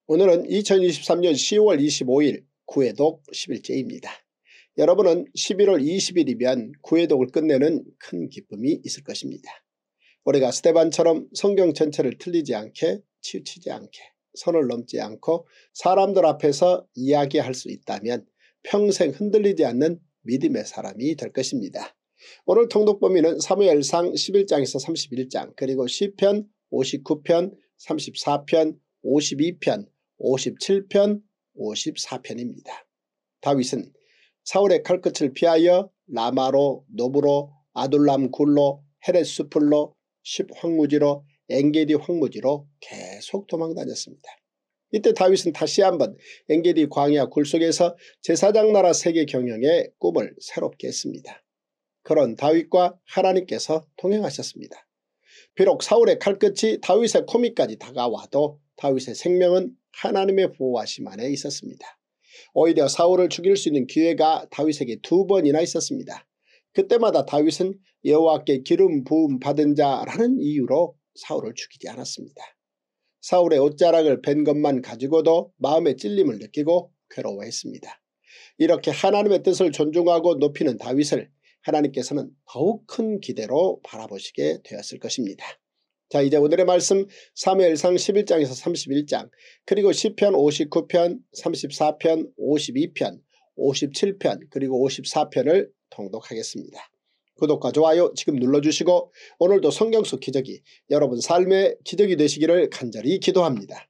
오늘은 2023년 10월 25일 구해독 10일째입니다. 여러분은 11월 20일이면 구해독을 끝내는 큰 기쁨이 있을 것입니다. 우리가 스데반처럼 성경 전체를 틀리지 않게, 치우치지 않게, 선을 넘지 않고 사람들 앞에서 이야기할 수 있다면 평생 흔들리지 않는 믿음의 사람이 될 것입니다. 오늘 통독 범위는 사무엘상 11장에서 31장, 그리고 시편 59편, 34편, 52편, 57편, 54편입니다. 다윗은 사울의 칼끝을 피하여 라마로, 노브로, 아둘람 굴로, 헤레스풀로, 십 황무지로, 엔게디 황무지로 계속 도망다녔습니다. 이때 다윗은 다시 한번 엔게디 광야 굴 속에서 제사장 나라 세계 경영의 꿈을 새롭게 했습니다. 그런 다윗과 하나님께서 동행하셨습니다. 비록 사울의 칼끝이 다윗의 코밑까지 다가와도 다윗의 생명은 하나님의 보호하심 안에 있었습니다. 오히려 사울을 죽일 수 있는 기회가 다윗에게 2번이나 있었습니다. 그때마다 다윗은 여호와께 기름 부음 받은 자라는 이유로 사울을 죽이지 않았습니다. 사울의 옷자락을 벤 것만 가지고도 마음의 찔림을 느끼고 괴로워했습니다. 이렇게 하나님의 뜻을 존중하고 높이는 다윗을 하나님께서는 더욱 큰 기대로 바라보시게 되었을 것입니다. 자, 이제 오늘의 말씀 사무엘상 11장에서 31장, 그리고 시편 59편, 34편, 52편, 57편, 그리고 54편을 통독하겠습니다. 구독과 좋아요 지금 눌러주시고 오늘도 성경 속 기적이 여러분 삶의 기적이 되시기를 간절히 기도합니다.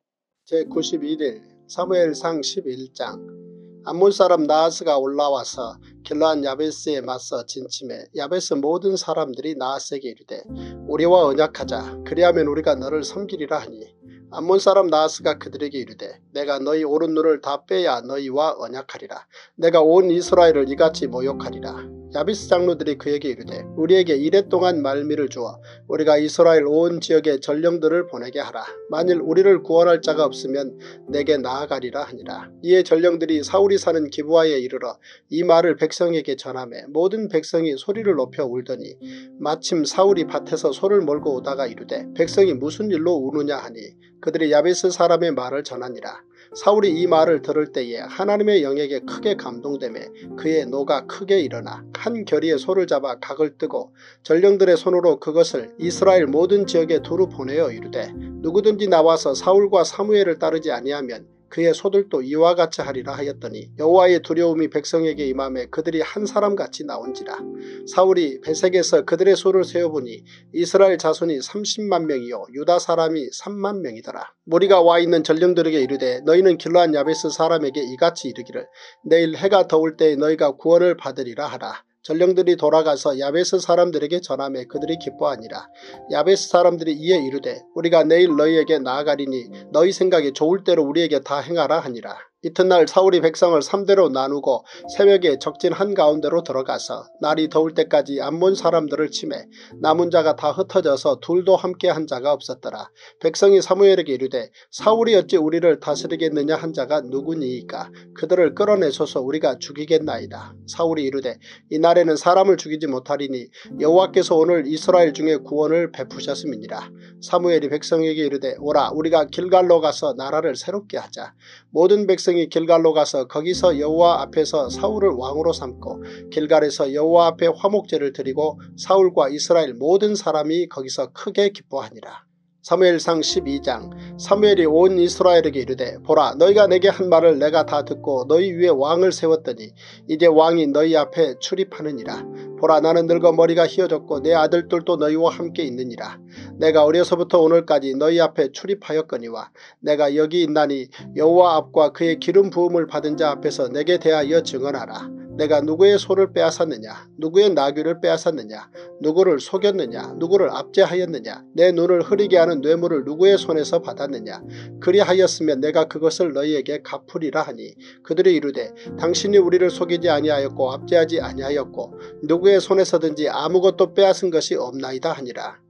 제91일 사무엘상 11장. 암몬 사람 나하스가 올라와서 길르앗 야베스에 맞서 진침해 야베스 모든 사람들이 나하스에게 이르되 우리와 언약하자. 그리하면 우리가 너를 섬기리라 하니 암몬 사람 나하스가 그들에게 이르되 내가 너희 오른 눈을 다 빼야 너희와 언약하리라. 내가 온 이스라엘을 이같이 모욕하리라. 야베스 장로들이 그에게 이르되 우리에게 이랫동안 말미를 주어 우리가 이스라엘 온 지역에 전령들을 보내게 하라. 만일 우리를 구원할 자가 없으면 내게 나아가리라 하니라. 이에 전령들이 사울이 사는 기브아에 이르러 이 말을 백성에게 전하매 모든 백성이 소리를 높여 울더니 마침 사울이 밭에서 소를 몰고 오다가 이르되 백성이 무슨 일로 우느냐 하니 그들이 야베스 사람의 말을 전하니라. 사울이 이 말을 들을 때에 하나님의 영에게 크게 감동되매 그의 노가 크게 일어나 한 겨리의 소를 잡아 각을 뜨고 전령들의 손으로 그것을 이스라엘 모든 지역에 두루 보내어 이르되 누구든지 나와서 사울과 사무엘을 따르지 아니하면 그의 소들도 이와 같이 하리라 하였더니 여호와의 두려움이 백성에게 임하매 그들이 한 사람같이 나온지라. 사울이 베색에서 그들의 수를 세어보니 이스라엘 자손이 30만 명이요 유다 사람이 3만 명이더라. 무리가 와 있는 전령들에게 이르되 너희는 길르앗 야베스 사람에게 이같이 이르기를 내일 해가 더울 때에 너희가 구원을 받으리라 하라. 전령들이 돌아가서 야베스 사람들에게 전하매 그들이 기뻐하니라. 야베스 사람들이 이에 이르되 우리가 내일 너희에게 나아가리니 너희 생각에 좋을 대로 우리에게 다 행하라 하니라. 이튿날 사울이 백성을 3대로 나누고 새벽에 적진 한가운데로 들어가서 날이 더울 때까지 암몬 사람들을 치매 남은 자가 다 흩어져서 둘도 함께 한 자가 없었더라. 백성이 사무엘에게 이르되 사울이 어찌 우리를 다스리겠느냐 한 자가 누구니이까 그들을 끌어내소서 우리가 죽이겠나이다. 사울이 이르되 이날에는 사람을 죽이지 못하리니 여호와께서 오늘 이스라엘 중에 구원을 베푸셨음이니라. 사무엘이 백성에게 이르되 오라 우리가 길갈로 가서 나라를 새롭게 하자. 모든 백성이 길갈로 가서 거기서 여호와 앞에서 사울을 왕으로 삼고 길갈에서 여호와 앞에 화목제를 드리고 사울과 이스라엘 모든 사람이 거기서 크게 기뻐하니라. 사무엘상 12장. 사무엘이 온 이스라엘에게 이르되 보라 너희가 내게 한 말을 내가 다 듣고 너희 위에 왕을 세웠더니 이제 왕이 너희 앞에 출입하느니라. 보라 나는 늙어 머리가 휘어졌고 내 아들들도 너희와 함께 있느니라. 내가 어려서부터 오늘까지 너희 앞에 출입하였거니와 내가 여기 있나니 여호와 앞과 그의 기름 부음을 받은 자 앞에서 내게 대하여 증언하라. 내가 누구의 소를 빼앗았느냐 누구의 나귀를 빼앗았느냐 누구를 속였느냐 누구를 압제하였느냐 내 눈을 흐리게 하는 뇌물을 누구의 손에서 받았느냐 그리하였으면 내가 그것을 너희에게 갚으리라 하니 그들이 이르되 당신이 우리를 속이지 아니하였고 압제하지 아니하였고 누구의 손에서든지 아무것도 빼앗은 것이 없나이다 하니라.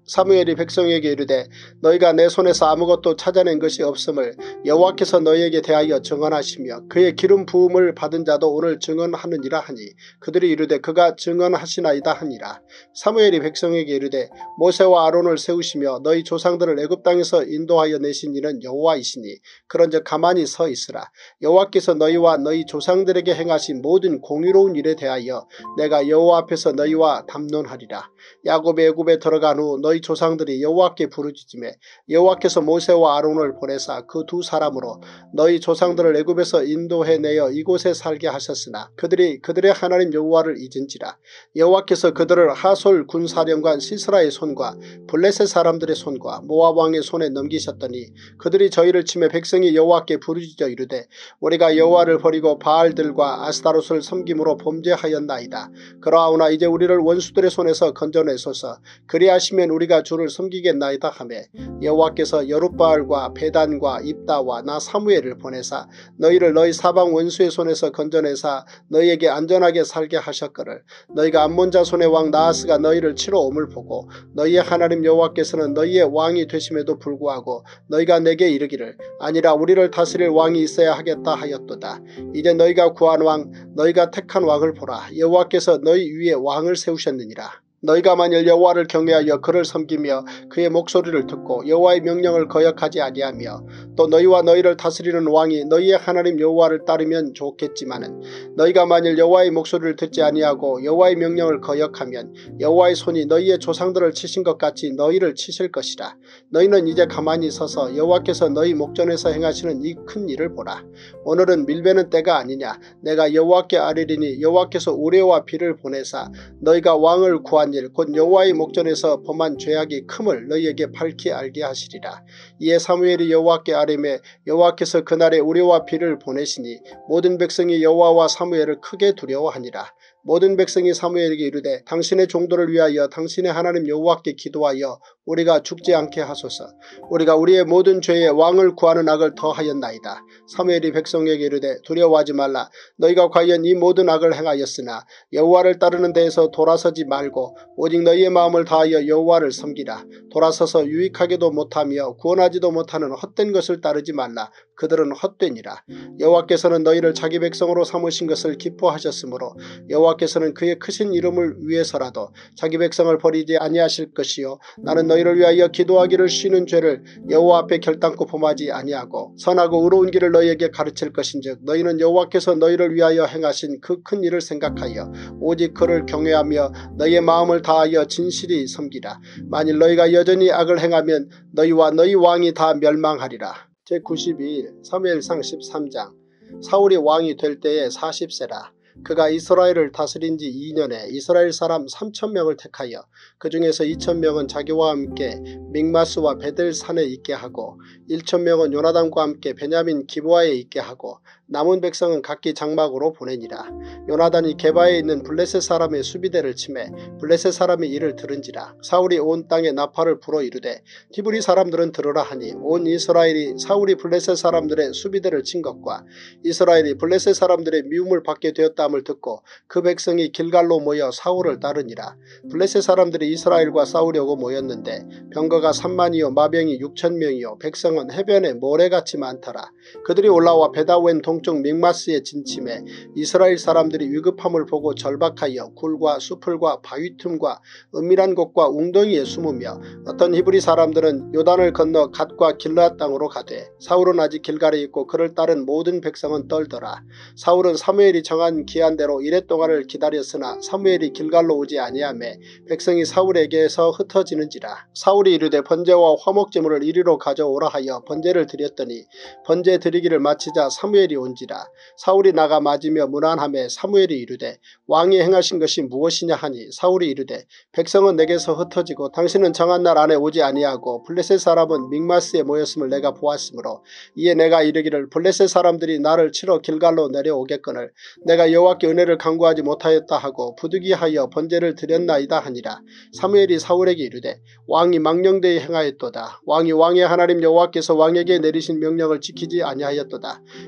사무엘이 백성에게 이르되 너희가 내 손에서 아무것도 찾아낸 것이 없음을 여호와께서 너희에게 대하여 증언하시며 그의 기름 부음을 받은 자도 오늘 증언하느니라 하니 그들이 이르되 그가 증언하시나이다 하니라. 사무엘이 백성에게 이르되 모세와 아론을 세우시며 너희 조상들을 애굽 땅에서 인도하여 내신 이는 여호와이시니 그런즉 가만히 서 있으라. 여호와께서 너희와 너희 조상들에게 행하신 모든 공의로운 일에 대하여 내가 여호와 앞에서 너희와 담론하리라. 야곱이 애굽에 들어간 후 너희 조상들이 여호와께 부르짖음에 여호와께서 모세와 아론을 보내사 그 두 사람으로 너희 조상들을 애굽에서 인도해내어 이곳에 살게 하셨으나 그들이 그들의 하나님 여호와를 잊은지라. 여호와께서 그들을 하솔 군사령관 시스라의 손과 블레셋 사람들의 손과 모압 왕의 손에 넘기셨더니 그들이 저희를 치매 백성이 여호와께 부르짖어 이르되 우리가 여호와를 버리고 바알들과 아스타롯을 섬김으로 범죄하였나이다. 그러하오나 이제 우리를 원수들의 손에서 건져내소서. 그리하시면 우리가 주를 섬기겠나이다 하며 여호와께서 여룻바알과 베단과 입다와 나 사무엘을 보내사 너희를 너희 사방 원수의 손에서 건져내사 너희에게 안전하게 살게 하셨거늘 너희가 암몬 자손의 왕 나하스가 너희를 치러 옴을 보고 너희의 하나님 여호와께서는 너희의 왕이 되심에도 불구하고 너희가 내게 이르기를 아니라 우리를 다스릴 왕이 있어야 하겠다 하였도다. 이제 너희가 구한 왕 너희가 택한 왕을 보라. 여호와께서 너희 위에 왕을 세우셨느니라. 너희가 만일 여호와를 경외하여 그를 섬기며 그의 목소리를 듣고 여호와의 명령을 거역하지 아니하며 또 너희와 너희를 다스리는 왕이 너희의 하나님 여호와를 따르면 좋겠지만은 너희가 만일 여호와의 목소리를 듣지 아니하고 여호와의 명령을 거역하면 여호와의 손이 너희의 조상들을 치신 것 같이 너희를 치실 것이라. 너희는 이제 가만히 서서 여호와께서 너희 목전에서 행하시는 이 큰 일을 보라. 오늘은 밀베는 때가 아니냐. 내가 여호와께 아뢰리니 여호와께서 우레와 비를 보내사 너희가 왕을 구한 일 곧 여호와의 목전에서 범한 죄악이 큼을 너희에게 밝히 알게 하시리라. 이에 사무엘이 여호와께 아뢰매 여호와께서 그날에 우레와 비를 보내시니 모든 백성이 여호와와 사무엘을 크게 두려워하니라. 모든 백성이 사무엘에게 이르되 당신의 종도를 위하여 당신의 하나님 여호와께 기도하여 우리가 죽지 않게 하소서. 우리가 우리의 모든 죄에 왕을 구하는 악을 더하였나이다. 사무엘이 백성에게 이르되 두려워하지 말라. 너희가 과연 이 모든 악을 행하였으나 여호와를 따르는 데에서 돌아서지 말고 오직 너희의 마음을 다하여 여호와를 섬기라. 돌아서서 유익하게도 못하며 구원하지도 못하는 헛된 것을 따르지 말라. 그들은 헛되니라. 여호와께서는 너희를 자기 백성으로 삼으신 것을 기뻐하셨으므로 여호와께서는 그의 크신 이름을 위해서라도 자기 백성을 버리지 아니하실 것이요 나는 너희를 위하여 기도하기를 쉬는 죄를 여호와 앞에 결단코 범하지 아니하고 선하고 의로운 길을 너희에게 가르칠 것인즉 너희는 여호와께서 너희를 위하여 행하신 그 큰 일을 생각하여 오직 그를 경외하며 너희의 마음을 다하여 진실히 섬기라. 만일 너희가 여전히 악을 행하면 너희와 너희 왕이 다 멸망하리라. 제92일 사무엘상 13장. 사울이 왕이 될 때에 40세라. 그가 이스라엘을 다스린 지 2년에 이스라엘 사람 3,000명을 택하여 그 중에서 2,000명은 자기와 함께 믹마스와 베델산에 있게 하고 1,000명은 요나단과 함께 베냐민 기브아에 있게 하고 남은 백성은 각기 장막으로 보내니라. 요나단이 게바에 있는 블레셋 사람의 수비대를 치매 블레셋 사람이 이를 들은지라. 사울이 온 땅에 나팔을 불어 이르되 히브리 사람들은 들으라 하니 온 이스라엘이 사울이 블레셋 사람들의 수비대를 친 것과 이스라엘이 블레셋 사람들의 미움을 받게 되었다함을 듣고 그 백성이 길갈로 모여 사울을 따르니라. 블레셋 사람들이 이스라엘과 싸우려고 모였는데 병거가 3만이요 마병이 6,000명이요 백성은 해변에 모래같이 많더라. 그들이 올라와 베다웬 동쪽 믹마스에 진침해 이스라엘 사람들이 위급함을 보고 절박하여 굴과 수풀과 바위 틈과 은밀한 곳과 웅덩이에 숨으며 어떤 히브리 사람들은 요단을 건너 갓과 길르앗 땅으로 가되 사울은 아직 길갈에 있고 그를 따른 모든 백성은 떨더라. 사울은 사무엘이 정한 기한대로 이랫동안을 기다렸으나 사무엘이 길갈로 오지 아니하매 백성이 사울에게서 흩어지는지라. 사울이 이르되 번제와 화목제물을 이리로 가져오라 하여 번제를 드렸더니 번제 드리기를 마치자 사무엘이 온지라. 사울이 나가 맞으며 문안하매 사무엘이 이르되 왕이 행하신 것이 무엇이냐 하니 사울이 이르되 백성은 내게서 흩어지고 당신은 정한 날 안에 오지 아니하고 블레셋 사람은 믹마스에 모였음을 내가 보았으므로 이에 내가 이르기를 블레셋 사람들이 나를 치러 길갈로 내려오겠거늘 내가 여호와께 은혜를 간구하지 못하였다 하고 부득이하여 번제를 드렸나이다 하니라. 사무엘이 사울에게 이르되 왕이 망령되이 행하였도다. 왕이 왕의 하나님 여호와께서 왕에게 내리신 명령을 지키지 아니하였도다. 그리하여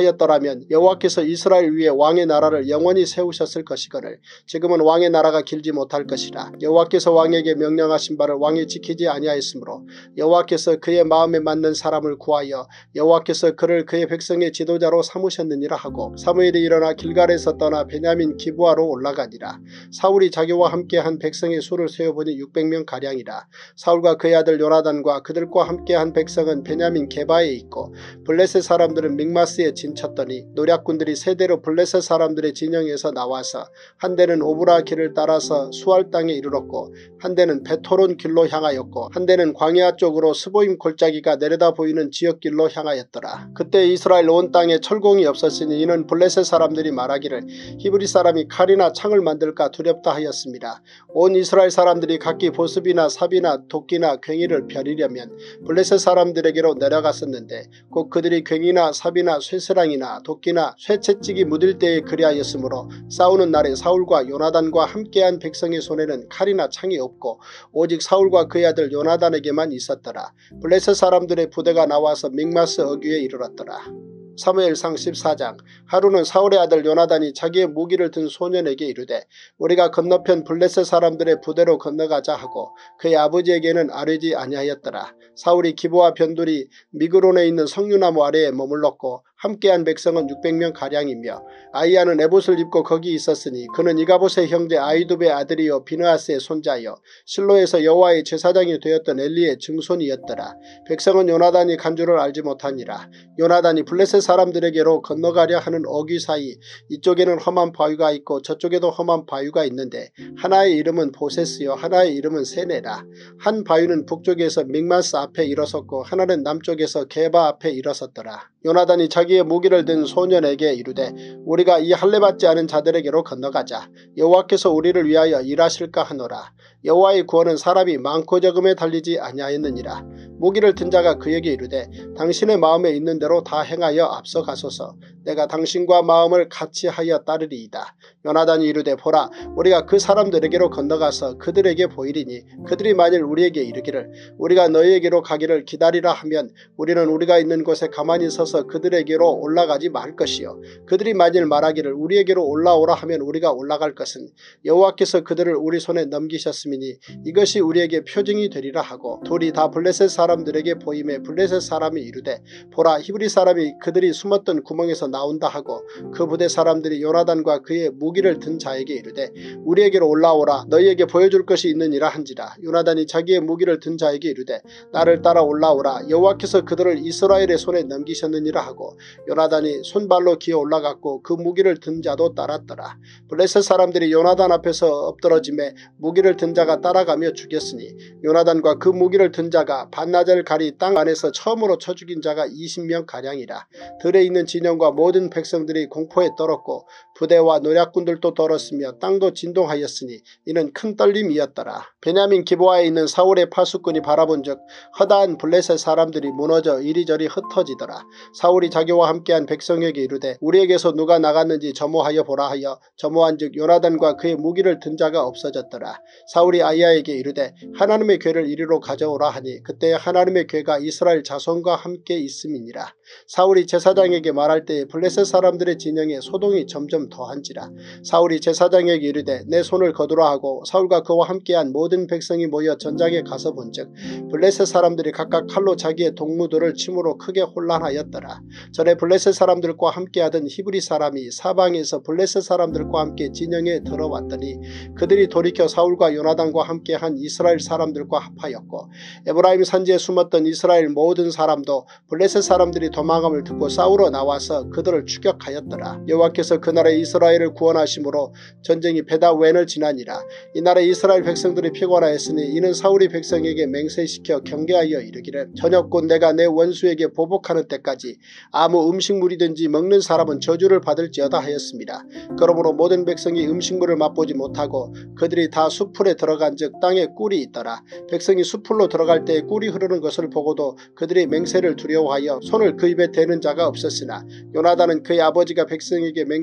아니하였더라면 여호와께서 이스라엘 위에 왕의 나라를 영원히 세우셨을 것이거늘 지금은 왕의 나라가 길지 못할 것이라. 여호와께서 왕에게 명령하신 바를 왕이 지키지 아니하였으므로 여호와께서 그의 마음에 맞는 사람을 구하여 여호와께서 그를 그의 백성의 지도자로 삼으셨느니라 하고 사무엘이 일어나 길갈에서 떠나 베냐민 기브아로 올라가니라. 사울이 자기와 함께한 백성의 수를 세어보니 600명가량이라. 사울과 그의 아들 요나단과 그들과 함께한 백성은 베냐민 게바에 있고 블레셋 사람들은 믹마스에 진쳤더니 노략군들이 세대로 블레셋 사람들의 진영에서 나와서 한 대는 오브라 길을 따라서 수알 땅에 이르렀고 한 대는 베토론 길로 향하였고 한 대는 광야 쪽으로 스보임 골짜기가 내려다 보이는 지역길로 향하였더라. 그때 이스라엘 온 땅에 철공이 없었으니 이는 블레셋 사람들이 말하기를 히브리 사람이 칼이나 창을 만들까 두렵다 하였습니다. 온 이스라엘 사람들이 각기 보습이나 삽이나 도끼나 괭이를 펴리려면 블레셋 사람들에게로 내려갔었는데 곧 그들이 괭이나 삽이나 쇠스랑이나 도끼나 쇠채찍이 묻을 때에 그리하였으므로 싸우는 날에 사울과 요나단과 함께한 백성의 손에는 칼이나 창이 없고 오직 사울과 그의 아들 요나단에게만 있었더라. 블레셋 사람들의 부대가 나와서 믹마스 어귀에 이르렀더라. 사무엘상 14장. 하루는 사울의 아들 요나단이 자기의 무기를 든 소년에게 이르되 우리가 건너편 블레셋 사람들의 부대로 건너가자 하고 그의 아버지에게는 아뢰지 아니하였더라. 사울이 기브아 변두리 미그론에 있는 석류나무 아래에 머물렀고 함께한 백성은 600명가량이며 아이야는 에봇을 입고 거기 있었으니 그는 이가봇의 형제 아이두베의 아들이요 비느하스의 손자여 실로에서 여호와의 제사장이 되었던 엘리의 증손이었더라. 백성은 요나단이 간 줄을 알지 못하니라. 요나단이 블레셋 사람들에게로 건너가려 하는 어귀 사이 이쪽에는 험한 바위가 있고 저쪽에도 험한 바위가 있는데 하나의 이름은 보세스요 하나의 이름은 세네라. 한 바위는 북쪽에서 믹마스 앞에 일어섰고 하나는 남쪽에서 게바 앞에 일어섰더라. 요나단이 자기의 무기를 든 소년에게 이르되 우리가 이 할례받지 않은 자들에게로 건너가자. 여호와께서 우리를 위하여 일하실까 하노라. 여호와의 구원은 사람이 많고 적음에 달리지 아니하였느니라. 무기를 든 자가 그에게 이르되 당신의 마음에 있는 대로 다 행하여 앞서가소서. 내가 당신과 마음을 같이 하여 따르리이다. 요나단이 이르되 보라 우리가 그 사람들에게로 건너가서 그들에게 보이리니 그들이 만일 우리에게 이르기를 우리가 너희에게로 가기를 기다리라 하면 우리는 우리가 있는 곳에 가만히 서서 그들에게로 올라가지 말 것이요 그들이 만일 말하기를 우리에게로 올라오라 하면 우리가 올라갈 것은 여호와께서 그들을 우리 손에 넘기셨음이니 이것이 우리에게 표징이 되리라 하고 둘이 다 블레셋 사람들에게 보임에 블레셋 사람이 이르되 보라 히브리 사람이 그들이 숨었던 구멍에서 나온다 하고 그 부대 사람들이 요나단과 그의 무기를 든 자에게 이르되 우리에게로 올라오라 너희에게 보여줄 것이 있느니라 한지라. 요나단이 자기의 무기를 든 자에게 이르되 나를 따라 올라오라 여호와께서 그들을 이스라엘의 손에 넘기셨느니라 하고 요나단이 손발로 기어 올라갔고 그 무기를 든 자도 따랐더라. 블레셋 사람들이 요나단 앞에서 엎드러짐에 무기를 든 자가 따라가며 죽였으니 요나단과 그 무기를 든 자가 반나절 가리 땅 안에서 처음으로 쳐 죽인 자가 20명가량이라. 들에 있는 진영과 모든 백성들이 공포에 떨었고 부대와 노략군들도 떨었으며 땅도 진동하였으니 이는 큰 떨림이었더라. 베냐민 기브아에 있는 사울의 파수꾼이 바라본즉 허다한 블레셋 사람들이 무너져 이리저리 흩어지더라. 사울이 자기와 함께한 백성에게 이르되 우리에게서 누가 나갔는지 점호하여 보라 하여 점호한즉 요나단과 그의 무기를 든 자가 없어졌더라. 사울이 아이야에게 이르되 하나님의 궤를 이리로 가져오라 하니 그때 하나님의 궤가 이스라엘 자손과 함께 있음이니라. 사울이 제사장에게 말할 때에 블레셋 사람들의 진영에 소동이 점점 더한지라. 사울이 제사장에게 이르되 내 손을 거두라 하고 사울과 그와 함께한 모든 백성이 모여 전장에 가서 본즉 블레셋 사람들이 각각 칼로 자기의 동무들을 침으로 크게 혼란하였더라. 전에 블레셋 사람들과 함께하던 히브리 사람이 사방에서 블레셋 사람들과 함께 진영에 들어왔더니 그들이 돌이켜 사울과 요나단과 함께한 이스라엘 사람들과 합하였고 에브라임 산지에 숨었던 이스라엘 모든 사람도 블레셋 사람들이 도망함을 듣고 싸우러 나와서 그들을 추격하였더라. 여호와께서 그날에 이스라엘을 구원하심으로 전쟁이 베다웬을 지나니라. 이날에 이스라엘 백성들이 피곤하였으니 이는 사울이 백성에게 맹세시켜 경계하여 이르기를 저녁 곧 내가 내 원수에게 보복하는 때까지 아무 음식물이든지 먹는 사람은 저주를 받을지어다 하였습니다. 그러므로 모든 백성이 음식물을 맛보지 못하고 그들이 다 수풀에 들어간즉 땅에 꿀이 있더라. 백성이 수풀로 들어갈 때에 꿀이 흐르는 것을 보고도 그들이 맹세를 두려워하여 손을 그 입에 대는 자가 없었으나 요나단은 그의 아버지가 백성에게 맹세하여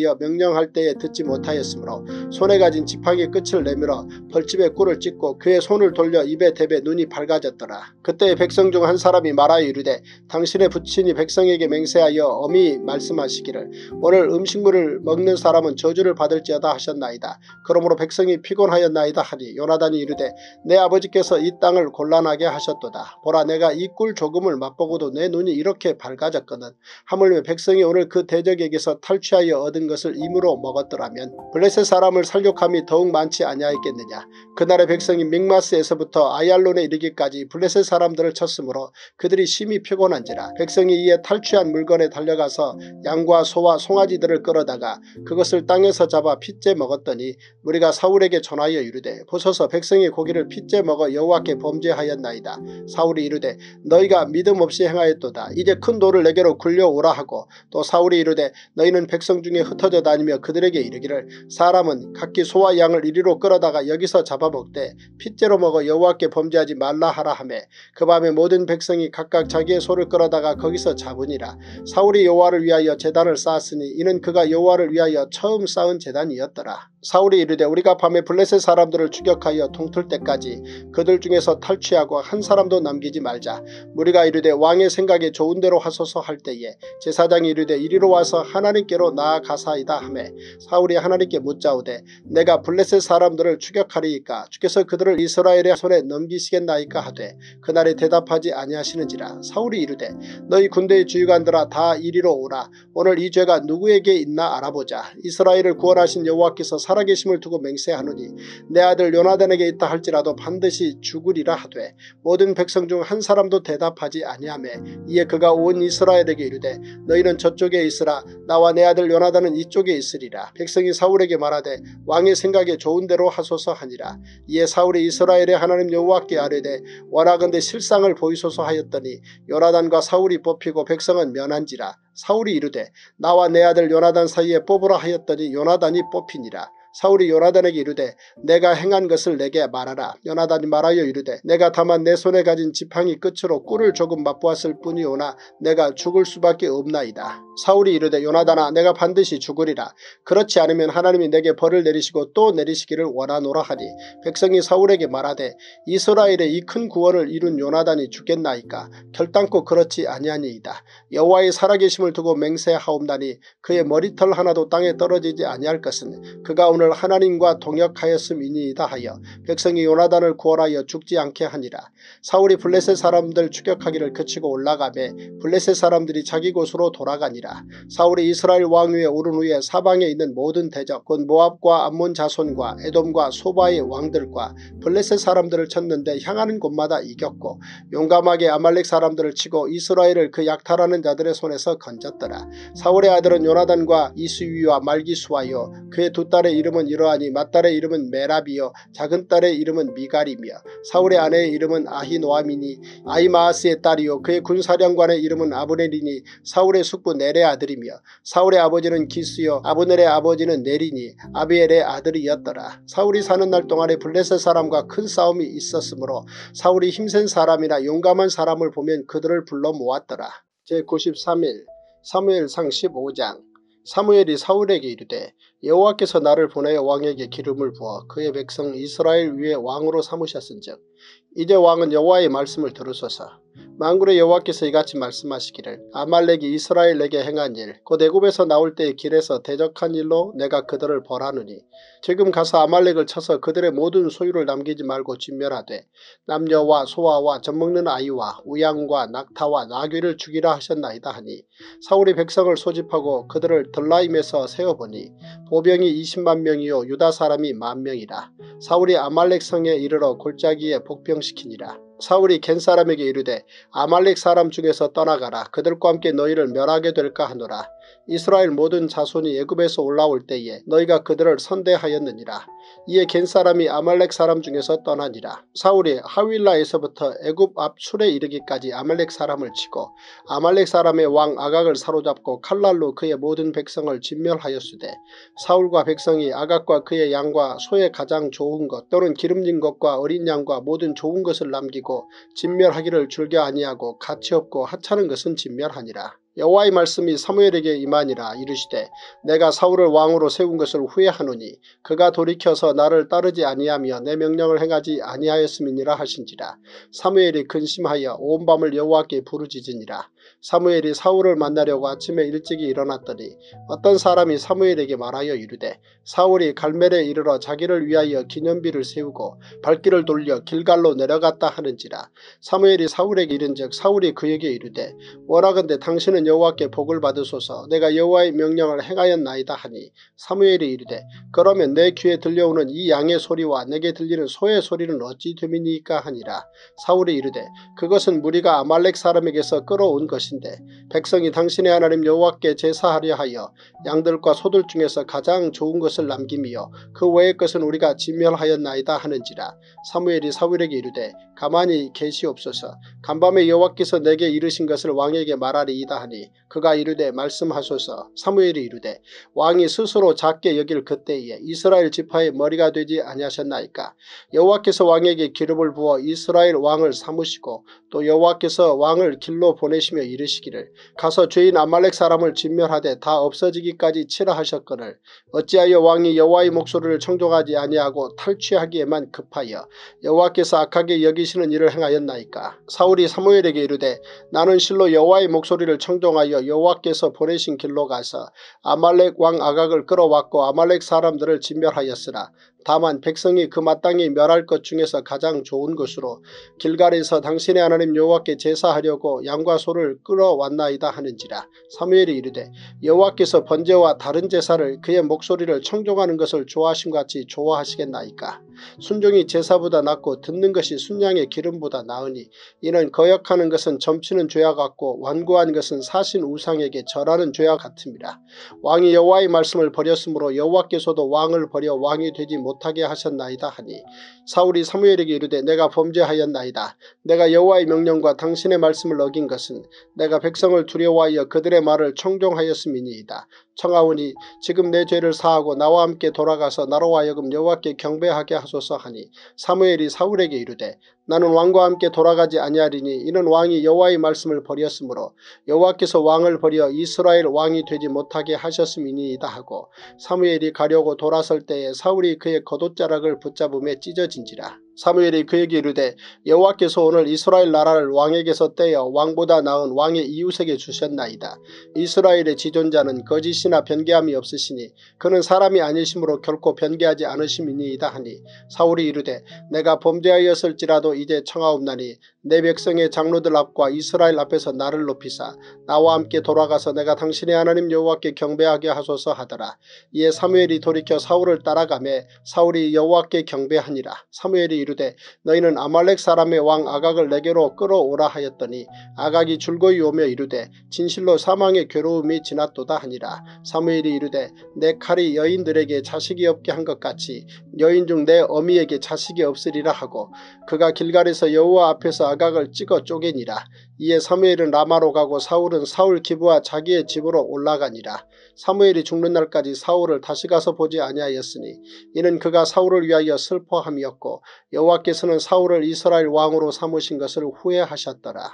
하여 명령할 때에 듣지 못하였으므로 손에 가진 지팡이 끝을 내밀어 벌집에 꿀을 찢고 그의 손을 돌려 입에 대배 눈이 밝아졌더라. 그때 백성 중 한 사람이 말하여 이르되 당신의 부친이 백성에게 맹세하여 엄히 말씀하시기를 오늘 음식물을 먹는 사람은 저주를 받을지어다 하셨나이다. 그러므로 백성이 피곤하였나이다 하니 요나단이 이르되 내 아버지께서 이 땅을 곤란하게 하셨도다. 보라 내가 이 꿀 조금을 맛보고도 내 눈이 이렇게 밝아졌거든. 하물며 백성이 오늘 그 대적에게서 탈취하여 얻은 것을 임으로 먹었더라면 블레셋 사람을 살육함이 더욱 많지 아니하였겠느냐. 그날의 백성이 믹마스에서부터 아얄론에 이르기까지 블레셋 사람들을 쳤으므로 그들이 심히 피곤한지라. 백성이 이에 탈취한 물건에 달려가서 양과 소와 송아지들을 끌어다가 그것을 땅에서 잡아 핏째 먹었더니 무리가 사울에게 전하여 이르되 보소서 백성이 고기를 핏째 먹어 여호와께 범죄하였나이다. 사울이 이르되 너희가 믿음 없이 행하였도다. 이제 큰 돌을 내게로 굴려오라 하고 또 사울이 이르되 너희는 백성 중에 흩어져 다니며 그들에게 이르기를 사람은 각기 소와 양을 이리로 끌어다가 여기서 잡아먹되 핏째로 먹어 여호와께 범죄하지 말라 하라 하매 그 밤에 모든 백성이 각각 자기의 소를 끌어다가 거기서 잡으니라. 사울이 여호와를 위하여 제단을 쌓았으니 이는 그가 여호와를 위하여 처음 쌓은 제단이었더라. 사울이 이르되 우리가 밤에 블레셋 사람들을 추격하여 동틀 때까지 그들 중에서 탈취하고 한 사람도 남기지 말자. 무리가 이르되 왕의 생각에 좋은 대로 하소서 할 때에 제사장이 이르되 이리로 와서 하나님께로 나아가사이다 하매 사울이 하나님께 묻자오되 내가 블레셋 사람들을 추격하리이까 주께서 그들을 이스라엘의 손에 넘기시겠나이까 하되 그날에 대답하지 아니하시는지라. 사울이 이르되 너희 군대의 주의관들아 다 이리로 오라. 오늘 이 죄가 누구에게 있나 알아보자. 이스라엘을 구원하신 여호와께서 살아계심을 두고 맹세하노니 내 아들 요나단에게 있다 할지라도 반드시 죽으리라 하되 모든 백성 중 한 사람도 대답하지 아니하매 이에 그가 온 이스라엘에게 이르되 너희는 저쪽에 있으라. 나와 내 아들 요나단은 이쪽에 있으리라. 백성이 사울에게 말하되 왕의 생각에 좋은 대로 하소서 하니라. 이에 사울이 이스라엘의 하나님 여호와께 아뢰되 원하건대 실상을 보이소서 하였더니 요나단과 사울이 뽑히고 백성은 면한지라. 사울이 이르되 나와 내 아들 요나단 사이에 뽑으라 하였더니 요나단이 뽑히니라. 사울이 요나단에게 이르되 내가 행한 것을 내게 말하라. 요나단이 말하여 이르되 내가 다만 내 손에 가진 지팡이 끝으로 꿀을 조금 맛보았을 뿐이오나 내가 죽을 수밖에 없나이다. 사울이 이르되 요나단아 내가 반드시 죽으리라. 그렇지 않으면 하나님이 내게 벌을 내리시고 또 내리시기를 원하노라 하니 백성이 사울에게 말하되 이스라엘의 이 큰 구원을 이룬 요나단이 죽겠나이까. 결단코 그렇지 아니하니이다. 여호와의 살아계심을 두고 맹세하옵나니 그의 머리털 하나도 땅에 떨어지지 아니할 것은 그가 오늘 하나님과 동역하였음이니이다 하여 백성이 요나단을 구원하여 죽지 않게 하니라. 사울이 블레셋 사람들 추격하기를 그치고 올라가매 블레셋 사람들이 자기 곳으로 돌아가니라. 사울이 이스라엘 왕위에 오른 후에 사방에 있는 모든 대적 곧 모압과 암몬 자손과 에돔과 소바의 왕들과 블레셋 사람들을 쳤는데 향하는 곳마다 이겼고 용감하게 아말렉 사람들을 치고 이스라엘을 그 약탈하는 자들의 손에서 건졌더라. 사울의 아들은 요나단과 이스위와 말기수아요 그의 두 딸의 이름은 이러하니 맏딸의 이름은 메랍이요 작은 딸의 이름은 미갈이며 사울의 아내의 이름은 아히노아미니 아히마아스의 딸이요 그의 군사령관의 이름은 아브넬이니 사울의 숙부 넬의 아들이며 사울의 아버지는 기스요 아브넬의 아버지는 넬이니 아비엘의 아들이었더라. 사울이 사는 날 동안에 블레셋 사람과 큰 싸움이 있었으므로 사울이 힘센 사람이나 용감한 사람을 보면 그들을 불러 모았더라. 제93일 사무엘상 15장. 사무엘이 사울에게 이르되 여호와께서 나를 보내어 왕에게 기름을 부어 그의 백성 이스라엘 위에 왕으로 삼으셨은즉 이제 왕은 여호와의 말씀을 들으소서. 만군의 여호와께서 이같이 말씀하시기를 아말렉이 이스라엘에게 행한 일 곧 애굽에서 나올 때의 길에서 대적한 일로 내가 그들을 벌하노니 지금 가서 아말렉을 쳐서 그들의 모든 소유를 남기지 말고 진멸하되 남녀와 소아와 젖먹는 아이와 우양과 낙타와 나귀를 죽이라 하셨나이다 하니 사울이 백성을 소집하고 그들을 들라임에서 세어보니 보병이 20만 명이요 유다 사람이 10,000명이라. 사울이 아말렉 성에 이르러 골짜기에 복병시키니라. 사울이 겐 사람에게 이르되 아말렉 사람 중에서 떠나가라. 그들과 함께 너희를 멸하게 될까 하노라. 이스라엘 모든 자손이 애굽에서 올라올 때에 너희가 그들을 선대하였느니라. 이에 겐 사람이 아말렉 사람 중에서 떠나니라. 사울이 하윌라에서부터 애굽 앞 술에 이르기까지 아말렉 사람을 치고 아말렉 사람의 왕 아각을 사로잡고 칼날로 그의 모든 백성을 진멸하였으되 사울과 백성이 아각과 그의 양과 소의 가장 좋은 것 또는 기름진 것과 어린 양과 모든 좋은 것을 남기고 진멸하기를 즐겨 아니하고 가치없고 하찮은 것은 진멸하니라. 여호와의 말씀이 사무엘에게 임하니라. 이르시되 내가 사울을 왕으로 세운 것을 후회하노니 그가 돌이켜서 나를 따르지 아니하며 내 명령을 행하지 아니하였음이니라 하신지라. 사무엘이 근심하여 온 밤을 여호와께 부르짖으니라. 사무엘이 사울을 만나려고 아침에 일찍이 일어났더니 어떤 사람이 사무엘에게 말하여 이르되 사울이 갈멜에 이르러 자기를 위하여 기념비를 세우고 발길을 돌려 길갈로 내려갔다 하는지라. 사무엘이 사울에게 이른즉 사울이 그에게 이르되 원하건대 당신은 여호와께 복을 받으소서. 내가 여호와의 명령을 행하였나이다 하니 사무엘이 이르되 그러면 내 귀에 들려오는 이 양의 소리와 내게 들리는 소의 소리는 어찌 됨이니까 하니라. 사울이 이르되 그것은 무리가 아말렉 사람에게서 끌어온 것인데 백성이 당신의 하나님 여호와께 제사하려 하여 양들과 소들 중에서 가장 좋은 것을 남김이요 그 외의 것은 우리가 진멸하였나이다 하는지라. 사무엘이 사울에게 이르되 가만히 계시옵소서. 간밤에 여호와께서 내게 이르신 것을 왕에게 말하리이다 하니 그가 이르되 말씀하소서. 사무엘이 이르되 왕이 스스로 작게 여길 그때에 이스라엘 지파의 머리가 되지 아니하셨나이까. 여호와께서 왕에게 기름을 부어 이스라엘 왕을 삼으시고 또 여호와께서 왕을 길로 보내시며 이르시기를 가서 죄인 아말렉 사람을 진멸하되 다 없어지기까지 치라 하셨거늘 어찌하여 왕이 여호와의 목소리를 청종하지 아니하고 탈취하기에만 급하여 여호와께서 악하게 여기시는 일을 행하였나이까. 사울이 사무엘에게 이르되 나는 실로 여호와의 목소리를 청종하여 여호와께서 보내신 길로 가서 아말렉 왕 아각을 끌어왔고 아말렉 사람들을 진멸하였으나 다만 백성이 그 마땅히 멸할 것 중에서 가장 좋은 것으로 길갈에서 당신의 하나님 여호와께 제사하려고 양과 소를 끌어왔나이다 하는지라. 사무엘이 이르되 여호와께서 번제와 다른 제사를 그의 목소리를 청종하는 것을 좋아하심같이 좋아하시겠나이까. 순종이 제사보다 낫고 듣는 것이 순양의 기름보다 나으니 이는 거역하는 것은 점치는 죄와 같고 완고한 것은 사신 우상에게 절하는 죄와 같음이라. 왕이 여호와의 말씀을 버렸으므로 여호와께서도 왕을 버려 왕이 되지 못하게 하셨나이다 하니 사울이 사무엘에게 이르되 내가 범죄하였나이다. 내가 여호와의 명령과 당신의 말씀을 어긴 것은 내가 백성을 두려워하여 그들의 말을 청종하였음이니이다. 청하오니 지금 내 죄를 사하고 나와 함께 돌아가서 나로 하여금 여호와께 경배하게 하소서 하니 사무엘이 사울에게 이르되 나는 왕과 함께 돌아가지 아니하리니 이는 왕이 여호와의 말씀을 버렸으므로 여호와께서 왕을 버려 이스라엘 왕이 되지 못하게 하셨음이니이다 하고 사무엘이 가려고 돌아설 때에 사울이 그의 겉옷자락을 붙잡음에 찢어진지라. 사무엘이 그에게 이르되 여호와께서 오늘 이스라엘 나라를 왕에게서 떼어 왕보다 나은 왕의 이웃에게 주셨나이다. 이스라엘의 지존자는 거짓이나 변개함이 없으시니 그는 사람이 아니심으로 결코 변개하지 않으심이니이다 하니 사울이 이르되 내가 범죄하였을지라도 이제 청하옵나니 내 백성의 장로들 앞과 이스라엘 앞에서 나를 높이사 나와 함께 돌아가서 내가 당신의 하나님 여호와께 경배하게 하소서 하더라. 이에 사무엘이 돌이켜 사울을 따라가매 사울이 여호와께 경배하니라. 사무엘이 이르되 너희는 아말렉 사람의 왕 아각을 내게로 끌어오라 하였더니 아각이 줄거이 오며 이르되 진실로 사망의 괴로움이 지났도다 하니라. 사무엘이 이르되 내 칼이 여인들에게 자식이 없게 한 것 같이 여인 중 내 어미에게 자식이 없으리라 하고 그가 길갈에서 여호와 앞에서 아각을 찍어 쪼개니라. 이에 사무엘은 라마로 가고 사울은 사울 기브와 자기의 집으로 올라가니라. 사무엘이 죽는 날까지 사울을 다시 가서 보지 아니하였으니 이는 그가 사울을 위하여 슬퍼함이었고 여호와께서는 사울을 이스라엘 왕으로 삼으신 것을 후회하셨더라.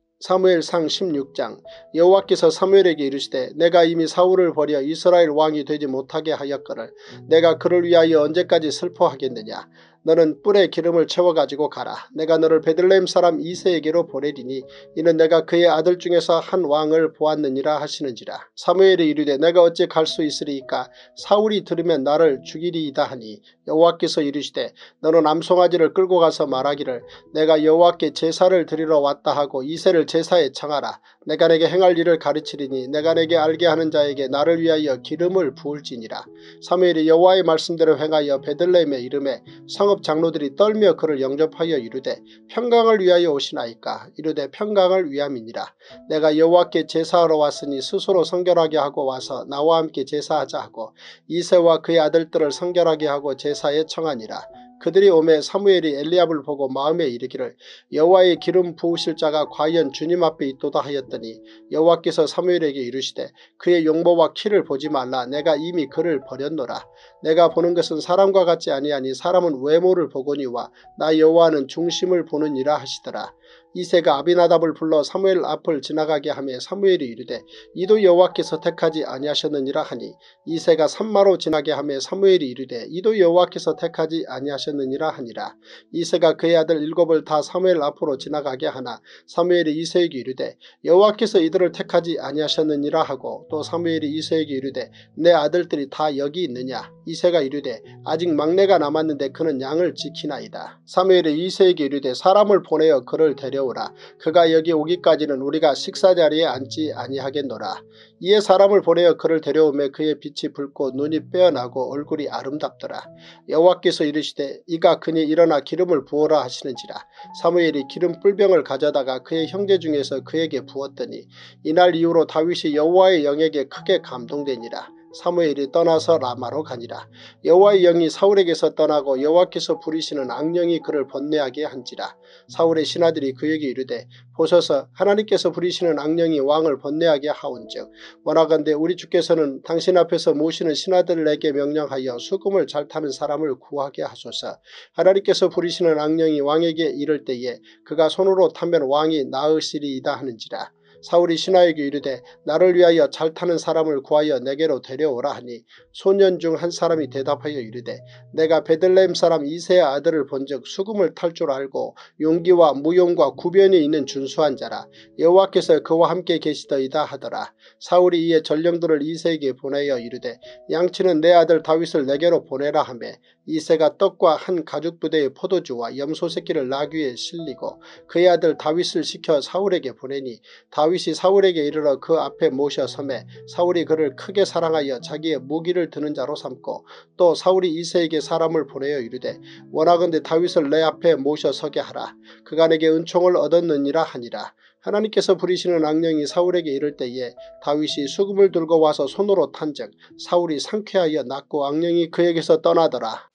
사무엘상 16장. 여호와께서 사무엘에게 이르시되 내가 이미 사울을 버려 이스라엘 왕이 되지 못하게 하였거늘 내가 그를 위하여 언제까지 슬퍼하겠느냐. 너는 뿔에 기름을 채워가지고 가라. 내가 너를 베들레헴 사람 이새에게로 보내리니 이는 내가 그의 아들 중에서 한 왕을 보았느니라 하시는지라. 사무엘이 이르되 내가 어찌 갈 수 있으리이까. 사울이 들으면 나를 죽이리이다 하니 여호와께서 이르시되 너는 암송아지를 끌고 가서 말하기를 내가 여호와께 제사를 드리러 왔다 하고 이새를 제사에 청하라. 내가 내게 행할 일을 가르치리니 내가 내게 알게 하는 자에게 나를 위하여 기름을 부을지니라. 사무엘이 여호와의 말씀대로 행하여 베들레헴에 이르매 성읍 장로들이 떨며 그를 영접하여 이르되 평강을 위하여 오시나이까. 이르되 평강을 위함이니라. 내가 여호와께 제사하러 왔으니 스스로 성결하게 하고 와서 나와 함께 제사하자 하고 이새와 그의 아들들을 성결하게 하고 제사에 청하니라. 그들이 오매 사무엘이 엘리압을 보고 마음에 이르기를 여호와의 기름 부으실 자가 과연 주님 앞에 있도다 하였더니 여호와께서 사무엘에게 이르시되 그의 용모와 키를 보지 말라. 내가 이미 그를 버렸노라. 내가 보는 것은 사람과 같지 아니하니 사람은 외모를 보거니와 나 여호와는 중심을 보느니라 하시더라. 이새가 아비나답을 불러 사무엘 앞을 지나가게 하며 사무엘이 이르되 이도 여호와께서 택하지 아니하셨느니라 하니 이새가 산마로 지나게 하며 사무엘이 이르되 이도 여호와께서 택하지 아니하셨느니라 하니라. 이새가 그의 아들 7을 다 사무엘 앞으로 지나가게 하나 사무엘이 이새에게 이르되 여호와께서 이들을 택하지 아니하셨느니라 하고 또 사무엘이 이새에게 이르되 내 아들들이 다 여기 있느냐. 이새가 이르되 아직 막내가 남았는데 그는 양을 지키나이다. 사무엘이 이새에게 이르되 사람을 보내어 그를 데려오라. 그가 여기 오기까지는 우리가 식사자리에 앉지 아니하겠노라. 이에 사람을 보내어 그를 데려오매 그의 빛이 붉고 눈이 빼어나고 얼굴이 아름답더라. 여호와께서 이르시되 이가 그니 일어나 기름을 부어라 하시는지라. 사무엘이 기름 뿔병을 가져다가 그의 형제 중에서 그에게 부었더니 이날 이후로 다윗이 여호와의 영에게 크게 감동되니라. 사무엘이 떠나서 라마로 가니라. 여호와의 영이 사울에게서 떠나고 여호와께서 부리시는 악령이 그를 번뇌하게 한지라. 사울의 신하들이 그에게 이르되 보소서 하나님께서 부리시는 악령이 왕을 번뇌하게 하온즉 원하건대 우리 주께서는 당신 앞에서 모시는 신하들에게 명령하여 수금을 잘 타는 사람을 구하게 하소서. 하나님께서 부리시는 악령이 왕에게 이를 때에 그가 손으로 타면 왕이 나으시리이다 하는지라. 사울이 신하에게 이르되 나를 위하여 잘 타는 사람을 구하여 내게로 데려오라 하니 소년 중 한 사람이 대답하여 이르되 내가 베들레헴 사람 이새의 아들을 본즉 수금을 탈 줄 알고 용기와 무용과 구변이 있는 준수한 자라. 여호와께서 그와 함께 계시더이다 하더라. 사울이 이에 전령들을 이새에게 보내어 이르되 양치는 내 아들 다윗을 내게로 보내라 하며 이새가 떡과 한 가죽부대의 포도주와 염소 새끼를 나귀에 실리고 그의 아들 다윗을 시켜 사울에게 보내니 다윗이 사울에게 이르러 그 앞에 모셔 서매 사울이 그를 크게 사랑하여 자기의 무기를 드는 자로 삼고 또 사울이 이새에게 사람을 보내어 이르되 원하건대 다윗을 내 앞에 모셔 서게 하라. 그가 내게 은총을 얻었느니라 하니라. 하나님께서 부리시는 악령이 사울에게 이를 때에 다윗이 수금을 들고 와서 손으로 탄즉 사울이 상쾌하여 낫고 악령이 그에게서 떠나더라.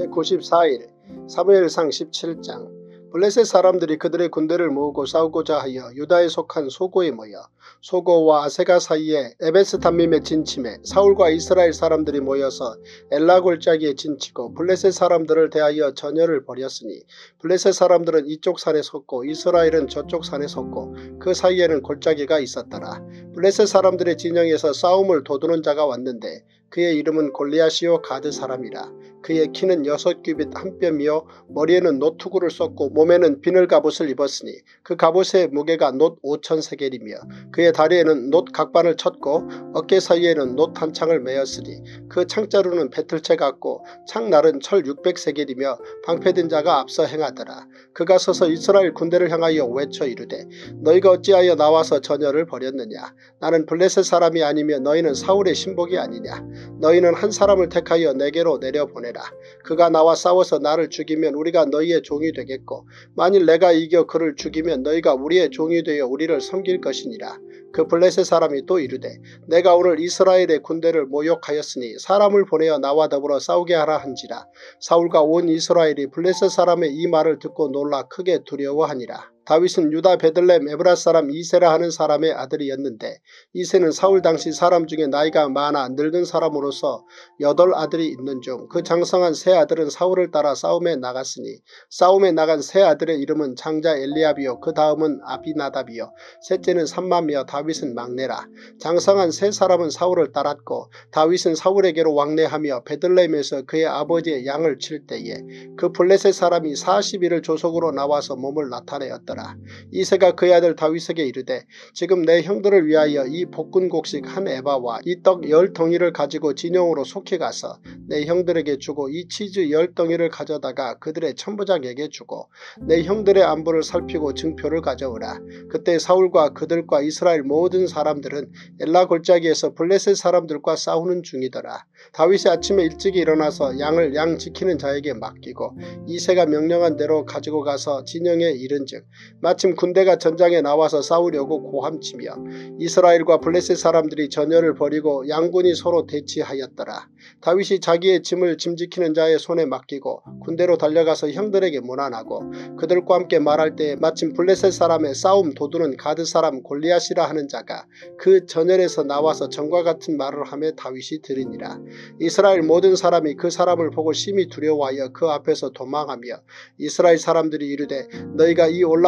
제94일 사무엘상 17장. 블레셋 사람들이 그들의 군대를 모으고 싸우고자 하여 유다에 속한 소고에 모여 소고와 아세가 사이에 에베스담밈에 진침해 사울과 이스라엘 사람들이 모여서 엘라 골짜기에 진치고 블레셋 사람들을 대하여 전열을 벌였으니 블레셋 사람들은 이쪽 산에 섰고 이스라엘은 저쪽 산에 섰고 그 사이에는 골짜기가 있었더라. 블레셋 사람들의 진영에서 싸움을 도두는 자가 왔는데 그의 이름은 골리앗이요 가드 사람이라. 그의 키는 6규빗 한 뼘이요 머리에는 노투구를 썼고 몸에는 비늘 갑옷을 입었으니 그 갑옷의 무게가 놋 5,000세겔이며 그의 다리에는 놋 각반을 쳤고 어깨 사이에는 놋 한 창을 메었으니 그 창자루는 배틀채 같고 창날은 철 600세겔이며 방패든 자가 앞서 행하더라. 그가 서서 이스라엘 군대를 향하여 외쳐 이르되 너희가 어찌하여 나와서 전열을 벌였느냐. 나는 블레셋 사람이 아니며 너희는 사울의 신복이 아니냐. 너희는 한 사람을 택하여 내게로 내려보내라. 그가 나와 싸워서 나를 죽이면 우리가 너희의 종이 되겠고 만일 내가 이겨 그를 죽이면 너희가 우리의 종이 되어 우리를 섬길 것이니라. 그 블레셋 사람이 또 이르되 내가 오늘 이스라엘의 군대를 모욕하였으니 사람을 보내어 나와 더불어 싸우게 하라 한지라. 사울과 온 이스라엘이 블레셋 사람의 이 말을 듣고 놀라 크게 두려워하니라. 다윗은 유다 베들레헴 에브라 사람 이새라 하는 사람의 아들이었는데 이새는 사울 당시 사람 중에 나이가 많아 늙은 사람으로서 8 아들이 있는 중 그 장성한 세 아들은 사울을 따라 싸움에 나갔으니 싸움에 나간 세 아들의 이름은 장자 엘리압이요 그 다음은 아비나답이요 셋째는 삼마며 다윗은 막내라. 장성한 세 사람은 사울을 따랐고 다윗은 사울에게로 왕래하며 베들레헴에서 그의 아버지의 양을 칠 때에 그 블레셋 사람이 40일을 조속으로 나와서 몸을 나타내었다. 이새가 그의 아들 다윗에게 이르되 지금 내 형들을 위하여 이 볶은곡식 한 에바와 이 떡 10덩이를 가지고 진영으로 속히 가서 내 형들에게 주고 이 치즈 10덩이를 가져다가 그들의 천부장에게 주고 내 형들의 안부를 살피고 증표를 가져오라. 그때 사울과 그들과 이스라엘 모든 사람들은 엘라 골짜기에서 블레셋 사람들과 싸우는 중이더라. 다윗이 아침에 일찍 일어나서 양을 양 지키는 자에게 맡기고 이새가 명령한 대로 가지고 가서 진영에 이른즉 마침 군대가 전장에 나와서 싸우려고 고함치며 이스라엘과 블레셋 사람들이 전열을 벌이고 양군이 서로 대치하였더라. 다윗이 자기의 짐을 짐지키는 자의 손에 맡기고 군대로 달려가서 형들에게 문안하고 그들과 함께 말할 때 마침 블레셋 사람의 싸움 도두는 가드 사람 골리앗이라 하는 자가 그 전열에서 나와서 전과 같은 말을 하며 다윗이 들으니라. 이스라엘 모든 사람이 그 사람을 보고 심히 두려워하여 그 앞에서 도망하며 이스라엘 사람들이 이르되 너희가 이 올라온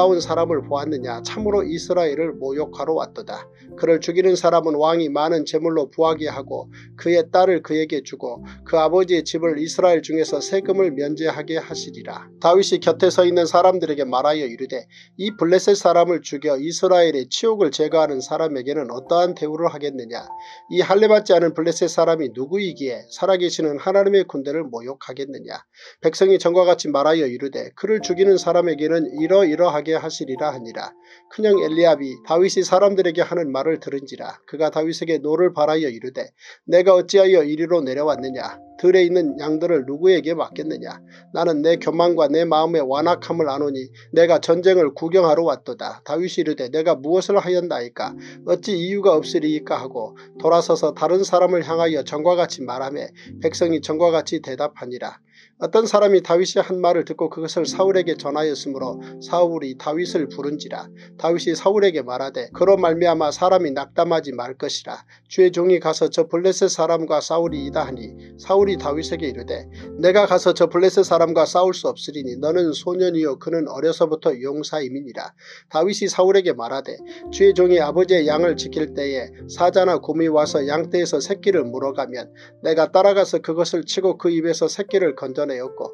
놀라운 사람을 보았느냐. 참으로 이스라엘을 모욕하러 왔도다. 그를 죽이는 사람은 왕이 많은 재물로 부하게 하고 그의 딸을 그에게 주고 그 아버지의 집을 이스라엘 중에서 세금을 면제하게 하시리라. 다윗이 곁에 서 있는 사람들에게 말하여 이르되 이 블레셋 사람을 죽여 이스라엘의 치욕을 제거하는 사람에게는 어떠한 대우를 하겠느냐. 이 할례받지 않은 블레셋 사람이 누구이기에 살아계시는 하나님의 군대를 모욕하겠느냐. 백성이 전과 같이 말하여 이르되 그를 죽이는 사람에게는 이러이러하게 하시리라 하니라. 큰형 엘리압이 다윗이 사람들에게 하는 말을 들은지라. 그가 다윗에게 노를 바라여 이르되 내가 어찌하여 이리로 내려왔느냐. 들에 있는 양들을 누구에게 맡겠느냐. 나는 내 교만과 내 마음의 완악함을 아노니 내가 전쟁을 구경하러 왔도다. 다윗이 이르되 내가 무엇을 하였나이까. 어찌 이유가 없으리이까 하고 돌아서서 다른 사람을 향하여 전과 같이 말하며 백성이 전과 같이 대답하니라. 어떤 사람이 다윗이 한 말을 듣고 그것을 사울에게 전하였으므로 사울이 다윗을 부른지라. 다윗이 사울에게 말하되 그로 말미암아 사람이 낙담하지 말 것이라. 주의 종이 가서 저 블레셋 사람과 싸우리이다 하니 사울이 다윗에게 이르되 내가 가서 저 블레셋 사람과 싸울 수 없으리니 너는 소년이요 그는 어려서부터 용사임이니라. 다윗이 사울에게 말하되 주의 종이 아버지의 양을 지킬 때에 사자나 곰이 와서 양떼에서 새끼를 물어가면 내가 따라가서 그것을 치고 그 입에서 새끼를 건져내었고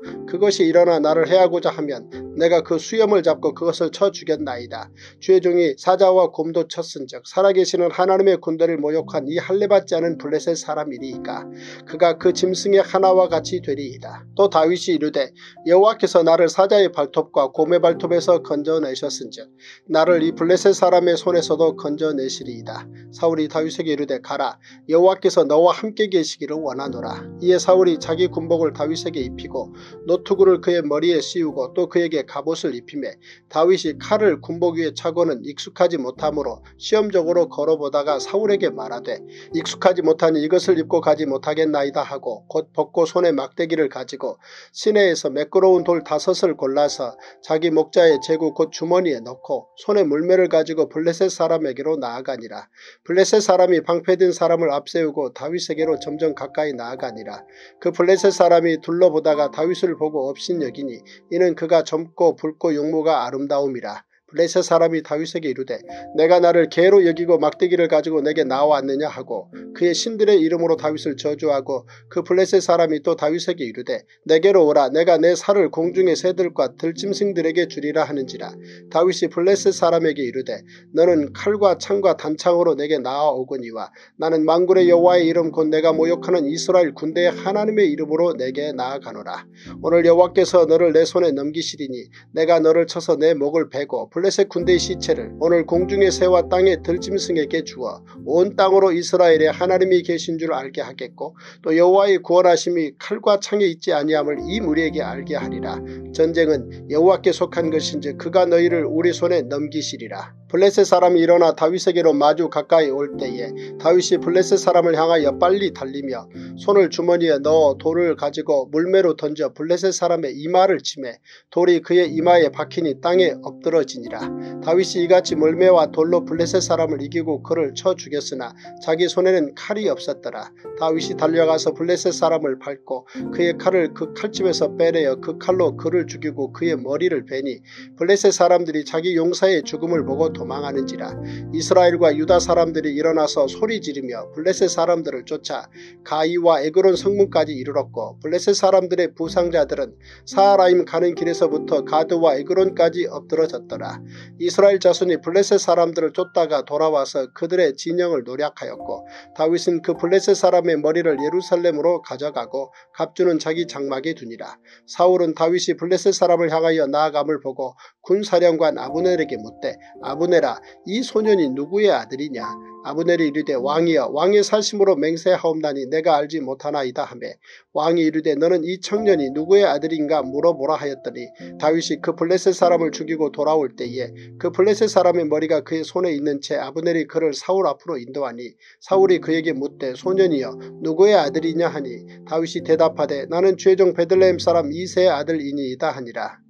그것이 일어나 나를 해하고자 하면 내가 그 수염을 잡고 그것을 쳐 죽였나이다. 주의 종이 사자와 곰도 쳤은즉 살아계시는 하나님의 군대를 모욕한 이 할례받지 않은 블레셋 사람이니이까 그가 그 짐승의 하나와 같이 되리이다. 또 다윗이 이르되 여호와께서 나를 사자의 발톱과 곰의 발톱에서 건져내셨은즉 나를 이 블레셋 사람의 손에서도 건져내시리이다. 사울이 다윗에게 이르되 가라. 여호와께서 너와 함께 계시기를 원하노라. 이에 사울이 자기 군복을 다윗에게 입히고 노투구를 그의 머리에 씌우고 또 그에게 갑옷을 입히매 다윗이 칼을 군복 위에 차고는 익숙하지 못하므로 시험적으로 걸어보다가 사울에게 말하되 익숙하지 못하니 이것을 입고 가지 못하겠나이다 하고 곧 벗고 손에 막대기를 가지고 시내에서 매끄러운 돌 5을 골라서 자기 목자의 제구 곧 주머니에 넣고 손에 물매를 가지고 블레셋 사람에게로 나아가니라. 블레셋 사람이 방패든 사람을 앞세우고 다윗에게로 점점 가까이 나아가니라. 그 블레셋 사람이 둘러보다가 다윗을 보고 업신여기니 이는 그가 젊고 붉고 용모가 아름다움이라. 블레셋 사람이 다윗에게 이르되 내가 나를 개로 여기고 막대기를 가지고 내게 나와왔느냐 하고 그의 신들의 이름으로 다윗을 저주하고 그 블레셋 사람이 또 다윗에게 이르되 내게로 오라. 내가 내 살을 공중의 새들과 들짐승들에게 주리라 하는지라. 다윗이 블레셋 사람에게 이르되 너는 칼과 창과 단창으로 내게 나아오거니와 나는 만군의 여호와의 이름 곧 내가 모욕하는 이스라엘 군대의 하나님의 이름으로 내게 나아가노라. 오늘 여호와께서 너를 내 손에 넘기시리니 내가 너를 쳐서 내 목을 베고 블레셋 군대의 시체를 오늘 공중의 새와 땅의 들짐승에게 주어 온 땅으로 이스라엘에 하나님이 계신 줄 알게 하겠고 또 여호와의 구원하심이 칼과 창에 있지 아니함을 이 무리에게 알게 하리라. 전쟁은 여호와께 속한 것인지 그가 너희를 우리 손에 넘기시리라. 블레셋 사람이 일어나 다윗에게로 마주 가까이 올 때에 다윗이 블레셋 사람을 향하여 빨리 달리며 손을 주머니에 넣어 돌을 가지고 물매로 던져 블레셋 사람의 이마를 치매 돌이 그의 이마에 박히니 땅에 엎드러지니라. 다윗이 이같이 물매와 돌로 블레셋 사람을 이기고 그를 쳐 죽였으나 자기 손에는 칼이 없었더라. 다윗이 달려가서 블레셋 사람을 밟고 그의 칼을 그 칼집에서 빼내어 그 칼로 그를 죽이고 그의 머리를 베니 블레셋 사람들이 자기 용사의 죽음을 보고 도망하는지라. 이스라엘과 유다 사람들이 일어나서 소리 지르며 블레셋 사람들을 쫓아 가이와 에그론 성문까지 이르렀고 블레셋 사람들의 부상자들은 사하라임 가는 길에서부터 가드와 에그론까지 엎드러졌더라. 이스라엘 자손이 블레셋 사람들을 쫓다가 돌아와서 그들의 진영을 노략하였고 다윗은 그 블레셋 사람의 머리를 예루살렘으로 가져가고 갑주는 자기 장막에 두니라. 사울은 다윗이 블레셋 사람을 향하여 나아감을 보고 군사령관 아브넬에게 묻되 아브넬아 이 소년이 누구의 아들이냐. 아브넬이 이르되 왕이여 왕의 사심으로 맹세하옵나니 내가 알지 못하나이다 하매 왕이 이르되 너는 이 청년이 누구의 아들인가 물어보라 하였더니 다윗이 그 블레셋 사람을 죽이고 돌아올 때에 그 블레셋 사람의 머리가 그의 손에 있는 채 아브넬이 그를 사울 앞으로 인도하니 사울이 그에게 묻되 소년이여 누구의 아들이냐 하니 다윗이 대답하되 나는 주의 종 베들레헴 사람 이새의 아들이니이다 하니라.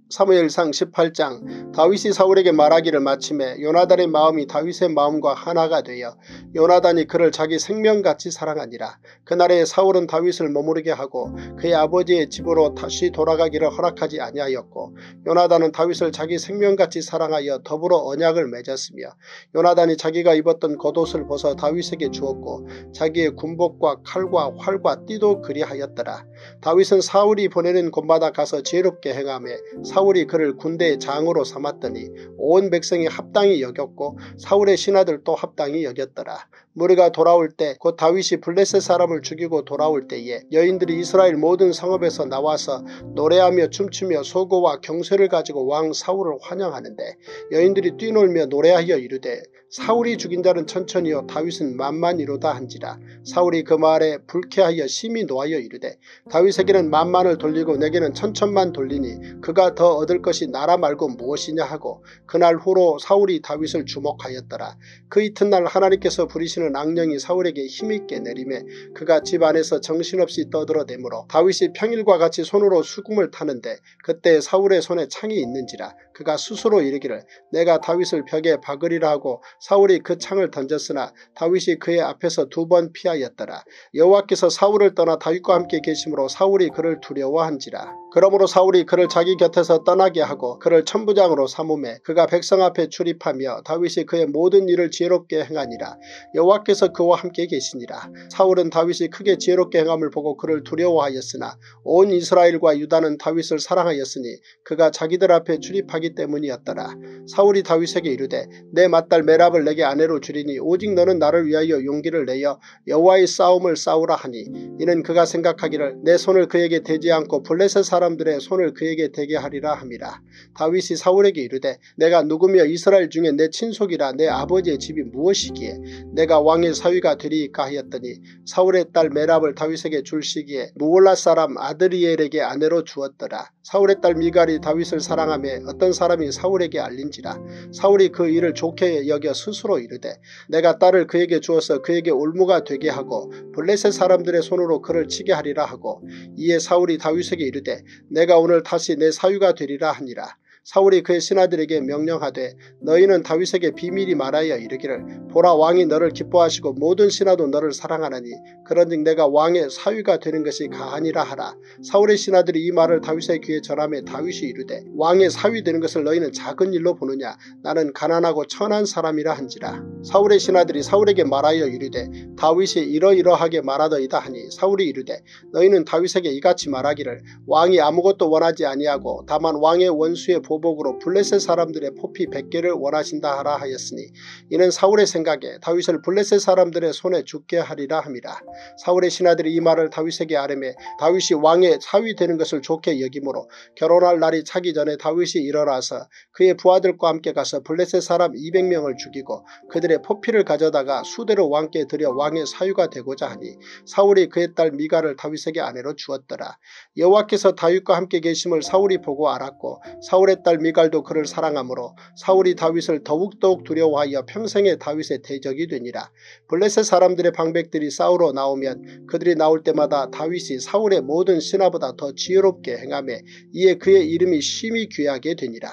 사무엘상 18장 다윗이 사울에게 말하기를 마침에 요나단의 마음이 다윗의 마음과 하나가 되어 요나단이 그를 자기 생명같이 사랑하니라. 그날에 사울은 다윗을 머무르게 하고 그의 아버지의 집으로 다시 돌아가기를 허락하지 아니하였고 요나단은 다윗을 자기 생명같이 사랑하여 더불어 언약을 맺었으며 요나단이 자기가 입었던 겉옷을 벗어 다윗에게 주었고 자기의 군복과 칼과 활과 띠도 그리하였더라. 다윗은 사울이 보내는 곳마다 가서 지혜롭게 행하며 사울이 그를 군대의 장으로 삼았더니 온 백성이 합당히 여겼고 사울의 신하들도 합당히 여겼더라. 무리가 돌아올 때 곧 다윗이 블레셋 사람을 죽이고 돌아올 때에 여인들이 이스라엘 모든 성읍에서 나와서 노래하며 춤추며 소고와 경쇠를 가지고 왕 사울을 환영하는데 여인들이 뛰놀며 노래하여 이르되 사울이 죽인 자는 천천히요 다윗은 만만이로다 한지라. 사울이 그 말에 불쾌하여 심히 노하여 이르되 다윗에게는 만만을 돌리고 내게는 천천만 돌리니 그가 더 얻을 것이 나라 말고 무엇이냐 하고 그날 후로 사울이 다윗을 주목하였더라. 그 이튿날 하나님께서 부리시는 악령이 사울에게 힘있게 내리매 그가 집 안에서 정신없이 떠들어대므로 다윗이 평일과 같이 손으로 수금을 타는데 그때 사울의 손에 창이 있는지라. 그가 스스로 이르기를 내가 다윗을 벽에 박으리라 하고 사울이 그 창을 던졌으나 다윗이 그의 앞에서 2번 피하였더라. 여호와께서 사울을 떠나 다윗과 함께 계심으로 사울이 그를 두려워한지라. 그러므로 사울이 그를 자기 곁에서 떠나게 하고 그를 천부장으로 삼음해 그가 백성 앞에 출입하며 다윗이 그의 모든 일을 지혜롭게 행하니라. 여호와께서 그와 함께 계시니라. 사울은 다윗이 크게 지혜롭게 행함을 보고 그를 두려워하였으나 온 이스라엘과 유다는 다윗을 사랑하였으니 그가 자기들 앞에 출입하기 때문이었더라. 사울이 다윗에게 이르되 내 맏딸 메랍을 내게 아내로 주리니 오직 너는 나를 위하여 용기를 내어 여호와의 싸움을 싸우라 하니 이는 그가 생각하기를 내 손을 그에게 대지 않고 블레셋 사람들의 손을 그에게 대게 하리라 함이라. 다윗이 사울에게 이르되 내가 누구며 이스라엘 중에 내 친속이라 내 아버지의 집이 무엇이기에 내가 왕의 사위가 되리이까 하였더니 사울의 딸 메랍을 다윗에게 줄 시기에 무올라 사람 아드리엘에게 아내로 주었더라. 사울의 딸 미갈이 다윗을 사랑하며 어떤 사람이 사울에게 알린지라. 사울이 그 일을 좋게 여겨 스스로 이르되 내가 딸을 그에게 주어서 그에게 올무가 되게 하고 블레셋 사람들의 손으로 그를 치게 하리라 하고 이에 사울이 다윗에게 이르되 내가 오늘 다시 내 사위가 되리라 하니라. 사울이 그의 신하들에게 명령하되 너희는 다윗에게 비밀히 말하여 이르기를 보라 왕이 너를 기뻐하시고 모든 신하도 너를 사랑하나니 그런즉 내가 왕의 사위가 되는 것이 가하니라 하라. 사울의 신하들이 이 말을 다윗의 귀에 전하며 다윗이 이르되 왕의 사위 되는 것을 너희는 작은 일로 보느냐 나는 가난하고 천한 사람이라 한지라. 사울의 신하들이 사울에게 말하여 이르되 다윗이 이러이러하게 말하더이다 하니 사울이 이르되 너희는 다윗에게 이같이 말하기를 왕이 아무것도 원하지 아니하고 다만 왕의 원수의 보복으로 블레셋 사람들의 포피 100개를 원하신다 하라 하였으니 이는 사울의 생각에 다윗을 블레셋 사람들의 손에 죽게 하리라 함이라. 사울의 신하들이 이 말을 다윗에게 아뢰매 다윗이 왕의 사위 되는 것을 좋게 여기므로 결혼할 날이 차기 전에 다윗이 일어나서 그의 부하들과 함께 가서 블레셋 사람 200명을 죽이고 그들의 포피를 가져다가 수대로 왕께 드려 왕의 사위가 되고자 하니 사울이 그의 딸 미갈을 다윗에게 아내로 주었더라. 여호와께서 다윗과 함께 계심을 사울이 보고 알았고 사울의 딸 미갈도 그를 사랑하므로 사울이 다윗을 더욱더욱 두려워하여 평생에 다윗의 대적이 되니라. 블레셋 사람들의 방백들이 싸우러 나오면 그들이 나올 때마다 다윗이 사울의 모든 신하보다 더 지혜롭게 행하며 이에 그의 이름이 심히 귀하게 되니라.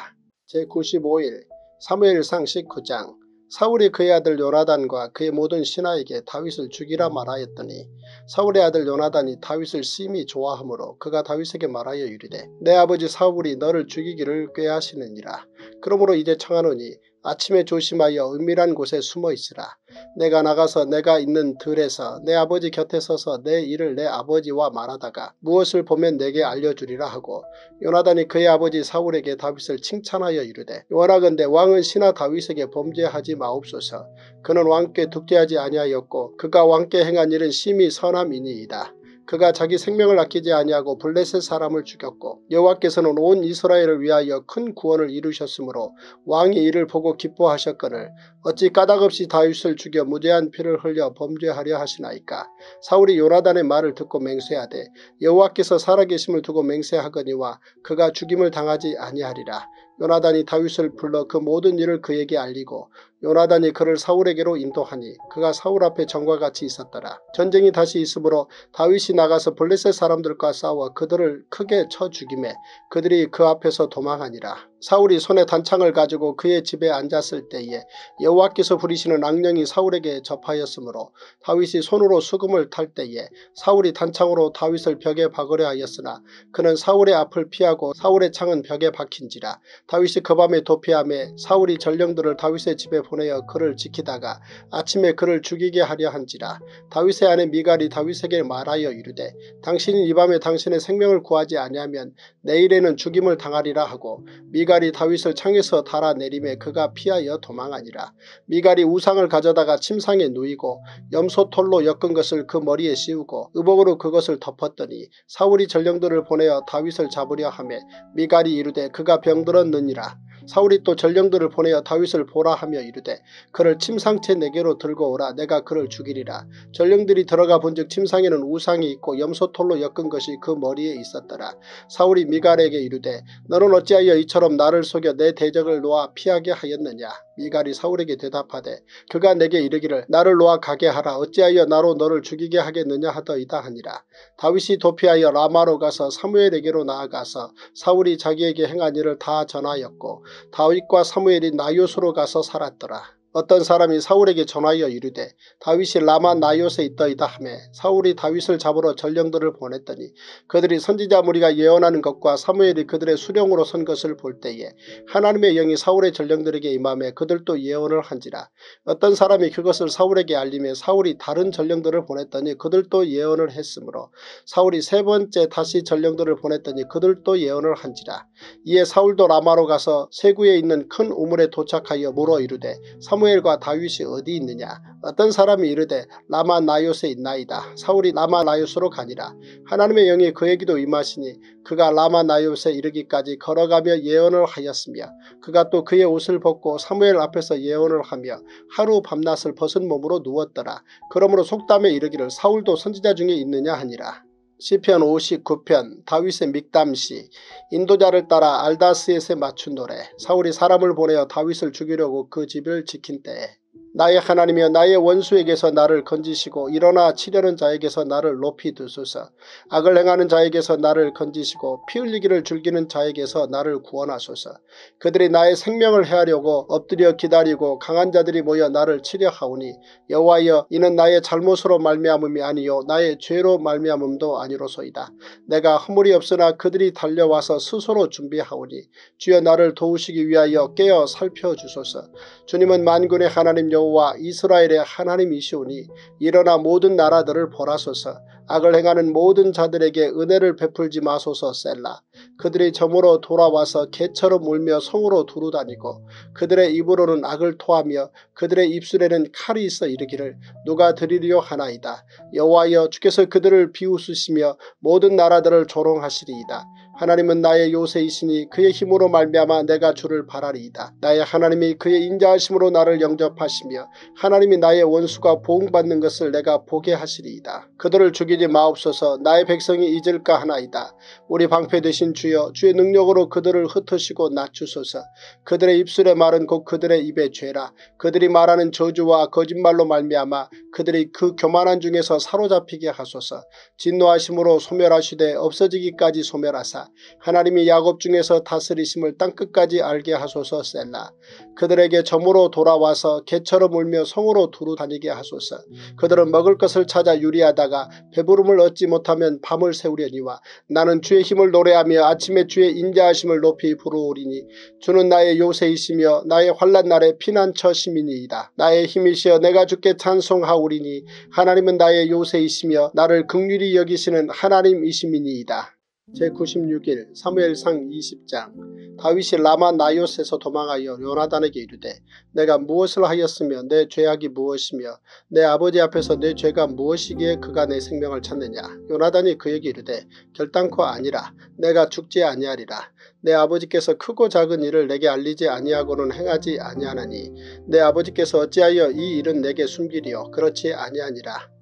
제95일 사무엘상 19장 사울이 그의 아들 요나단과 그의 모든 신하에게 다윗을 죽이라 말하였더니 사울의 아들 요나단이 다윗을 심히 좋아하므로 그가 다윗에게 말하여 이르되 내 아버지 사울이 너를 죽이기를 꾀하시느니라. 그러므로 이제 청하노니 아침에 조심하여 은밀한 곳에 숨어 있으라. 내가 나가서 내가 있는 들에서 내 아버지 곁에 서서 내 일을 내 아버지와 말하다가 무엇을 보면 내게 알려주리라 하고 요나단이 그의 아버지 사울에게 다윗을 칭찬하여 이르되 원하건대 왕은 신하 다윗에게 범죄하지 마옵소서. 그는 왕께 득죄하지 아니하였고 그가 왕께 행한 일은 심히 선함이니이다. 그가 자기 생명을 아끼지 아니하고 블레셋 사람을 죽였고 여호와께서는 온 이스라엘을 위하여 큰 구원을 이루셨으므로 왕이 이를 보고 기뻐하셨거늘 어찌 까닭없이 다윗을 죽여 무죄한 피를 흘려 범죄하려 하시나이까. 사울이 요나단의 말을 듣고 맹세하되 여호와께서 살아계심을 두고 맹세하거니와 그가 죽임을 당하지 아니하리라. 요나단이 다윗을 불러 그 모든 일을 그에게 알리고 요나단이 그를 사울에게로 인도하니 그가 사울 앞에 전과 같이 있었더라. 전쟁이 다시 있으므로 다윗이 나가서 블레셋 사람들과 싸워 그들을 크게 쳐 죽이매 그들이 그 앞에서 도망하니라. 사울이 손에 단창을 가지고 그의 집에 앉았을 때에 여호와께서 부리시는 악령이 사울에게 접하였으므로 다윗이 손으로 수금을 탈 때에 사울이 단창으로 다윗을 벽에 박으려 하였으나 그는 사울의 앞을 피하고 사울의 창은 벽에 박힌지라. 다윗이 그 밤에 도피하매 사울이 전령들을 다윗의 집에 보내어 그를 지키다가 아침에 그를 죽이게 하려 한지라. 다윗의 아내 미갈이 다윗에게 말하여 이르되 당신이 이 밤에 당신의 생명을 구하지 아니하면 내일에는 죽임을 당하리라 하고 미갈이 다윗을 창에서 달아내리매 그가 피하여 도망하니라. 미갈이 우상을 가져다가 침상에 누이고 염소털로 엮은 것을 그 머리에 씌우고 의복으로 그것을 덮었더니 사울이 전령들을 보내어 다윗을 잡으려 하매 미갈이 이르되 그가 병들었느니라. 사울이 또 전령들을 보내어 다윗을 보라 하며 이르되 그를 침상채 내게로 들고 오라. 내가 그를 죽이리라. 전령들이 들어가 본즉 침상에는 우상이 있고 염소털로 엮은 것이 그 머리에 있었더라. 사울이 미갈에게 이르되 너는 어찌하여 이처럼 나를 속여 내 대적을 놓아 피하게 하였느냐. 미갈이 사울에게 대답하되 그가 내게 이르기를 나를 놓아 가게 하라. 어찌하여 나로 너를 죽이게 하겠느냐 하더이다 하니라. 다윗이 도피하여 라마로 가서 사무엘에게로 나아가서 사울이 자기에게 행한 일을 다 전하였고 다윗과 사무엘이 나요스로 가서 살았더라. 어떤 사람이 사울에게 전하여 이르되 다윗이 라마 나요스에 있더이다 하매 사울이 다윗을 잡으러 전령들을 보냈더니 그들이 선지자 무리가 예언하는 것과 사무엘이 그들의 수령으로 선 것을 볼 때에 하나님의 영이 사울의 전령들에게 임하매 그들도 예언을 한지라. 어떤 사람이 그것을 사울에게 알리매 사울이 다른 전령들을 보냈더니 그들도 예언을 했으므로 사울이 세 번째 다시 전령들을 보냈더니 그들도 예언을 한지라. 이에 사울도 라마로 가서 세구에 있는 큰 우물에 도착하여 물어 이르되 사무엘과 다윗이 어디 있느냐. 어떤 사람이 이르되 라마 나요스에 있나이다. 사울이 라마 나요스로 가니라. 하나님의 영이 그에게도 임하시니 그가 라마 나요스에 이르기까지 걸어가며 예언을 하였으며 그가 또 그의 옷을 벗고 사무엘 앞에서 예언을 하며 하루 밤낮을 벗은 몸으로 누웠더라. 그러므로 속담에 이르기를 사울도 선지자 중에 있느냐 하니라. 시편 59편 다윗의 믹담시. 인도자를 따라 알다스엣에 맞춘 노래. 사울이 사람을 보내어 다윗을 죽이려고 그 집을 지킨 때에 나의 하나님이여 나의 원수에게서 나를 건지시고 일어나 치려는 자에게서 나를 높이 두소서. 악을 행하는 자에게서 나를 건지시고 피 흘리기를 즐기는 자에게서 나를 구원하소서. 그들이 나의 생명을 해하려고 엎드려 기다리고 강한 자들이 모여 나를 치려 하오니 여호와여 이는 나의 잘못으로 말미암음이 아니요 나의 죄로 말미암음도 아니로소이다. 내가 허물이 없으나 그들이 달려와서 스스로 준비하오니 주여 나를 도우시기 위하여 깨어 살펴주소서. 주님은 만군의 하나님 여호와 이스라엘의 하나님이시오니 일어나 모든 나라들을 벌하소서. 악을 행하는 모든 자들에게 은혜를 베풀지 마소서. 셀라. 그들이 저물어 돌아와서 개처럼 울며 성으로 두루다니고 그들의 입으로는 악을 토하며 그들의 입술에는 칼이 있어 이르기를 누가 드리려 하나이다. 여호와여 주께서 그들을 비웃으시며 모든 나라들을 조롱하시리이다. 하나님은 나의 요새이시니 그의 힘으로 말미암아 내가 주를 바라리이다. 나의 하나님이 그의 인자하심으로 나를 영접하시며 하나님이 나의 원수가 보응받는 것을 내가 보게 하시리이다. 그들을 죽이지 마옵소서. 나의 백성이 잊을까 하나이다. 우리 방패 되신 주여 주의 능력으로 그들을 흩으시고 낮추소서. 그들의 입술의 말은 곧 그들의 입의 죄라. 그들이 말하는 저주와 거짓말로 말미암아 그들이 그 교만한 중에서 사로잡히게 하소서. 진노하심으로 소멸하시되 없어지기까지 소멸하사 하나님이 야곱 중에서 다스리심을 땅끝까지 알게 하소서. 셀라. 그들에게 점으로 돌아와서 개처럼 울며 성으로 두루 다니게 하소서. 그들은 먹을 것을 찾아 유리하다가 배부름을 얻지 못하면 밤을 새우려니와 나는 주의 힘을 노래하며 아침에 주의 인자하심을 높이 부르오리니 주는 나의 요새이시며 나의 환난 날의 피난처심이니이다. 나의 힘이시여 내가 주께 찬송하오리니 하나님은 나의 요새이시며 나를 긍휼히 여기시는 하나님이심이니이다. 제96일 사무엘상 20장. 다윗이 라마 나요스에서 도망하여 요나단에게 이르되 내가 무엇을 하였으며 내 죄악이 무엇이며 내 아버지 앞에서 내 죄가 무엇이기에 그가 내 생명을 찾느냐. 요나단이 그에게 이르되 결단코 아니라. 내가 죽지 아니하리라. 내 아버지께서 크고 작은 일을 내게 알리지 아니하고는 행하지 아니하나니 내 아버지께서 어찌하여 이 일은 내게 숨기리요. 그렇지 아니하니라.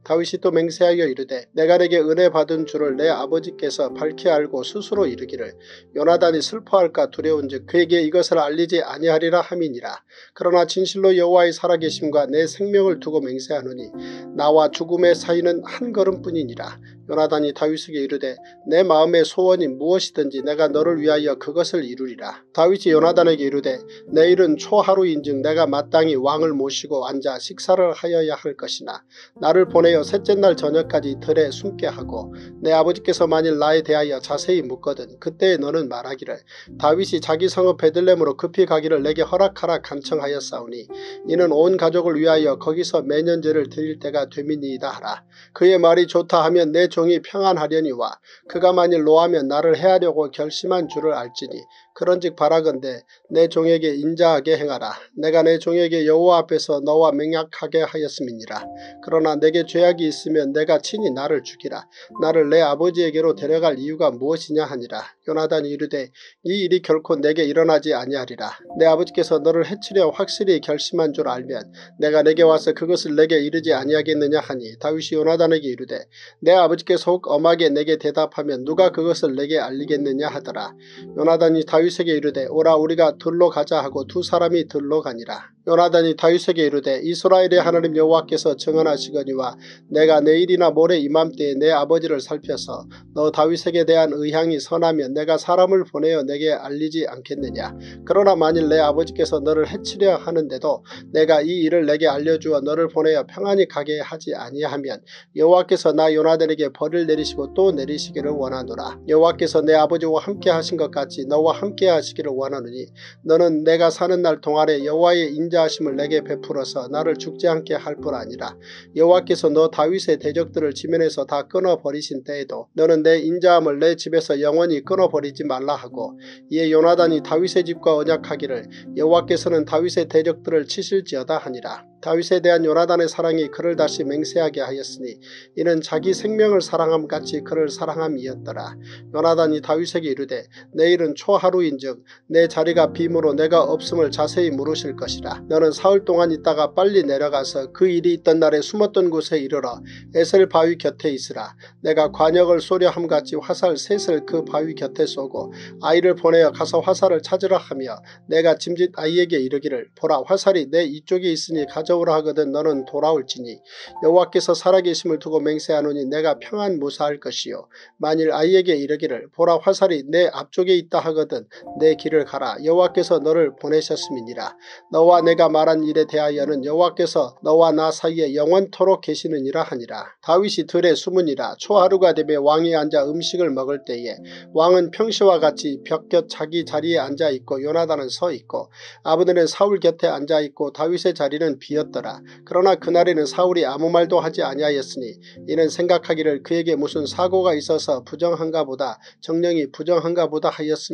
다윗이 또 맹세하여 이르되 내가 내게 은혜 받은 줄을 내 아버지께서 밝히 알고 스스로 이르기를 요나단이 슬퍼할까 두려운즉 그에게 이것을 알리지 아니하리라 함이니라. 그러나 진실로 여호와의 살아계심과 내 생명을 두고 맹세하노니 나와 죽음의 사이는 한 걸음뿐이니라. 요나단이 다윗에게 이르되 내 마음의 소원이 무엇이든지 내가 너를 위하여 그것을 이루리라. 다윗이 요나단에게 이르되 내일은 초하루인즉 내가 마땅히 왕을 모시고 앉아 식사를 하여야 할 것이나 나를 보내어 셋째 날 저녁까지 들에 숨게 하고 내 아버지께서 만일 나에 대하여 자세히 묻거든 그때에 너는 말하기를 다윗이 자기 성읍 베들레헴으로 급히 가기를 내게 허락하라 간청하였사오니 이는 온 가족을 위하여 거기서 매년제를 드릴 때가 됨이니이다 하라. 그의 말이 좋다 하면 내 종이 평안하려니와 그가 만일 노하면 나를 해하려고 결심한 줄을 알지니 그런즉 바라건대 내 종에게 인자하게 행하라. 내가 내 종에게 여호와 앞에서 너와 맹약하게 하였음이니라. 그러나 내게 죄악이 있으면 내가 친히 나를 죽이라. 나를 내 아버지에게로 데려갈 이유가 무엇이냐 하니라. 요나단이 이르되 이 일이 결코 내게 일어나지 아니하리라. 내 아버지께서 너를 해치려 확실히 결심한 줄 알면 내가 내게 와서 그것을 내게 이르지 아니하겠느냐 하니 다윗이 요나단에게 이르되 내 아버지께서 혹 엄하게 내게 대답하면 누가 그것을 내게 알리겠느냐 하더라. 요나단이 다윗에게 이르되 오라 우리가 들로 가자 하고 두 사람이 들로 가니라. 요나단이 다윗에게 이르되 이스라엘의 하나님 여호와께서 증언하시거니와 내가 내일이나 모레 이맘때에 내 아버지를 살펴서 너 다윗에게 대한 의향이 선하면 내가 사람을 보내어 내게 알리지 않겠느냐. 그러나 만일 내 아버지께서 너를 해치려 하는데도 내가 이 일을 내게 알려주어 너를 보내어 평안히 가게 하지 아니하면 여호와께서 나 요나단에게 벌을 내리시고 또 내리시기를 원하노라. 여호와께서 내 아버지와 함께 하신 것 같이 너와 함께 하시기를 원하노니 너는 내가 사는 날 동안에 여호와의 인자하심을 내게 베풀어서 나를 죽지 않게 할 뿐 아니라 여호와께서 너 다윗의 대적들을 지면에서 다 끊어버리신 때에도 너는 내 인자함을 내 집에서 영원히 끊어버리지 말라 하고 이에 요나단이 다윗의 집과 언약하기를 여호와께서는 다윗의 대적들을 치실지어다 하니라. 다윗에 대한 요나단의 사랑이 그를 다시 맹세하게 하였으니 이는 자기 생명을 사랑함 같이 그를 사랑함이었더라. 요나단이 다윗에게 이르되 내일은 초하루인즉 내 자리가 빔으로 내가 없음을 자세히 물으실 것이라. 너는 사흘 동안 있다가 빨리 내려가서 그 일이 있던 날에 숨었던 곳에 이르러 에셀 바위 곁에 있으라. 내가 관역을 쏘려 함같이 화살 셋을 그 바위 곁에 쏘고 아이를 보내어 가서 화살을 찾으라 하며 내가 짐짓 아이에게 이르기를 보라 화살이 내 이쪽에 있으니 가져오라 하거든 너는 돌아올지니 여호와께서 살아계심을 두고 맹세하노니 내가 평안 무사할 것이요 만일 아이에게 이르기를 보라 화살이 내 앞쪽에 있다 하거든 내 길을 가라. 여호와께서 너를 보내셨음이니라. 너와 내가 말한 일에 대하여는 여호와께서 너와 나 사이에 영원토록 계시느니라 하니라. 다윗이 들에 숨으니라. 초하루가 되며 왕이 앉아 음식을 먹을 때에 왕은 평시와 같이 벽곁 자기 자리에 앉아있고 요나단은 서있고 아브넬은 사울 곁에 앉아있고 다윗의 자리는 비었더라. 그러나 그날에는 사울이 아무 말도 하지 아니하였으니 이는 생각하기를 그에게 무슨 사고가 있어서 부정한가 보다 정령이 부정한가 보다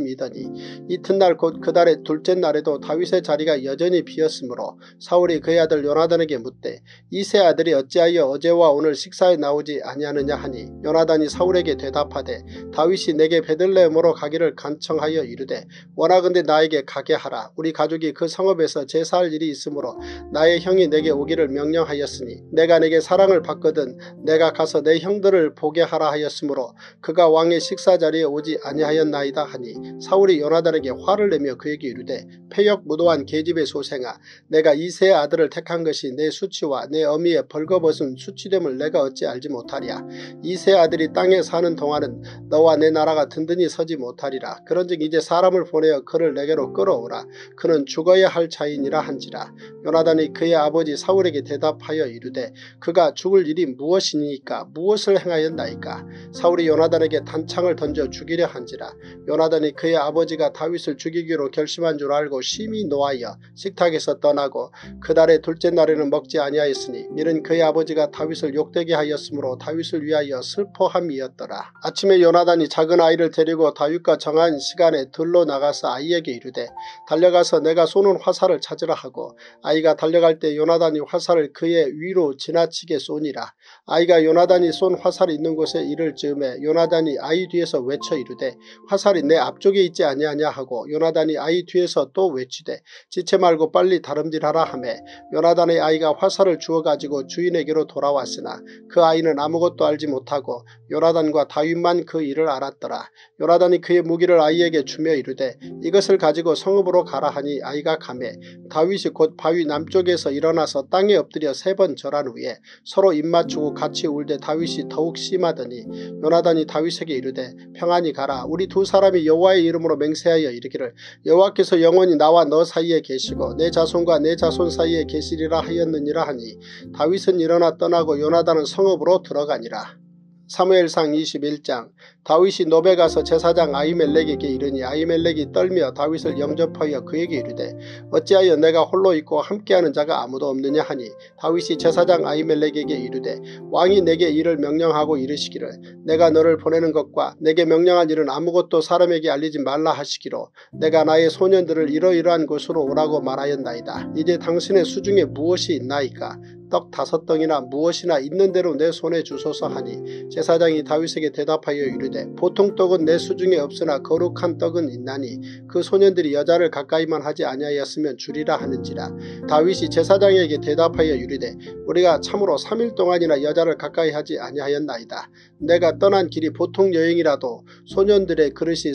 하였음이더니 이튿날 곧 그 달의 둘째 날에도 다윗의 자리가 여전히 비었으므로 사울이 그의 아들 요나단에게 묻되 이 세 아들이 어찌하여 어제와 오늘 식사에 나오지 아니하느냐 하니 요나단이 사울에게 대답하되 다윗이 내게 베들레헴으로 가기를 간청하여 이르되 원하건대 나에게 가게 하라. 우리 가족이 그 성읍에서 제사할 일이 있으므로 나의 형이 내게 오기를 명령하였으니 내가 내게 사랑을 받거든 내가 가서 내 형들을 보게 하라 하였으므로 그가 왕의 식사 자리에 오지 아니하였나이다 하니 사울이 요나단에게 화를 내며 그에게 이르되 패역 무도한 계집의 소생아 내가 이 세 아들을 택한 것이 내 수치와 내 어미의 벌거벗은 수치됨을 내가 어찌 알지 못하랴. 이 세 아들이 땅에 사는 동안은 너와 내 나라가 든든히 서지 못하리라. 그런즉 이제 사람을 보내어 그를 내게로 끌어오라. 그는 죽어야 할 자이니라 한지라. 요나단이 그의 아버지 사울에게 대답하여 이르되 그가 죽을 일이 무엇이니까 무엇을 행하였나이까. 사울이 요나단에게 단창을 던져 죽이려 한지라. 요나단이 그의 아버지가 다윗을 죽이기로 결심한 줄 알고 심히 노하여 식탁에서 떠나고 그 달의 둘째 날에는 먹지 아니하였으니 이는 그의 아버지가 다윗을 욕되게 하였으므로 다윗을 위하여 슬퍼함이었더라. 아침에 요나단이 작은 아이를 데리고 다윗과 정한 시간에 들로 나가서 아이에게 이르되 달려가서 내가 쏘는 화살을 찾으라 하고 아이가 달려갈 때 요나단이 화살을 그의 위로 지나치게 쏘니라. 아이가 요나단이 쏜 화살이 있는 곳에 이를 즈음에 요나단이 아이 뒤에서 외쳐 이르되 화살이 내 앞쪽에 있지 아니하냐 하고 요나단이 아이 뒤에서 또 외치되 지체 말고 빨리 다름질하라 하매 요나단의 아이가 화살을 주워가지고 주인에게로 돌아왔으나 그 아이는 아무것도 알지 못하고 요나단과 다윗만 그 일을 알았더라. 요나단이 그의 무기를 아이에게 주며 이르되 이것을 가지고 성읍으로 가라 하니 아이가 가매 다윗이 곧 바위 남쪽에서 일어나서 땅에 엎드려 3번 절한 후에 서로 입맞추고 같이 울되 다윗이 더욱 심하더니 요나단이 다윗에게 이르되 평안히 가라. 우리 두 사람이 여호와의 이름으로 맹세하여 이르기를 여호와께서 영원히 나와 너 사이에 계시고 내 자손과 내 자손 사이에 계시리라 하였느니라 하니 다윗은 일어나 떠나고 요나단은 성읍으로 들어가니라. 사무엘상 21장. 다윗이 노베 가서 제사장 아히멜렉에게 이르니 아히멜렉이 떨며 다윗을 영접하여 그에게 이르되 어찌하여 내가 홀로 있고 함께하는 자가 아무도 없느냐 하니 다윗이 제사장 아히멜렉에게 이르되 왕이 내게 이를 명령하고 이르시기를 내가 너를 보내는 것과 내게 명령한 일은 아무것도 사람에게 알리지 말라 하시기로 내가 나의 소년들을 이러이러한 곳으로 오라고 말하였나이다. 이제 당신의 수중에 무엇이 있나이까? 떡 5덩이나 무엇이나 있는 대로 내 손에 주소서 하니 제사장이 다윗에게 대답하여 이르되 보통 떡은 내 수중에 없으나 거룩한 떡은 있나니 그 소년들이 여자를 가까이만 하지 아니하였으면 주리라 하는지라. 다윗이 제사장에게 대답하여 이르되 우리가 참으로 3일 동안이나 여자를 가까이 하지 아니하였나이다. 내가 떠난 길이 보통 여행이라도 소년들의 그릇이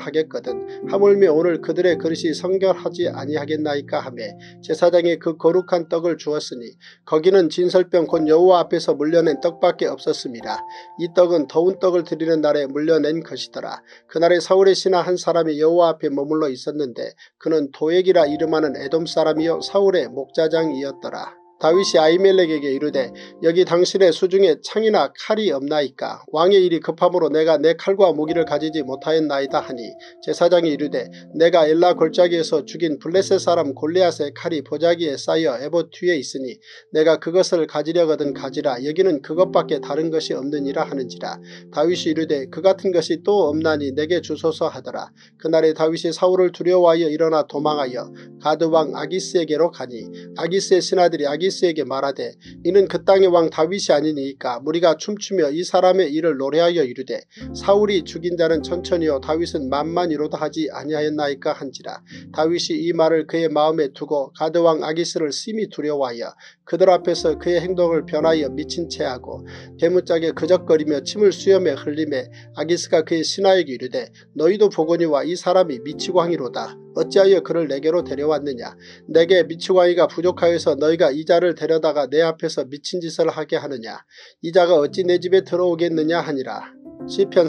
성결하겠거든 하물며 오늘 그들의 그릇이 성결하지 아니하겠나이까 하매 제사장이 그 거룩한 떡을 주었으니 거기는 진설병 곧 여호와 앞에서 물려낸 떡밖에 없었습니다. 이 떡은 더운 떡을 드리는 날에 물려낸 것이더라. 그날에 사울의 신하 한 사람이 여호와 앞에 머물러 있었는데 그는 도액이라 이름하는 에돔 사람이요 사울의 목자장이었더라. 다윗이 아히멜렉에게 이르되 여기 당신의 수중에 창이나 칼이 없나이까? 왕의 일이 급함으로 내가 내 칼과 무기를 가지지 못하였나이다 하니 제사장이 이르되 내가 엘라 골짜기에서 죽인 블레셋 사람 골리앗의 칼이 보자기에 쌓여 에봇 뒤에 있으니 내가 그것을 가지려거든 가지라. 여기는 그것밖에 다른 것이 없느니라 하는지라. 다윗이 이르되 그 같은 것이 또 없나니 내게 주소서 하더라. 그날에 다윗이 사울을 두려워하여 일어나 도망하여 가드왕 아기스에게로 가니 아기스의 신하들이 아기스에게 말하되 이는 그 땅의 왕 다윗이 아니니까 무리가 춤추며 이 사람의 일을 노래하여 이르되 사울이 죽인 자는 천천히요 다윗은 만만이로다 하지 아니하였나이까 한지라. 다윗이 이 말을 그의 마음에 두고 가드왕 아기스를 심히 두려워하여 그들 앞에서 그의 행동을 변하여 미친 채하고 대문짝에 그적거리며 침을 수염에 흘리매 아기스가 그의 신하에게 이르되 너희도 보거니와 이 사람이 미치광이로다. 어찌하여 그를 내게로 데려왔느냐? 내게 미치광이가 부족하여서 너희가 이 자를 데려다가 내 앞에서 미친 짓을 하게 하느냐? 이 자가 어찌 내 집에 들어오겠느냐 하니라. 시편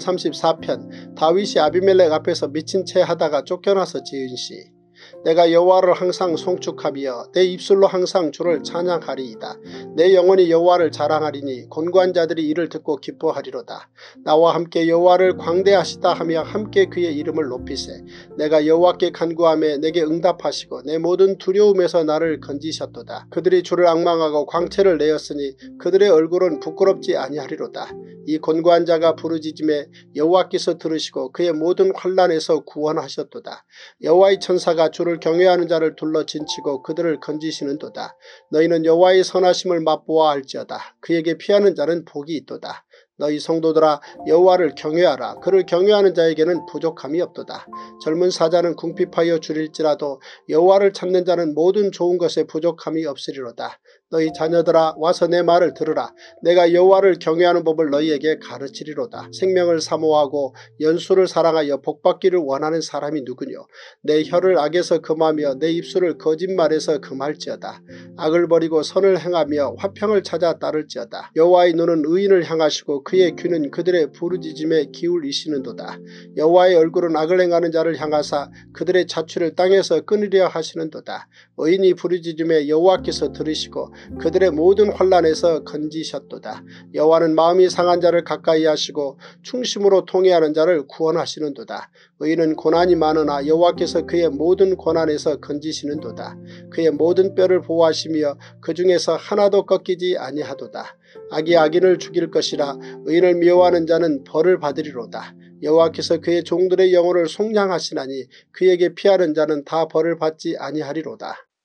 34편. 다윗이 아비멜렉 앞에서 미친 채 하다가 쫓겨나서 지은 시. 내가 여호와를 항상 송축하며 내 입술로 항상 주를 찬양하리이다. 내 영혼이 여호와를 자랑하리니 곤고한 자들이 이를 듣고 기뻐하리로다. 나와 함께 여호와를 광대하시다 하며 함께 그의 이름을 높이세. 내가 여호와께 간구하며 내게 응답하시고 내 모든 두려움에서 나를 건지셨도다. 그들이 주를 앙망하고 광채를 내었으니 그들의 얼굴은 부끄럽지 아니하리로다. 이 곤고한 자가 부르짖음에 여호와께서 들으시고 그의 모든 환난에서 구원하셨도다. 여호와의 천사가 주를 경외하는 자를 둘러 진치고 그들을 건지시는도다. 너희는 여호와의 선하심을 맛보아 알지어다. 그에게 피하는 자는 복이 있도다. 너희 성도들아 여호와를 경외하라. 그를 경외하는 자에게는 부족함이 없도다. 젊은 사자는 궁핍하여 줄일지라도 여호와를 찾는 자는 모든 좋은 것에 부족함이 없으리로다. 너희 자녀들아 와서 내 말을 들으라. 내가 여호와를 경외하는 법을 너희에게 가르치리로다. 생명을 사모하고 연수를 사랑하여 복받기를 원하는 사람이 누구뇨? 내 혀를 악에서 금하며 내 입술을 거짓말에서 금할지어다. 악을 버리고 선을 행하며 화평을 찾아 따를지어다. 여호와의 눈은 의인을 향하시고 그의 귀는 그들의 부르짖음에 기울이시는도다. 여호와의 얼굴은 악을 행하는 자를 향하사 그들의 자취를 땅에서 끊으려 하시는도다. 의인이 부르짖음에 여호와께서 들으시고 그들의 모든 환난에서 건지셨도다. 여호와는 마음이 상한 자를 가까이 하시고 충심으로 통회하는 자를 구원하시는도다. 의인은 고난이 많으나 여호와께서 그의 모든 고난에서 건지시는도다. 그의 모든 뼈를 보호하시며 그 중에서 하나도 꺾이지 아니하도다. 악이 악인을 죽일 것이라. 의인을 미워하는 자는 벌을 받으리로다. 여호와께서 그의 종들의 영혼을 속량하시나니 그에게 피하는 자는 다 벌을 받지 아니하리로다.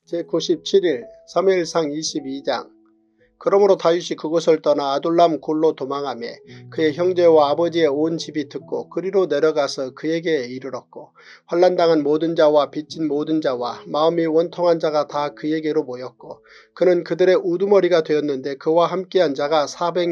제97일 사무엘상 22장. 그러므로 다윗이 그곳을 떠나 아둘람 굴로 도망하며 그의 형제와 아버지의 온 집이 듣고 그리로 내려가서 그에게 이르렀고 환난당한 모든 자와 빚진 모든 자와 마음이 원통한 자가 다 그에게로 모였고 그는 그들의 우두머리가 되었는데 그와 함께한 자가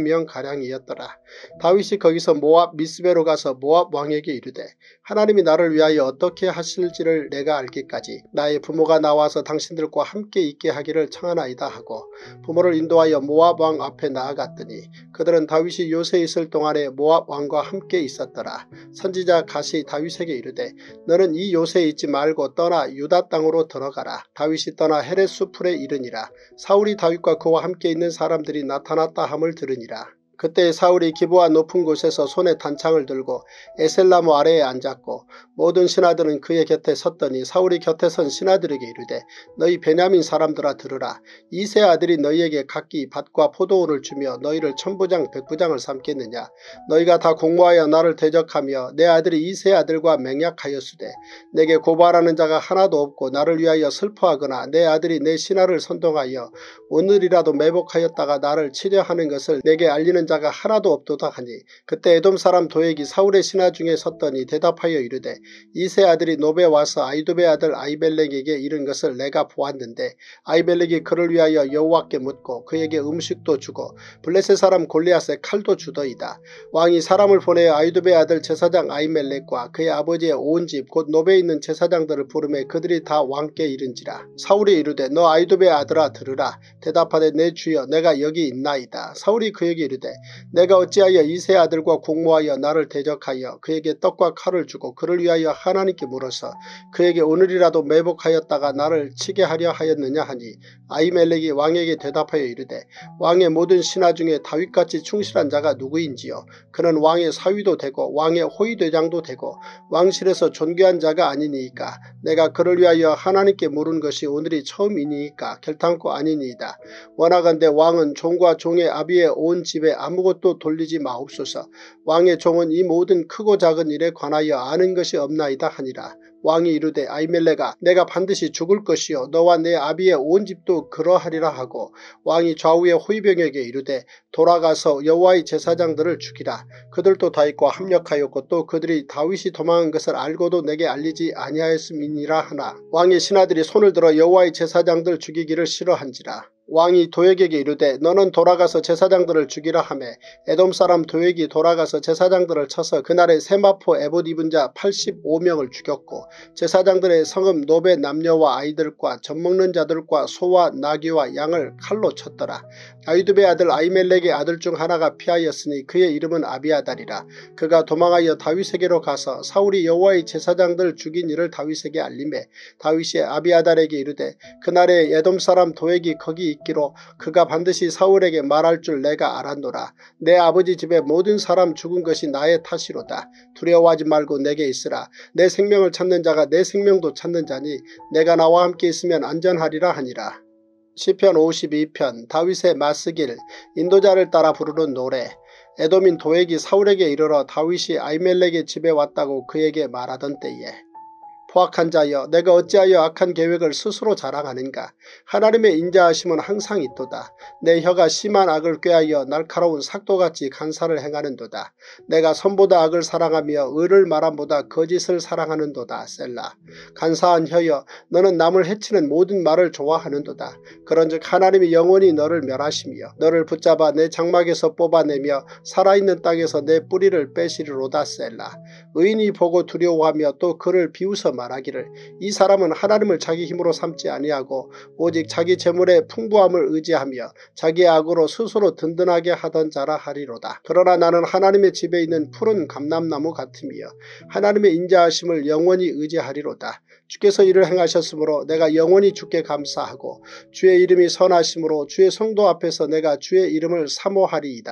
400명가량이었더라. 다윗이 거기서 모압 미스베로 가서 모압 왕에게 이르되 하나님이 나를 위하여 어떻게 하실지를 내가 알기까지 나의 부모가 나와서 당신들과 함께 있게 하기를 청하나이다 하고 부모를 인도하여 모압 왕 앞에 나아갔더니 그들은 다윗이 요새에 있을 동안에 모압 왕과 함께 있었더라. 선지자 갓이 다윗에게 이르되 너는 이 요새에 있지 말고 떠나 유다 땅으로 들어가라. 다윗이 떠나 헤레스 풀에 이르니라. 사울이 다윗과 그와 함께 있는 사람들이 나타났다 함을 들으니라. 그때 사울이 기브아 높은 곳에서 손에 단창을 들고 에셀나무 아래에 앉았고 모든 신하들은 그의 곁에 섰더니 사울이 곁에 선 신하들에게 이르되 너희 베냐민 사람들아 들으라. 이세 아들이 너희에게 각기 밭과 포도원을 주며 너희를 천부장 백부장을 삼겠느냐. 너희가 다 공모하여 나를 대적하며 내 아들이 이세 아들과 맹약하였으되 내게 고발하는 자가 하나도 없고 나를 위하여 슬퍼하거나 내 아들이 내 신하를 선동하여 오늘이라도 매복하였다가 나를 치려하는 것을 내게 알리는 자가 하나도 없도다 하니 그때 에돔 사람 도액이 사울의 신하 중에 섰더니 대답하여 이르되 이세 아들이 노베 와서 아이도베 아들 아히멜렉에게 이른 것을 내가 보았는데 아히멜렉이 그를 위하여 여호와께 묻고 그에게 음식도 주고 블레셋 사람 골리앗에 칼도 주더이다. 왕이 사람을 보내어 아히도베 아들 제사장 아히멜렉과 그의 아버지의 온 집 곧 노베에 있는 제사장들을 부르매 그들이 다 왕께 이른지라. 사울이 이르되 너 아히도베 아들아 들으라. 대답하되 내 주여 내가 여기 있나이다. 사울이 그에게 이르되 내가 어찌하여 이세 아들과 공모하여 나를 대적하여 그에게 떡과 칼을 주고 그를 위하여 하나님께 물어서 그에게 오늘이라도 매복하였다가 나를 치게 하려 하였느냐 하니 아히멜렉이 왕에게 대답하여 이르되 왕의 모든 신하 중에 다윗같이 충실한 자가 누구인지요. 그는 왕의 사위도 되고 왕의 호위대장도 되고 왕실에서 존귀한 자가 아니니이까 내가 그를 위하여 하나님께 물은 것이 오늘이 처음이니이까 결탄코 아니니이다. 원하건대 왕은 종과 종의 아비의 온 집에 아무것도 돌리지 마옵소서. 왕의 종은 이 모든 크고 작은 일에 관하여 아는 것이 없나이다 하니라. 왕이 이르되 아히멜렉아 내가 반드시 죽을 것이요 너와 내 아비의 온 집도 그러하리라 하고 왕이 좌우의 호위병에게 이르되 돌아가서 여호와의 제사장들을 죽이라. 그들도 다윗과 합력하였고 또 그들이 다윗이 도망한 것을 알고도 내게 알리지 아니하였음이니라 하나 왕의 신하들이 손을 들어 여호와의 제사장들 죽이기를 싫어한지라. 왕이 도액에게 이르되 너는 돌아가서 제사장들을 죽이라 하며 에돔 사람 도액이 돌아가서 제사장들을 쳐서 그날에 세마포 에봇 입은 자 85명을 죽였고 제사장들의 성읍 노베 남녀와 아이들과 젖먹는 자들과 소와 나귀와 양을 칼로 쳤더라. 아히두베 아들 아히멜렉의 아들 중 하나가 피하였으니 그의 이름은 아비아달이라. 그가 도망하여 다윗에게로 가서 사울이 여호와의 제사장들 죽인 일을 다윗에게 알리매 다윗이 아비아달에게 이르되 그날에 에돔 사람 도액이 거기 있기로 그가 반드시 사울에게 말할 줄 내가 알았노라. 내 아버지 집에 모든 사람 죽은 것이 나의 탓이로다. 두려워하지 말고 내게 있으라. 내 생명을 찾는 자가 내 생명도 찾는 자니 내가 나와 함께 있으면 안전하리라 하니라. 시편 52편 다윗의 맞쓰길 인도자를 따라 부르는 노래. 에돔인 도액이 사울에게 이르러 다윗이 아히멜렉의 집에 왔다고 그에게 말하던 때에 포악한 자여 내가 어찌하여 악한 계획을 스스로 자랑하는가. 하나님의 인자하심은 항상 있도다. 내 혀가 심한 악을 꾀하여 날카로운 삭도같이 간사를 행하는도다. 내가 선보다 악을 사랑하며 의를 말함보다 거짓을 사랑하는도다. 셀라. 간사한 혀여 너는 남을 해치는 모든 말을 좋아하는도다. 그런즉 하나님이 영원히 너를 멸하시며 너를 붙잡아 내 장막에서 뽑아내며 살아있는 땅에서 내 뿌리를 빼시리로다. 셀라. 의인이 보고 두려워하며 또 그를 비웃어 말하기를 이 사람은 하나님을 자기 힘으로 삼지 아니하고 오직 자기 재물의 풍부함을 의지하며 자기의 악으로 스스로 든든하게 하던 자라 하리로다. 그러나 나는 하나님의 집에 있는 푸른 감람나무 같으며 하나님의 인자하심을 영원히 의지하리로다. 주께서 이를 행하셨으므로 내가 영원히 주께 감사하고 주의 이름이 선하심으로 주의 성도 앞에서 내가 주의 이름을 사모하리이다.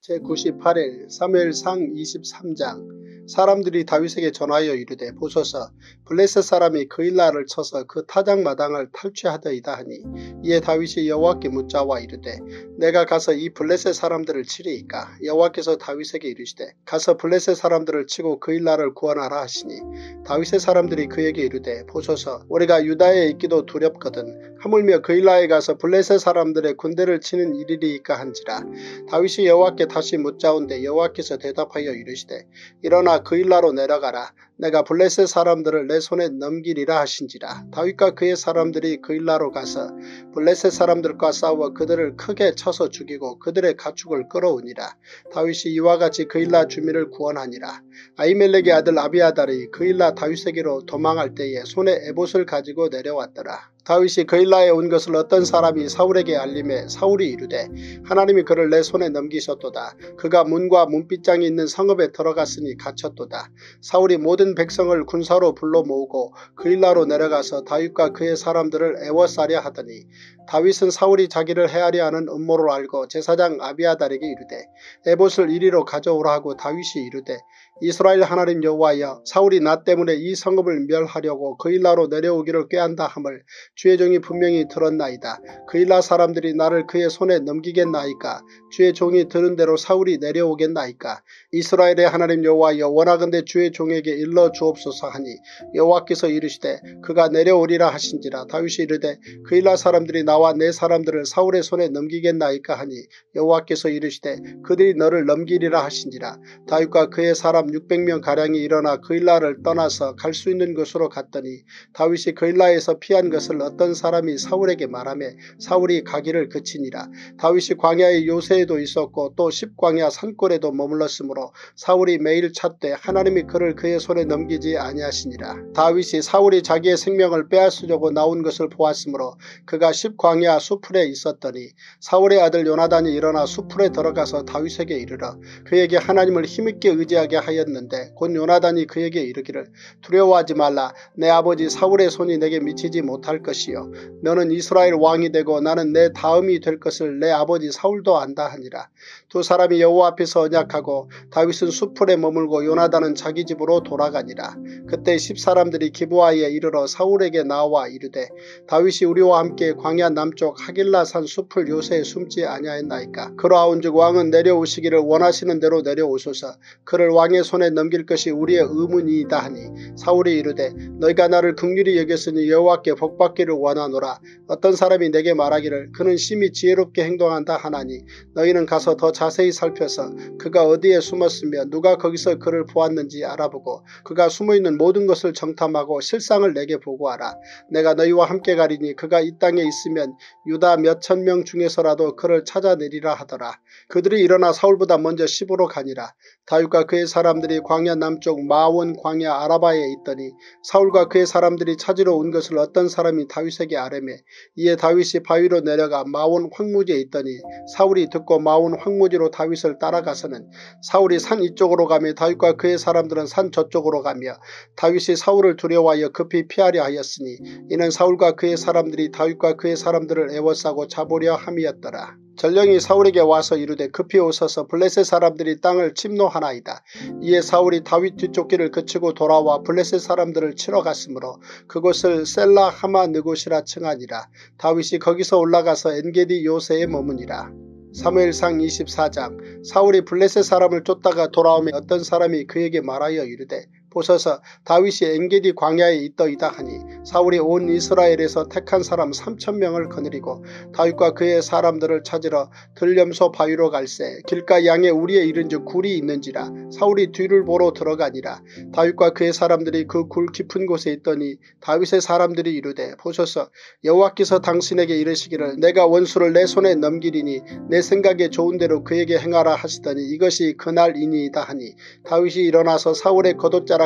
제98일 사무엘상 23장. 사람들이 다윗에게 전하여 이르되 보소서 블레셋 사람이 그일라를 쳐서 그 타작마당을 탈취하더이다 하니 이에 다윗이 여호와께 묻자와 이르되 내가 가서 이 블레셋 사람들을 치리이까. 여호와께서 다윗에게 이르시되 가서 블레셋 사람들을 치고 그일라를 구원하라 하시니 다윗의 사람들이 그에게 이르되 보소서 우리가 유다에 있기도 두렵거든 하물며 그일라에 가서 블레셋 사람들의 군대를 치는 일이리이까 한지라. 다윗이 여호와께 다시 묻자온데 여호와께서 대답하여 이르시되 일어나 그일라로 내려가라. 내가 블레셋 사람들을 내 손에 넘기리라 하신지라. 다윗과 그의 사람들이 그일라로 가서 블레셋 사람들과 싸워 그들을 크게 쳐서 죽이고 그들의 가축을 끌어오니라. 다윗이 이와 같이 그일라 주민을 구원하니라. 아히멜렉의 아들 아비아달이 그일라 다윗에게로 도망할 때에 손에 에봇을 가지고 내려왔더라. 다윗이 그일라에 온 것을 어떤 사람이 사울에게 알림해 사울이 이르되 하나님이 그를 내 손에 넘기셨도다. 그가 문과 문빗장이 있는 성읍에 들어갔으니 갇혔도다. 사울이 모든 백성을 군사로 불러 모으고 그일라로 내려가서 다윗과 그의 사람들을 애워싸려 하더니 다윗은 사울이 자기를 해하려 하는 음모를 알고 제사장 아비아달에게 이르되 에봇을 이리로 가져오라 하고 다윗이 이르되 이스라엘 하나님 여호와여 사울이 나 때문에 이 성읍을 멸하려고 그일라로 내려오기를 꾀한다 함을 주의 종이 분명히 들었나이다. 그일라 사람들이 나를 그의 손에 넘기겠나이까. 주의 종이 들은 대로 사울이 내려오겠나이까. 이스라엘의 하나님 여호와여 원하건대 주의 종에게 일러 주옵소서 하니 여호와께서 이르시되 그가 내려오리라 하신지라. 다윗이 이르되 그일라 사람들이 나와 내 사람들을 사울의 손에 넘기겠나이까 하니 여호와께서 이르시되 그들이 너를 넘기리라 하신지라. 다윗과 그의 사람 600명가량이 일어나 그일라를 떠나서 갈 수 있는 곳으로 갔더니 다윗이 그일라에서 피한 것을 어떤 사람이 사울에게 말하며 사울이 가기를 그치니라. 다윗이 광야의 요새에도 있었고 또 십광야 산골에도 머물렀으므로 사울이 매일 찾되 하나님이 그를 그의 손에 넘기지 아니하시니라. 다윗이 사울이 자기의 생명을 빼앗으려고 나온 것을 보았으므로 그가 십광야 수풀에 있었더니 사울의 아들 요나단이 일어나 수풀에 들어가서 다윗에게 이르러 그에게 하나님을 힘있게 의지하게 하였는데 곧 요나단이 그에게 이르기를 두려워하지 말라. 내 아버지 사울의 손이 내게 미치지 못할 것이요 너는 이스라엘 왕이 되고 나는 내 다음이 될 것을 내 아버지 사울도 안다 하니라. 두 사람이 여호와 앞에서 언약하고 다윗은 수풀에 머물고 요나단은 자기 집으로 돌아가니라. 그때 10사람들이 기브아에 이르러 사울에게 나와 이르되 다윗이 우리와 함께 광야 남쪽 하길라산 수풀 요새에 숨지 아니하였나이까. 그러하온즉 왕은 내려오시기를 원하시는 대로 내려오소서. 그를 왕의 손에 넘길 것이 우리의 의문이이다 하니 사울이 이르되 너희가 나를 긍휼히 여겼으니 여호와께 복받기를 원하노라. 어떤 사람이 내게 말하기를 그는 심히 지혜롭게 행동한다 하나니 너희는 가서 더 자세히 살펴서 그가 어디에 숨었으며 누가 거기서 그를 보았는지 알아보고 그가 숨어있는 모든 것을 정탐하고 실상을 내게 보고하라. 내가 너희와 함께 가리니 그가 이 땅에 있으면 유다 몇천 명 중에서라도 그를 찾아내리라 하더라. 그들이 일어나 사울보다 먼저 시브로 가니라. 다윗과 그의 사람들이 광야 남쪽 마온 광야 아라바에 있더니 사울과 그의 사람들이 찾으러 온 것을 어떤 사람이 다윗에게 아뢰매 이에 다윗이 바위로 내려가 마온 황무지에 있더니 사울이 듣고 마온 황무지로 다윗을 따라가서는 사울이 산 이쪽으로 가며 다윗과 그의 사람들은 산 저쪽으로 가며 다윗이 사울을 두려워하여 급히 피하려 하였으니 이는 사울과 그의 사람들이 다윗과 그의 사람들을 애워싸고 잡으려 함이었더라. 전령이 사울에게 와서 이르되 급히 오소서 블레셋 사람들이 땅을 침노하나이다. 이에 사울이 다윗 뒷쫓기를 그치고 돌아와 블레셋 사람들을 치러 갔으므로 그곳을 셀라 하마 느곳이라 칭하니라. 다윗이 거기서 올라가서 엔게디 요새에 머무니라. 사무엘상 24장. 사울이 블레셋 사람을 쫓다가 돌아오며 어떤 사람이 그에게 말하여 이르되 보소서 다윗이 엔게디 광야에 있더이다 하니 사울이 온 이스라엘에서 택한 사람 3,000명을 거느리고 다윗과 그의 사람들을 찾으러 들염소 바위로 갈새 길가 양에 우리에 이른즉 굴이 있는지라. 사울이 뒤를 보러 들어가니라. 다윗과 그의 사람들이 그 굴 깊은 곳에 있더니 다윗의 사람들이 이르되 보소서 여호와께서 당신에게 이르시기를 내가 원수를 내 손에 넘기리니 내 생각에 좋은 대로 그에게 행하라 하시더니 이것이 그날이니이다 하니 다윗이 일어나서 사울의 겉옷자락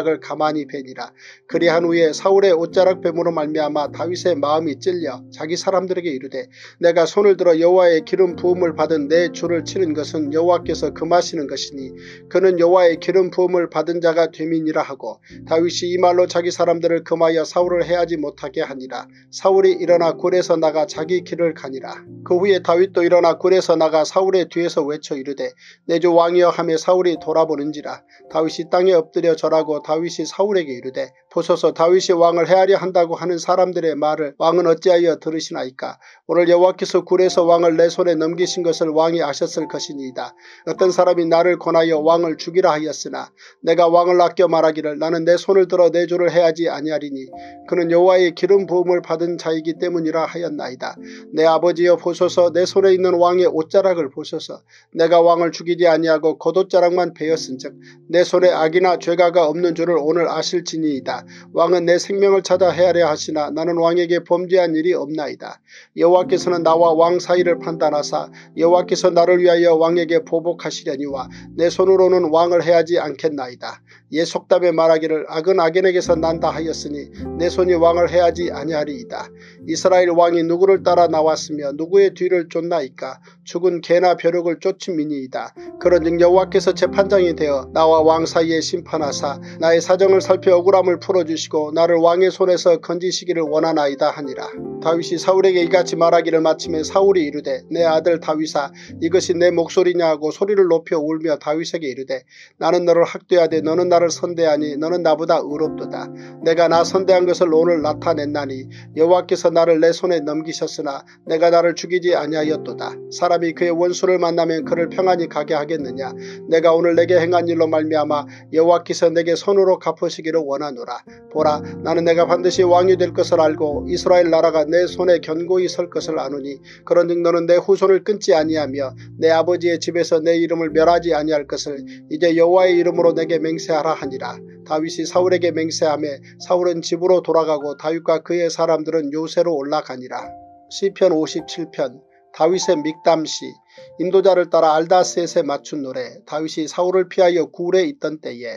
옷자락을 가만히 베니라. 그리한 후에 사울의 옷자락 뱀으로 말미암아 다윗의 마음이 찔려 자기 사람들에게 이르되 내가 손을 들어 여호와의 기름 부음을 받은 내 주를 치는 것은 여호와께서 금하시는 것이니 그는 여호와의 기름 부음을 받은 자가 됨이니라 하고 다윗이 이 말로 자기 사람들을 금하여 사울을 해하지 못하게 하니라. 사울이 일어나 굴에서 나가 자기 길을 가니라. 그 후에 다윗도 일어나 굴에서 나가 사울의 뒤에서 외쳐 이르되 내 주 왕이여 하며 사울이 돌아보는지라. 다윗이 땅에 엎드려 절하고 다윗이 사울에게 이르되 보소서 다윗이 왕을 해하려 한다고 하는 사람들의 말을 왕은 어찌하여 들으시나이까. 오늘 여호와께서 굴에서 왕을 내 손에 넘기신 것을 왕이 아셨을 것이니이다. 어떤 사람이 나를 권하여 왕을 죽이라 하였으나 내가 왕을 아껴 말하기를 나는 내 손을 들어 내 주를 해하지 아니하리니 그는 여호와의 기름 부음을 받은 자이기 때문이라 하였나이다. 내 아버지여 보소서 내 손에 있는 왕의 옷자락을 보소서. 내가 왕을 죽이지 아니하고 겉옷자락만 베었은즉 내 손에 악이나 죄가가 없는 줄을 오늘 아실지니이다. 왕은 내 생명을 찾아 해하려 하시나 나는 왕에게 범죄한 일이 없나이다. 여호와께서는 나와 왕 사이를 판단하사 여호와께서 나를 위하여 왕에게 보복하시려니와 내 손으로는 왕을 해하지 않겠나이다. 예 속담에 말하기를 악은 악인에게서 난다 하였으니 내 손이 왕을 해하지 아니하리이다. 이스라엘 왕이 누구를 따라 나왔으며 누구의 뒤를 쫓나이까. 죽은 개나 벼룩을 쫓음이니이다. 그런즉 여호와께서 재판장이 되어 나와 왕 사이에 심판하사 나의 사정을 살펴 억울함을 풀어주시고 나를 왕의 손에서 건지시기를 원하나이다 하니라. 다윗이 사울에게 이같이 말하기를 마침에 사울이 이르되 내 아들 다윗아 이것이 내 목소리냐 하고 소리를 높여 울며 다윗에게 이르되 나는 너를 학대하되 너는 나를 선대하니 너는 나보다 의롭도다. 내가 나 선대한 것을 오늘 나타냈나니 여호와께서 나를 내 손에 넘기셨으나 내가 나를 죽이지 아니하였도다. 사람이 그의 원수를 만나면 그를 평안히 가게 하겠느냐. 내가 오늘 내게 행한 일로 말미암아 여호와께서 내게 손으로 갚으시기를 원하노라. 보라 나는 내가 반드시 왕이 될 것을 알고 이스라엘 나라가 내 손에 견고히 설 것을 아노니 그런즉 너는 내 후손을 끊지 아니하며 내 아버지의 집에서 내 이름을 멸하지 아니할 것을 이제 여호와의 이름으로 내게 맹세하라 하니라. 다윗이 사울에게 맹세하매 사울은 집으로 돌아가고 다윗과 그의 사람들은 요새로 올라가니라. 시편 57편 다윗의 믹담시. 인도자를 따라 알다셋에 맞춘 노래. 다윗이 사울을 피하여 굴에 있던 때에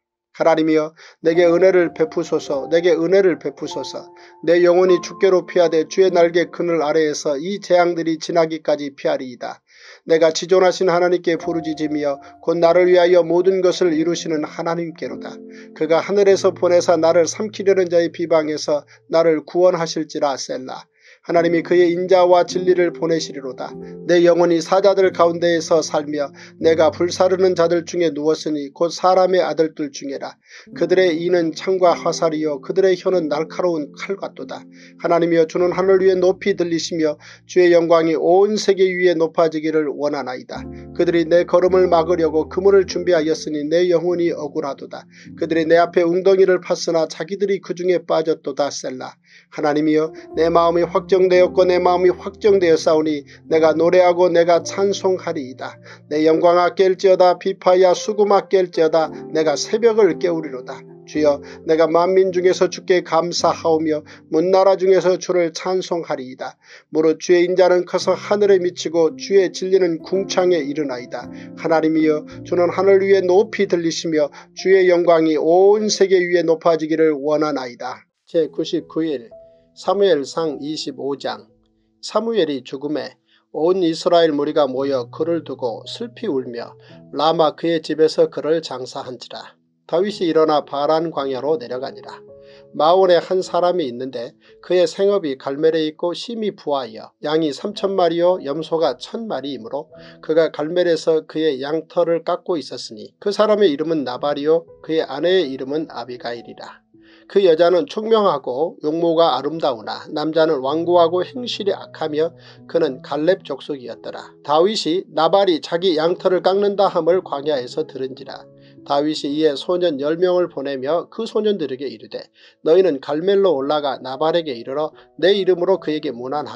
하나님이여 내게 은혜를 베푸소서. 내게 은혜를 베푸소서. 내 영혼이 주께로 피하되 주의 날개 그늘 아래에서 이 재앙들이 지나기까지 피하리이다. 내가 지존하신 하나님께 부르짖으며 곧 나를 위하여 모든 것을 이루시는 하나님께로다. 그가 하늘에서 보내사 나를 삼키려는 자의 비방에서 나를 구원하실지라. 셀라. 하나님이 그의 인자와 진리를 보내시리로다. 내 영혼이 사자들 가운데에서 살며 내가 불사르는 자들 중에 누웠으니 곧 사람의 아들들 중에라. 그들의 이는 창과 화살이요 그들의 혀는 날카로운 칼 같도다. 하나님이여 주는 하늘 위에 높이 들리시며 주의 영광이 온 세계 위에 높아지기를 원하나이다. 그들이 내 걸음을 막으려고 그물을 준비하였으니 내 영혼이 억울하도다. 그들이 내 앞에 웅덩이를 팠으나 자기들이 그 중에 빠졌도다. 셀라. 하나님이여 내 마음이 확정되었고 내 마음이 확정되었사오니 내가 노래하고 내가 찬송하리이다. 내 영광아 깰지어다. 비파야 수구마 깰지어다. 내가 새벽을 깨우리로다. 주여 내가 만민 중에서 주께 감사하오며 문나라 중에서 주를 찬송하리이다. 무릇 주의 인자는 커서 하늘에 미치고 주의 진리는 궁창에 이르나이다. 하나님이여 주는 하늘 위에 높이 들리시며 주의 영광이 온 세계 위에 높아지기를 원하나이다. 제99일 사무엘상 25장. 사무엘이 죽음에 온 이스라엘 무리가 모여 그를 두고 슬피 울며 라마 그의 집에서 그를 장사한지라. 다윗이 일어나 바란 광야로 내려가니라. 마온에 한 사람이 있는데 그의 생업이 갈멜에 있고 심히 부하여 양이 3,000마리요 염소가 1,000마리이므로 그가 갈멜에서 그의 양털을 깎고 있었으니 그 사람의 이름은 나발이요 그의 아내의 이름은 아비가일이라. 그 여자는 총명하고 용모가 아름다우나 남자는 완고하고 행실이 악하며 그는 갈렙 족속이었더라. 다윗이 나발이 자기 양털을 깎는다 함을 광야에서 들은지라. 다윗이 이에 소년 10명을 보내며 그 소년들에게 이르되 너희는 갈멜로 올라가 나발에게 이르러 내 이름으로 그에게 문안하고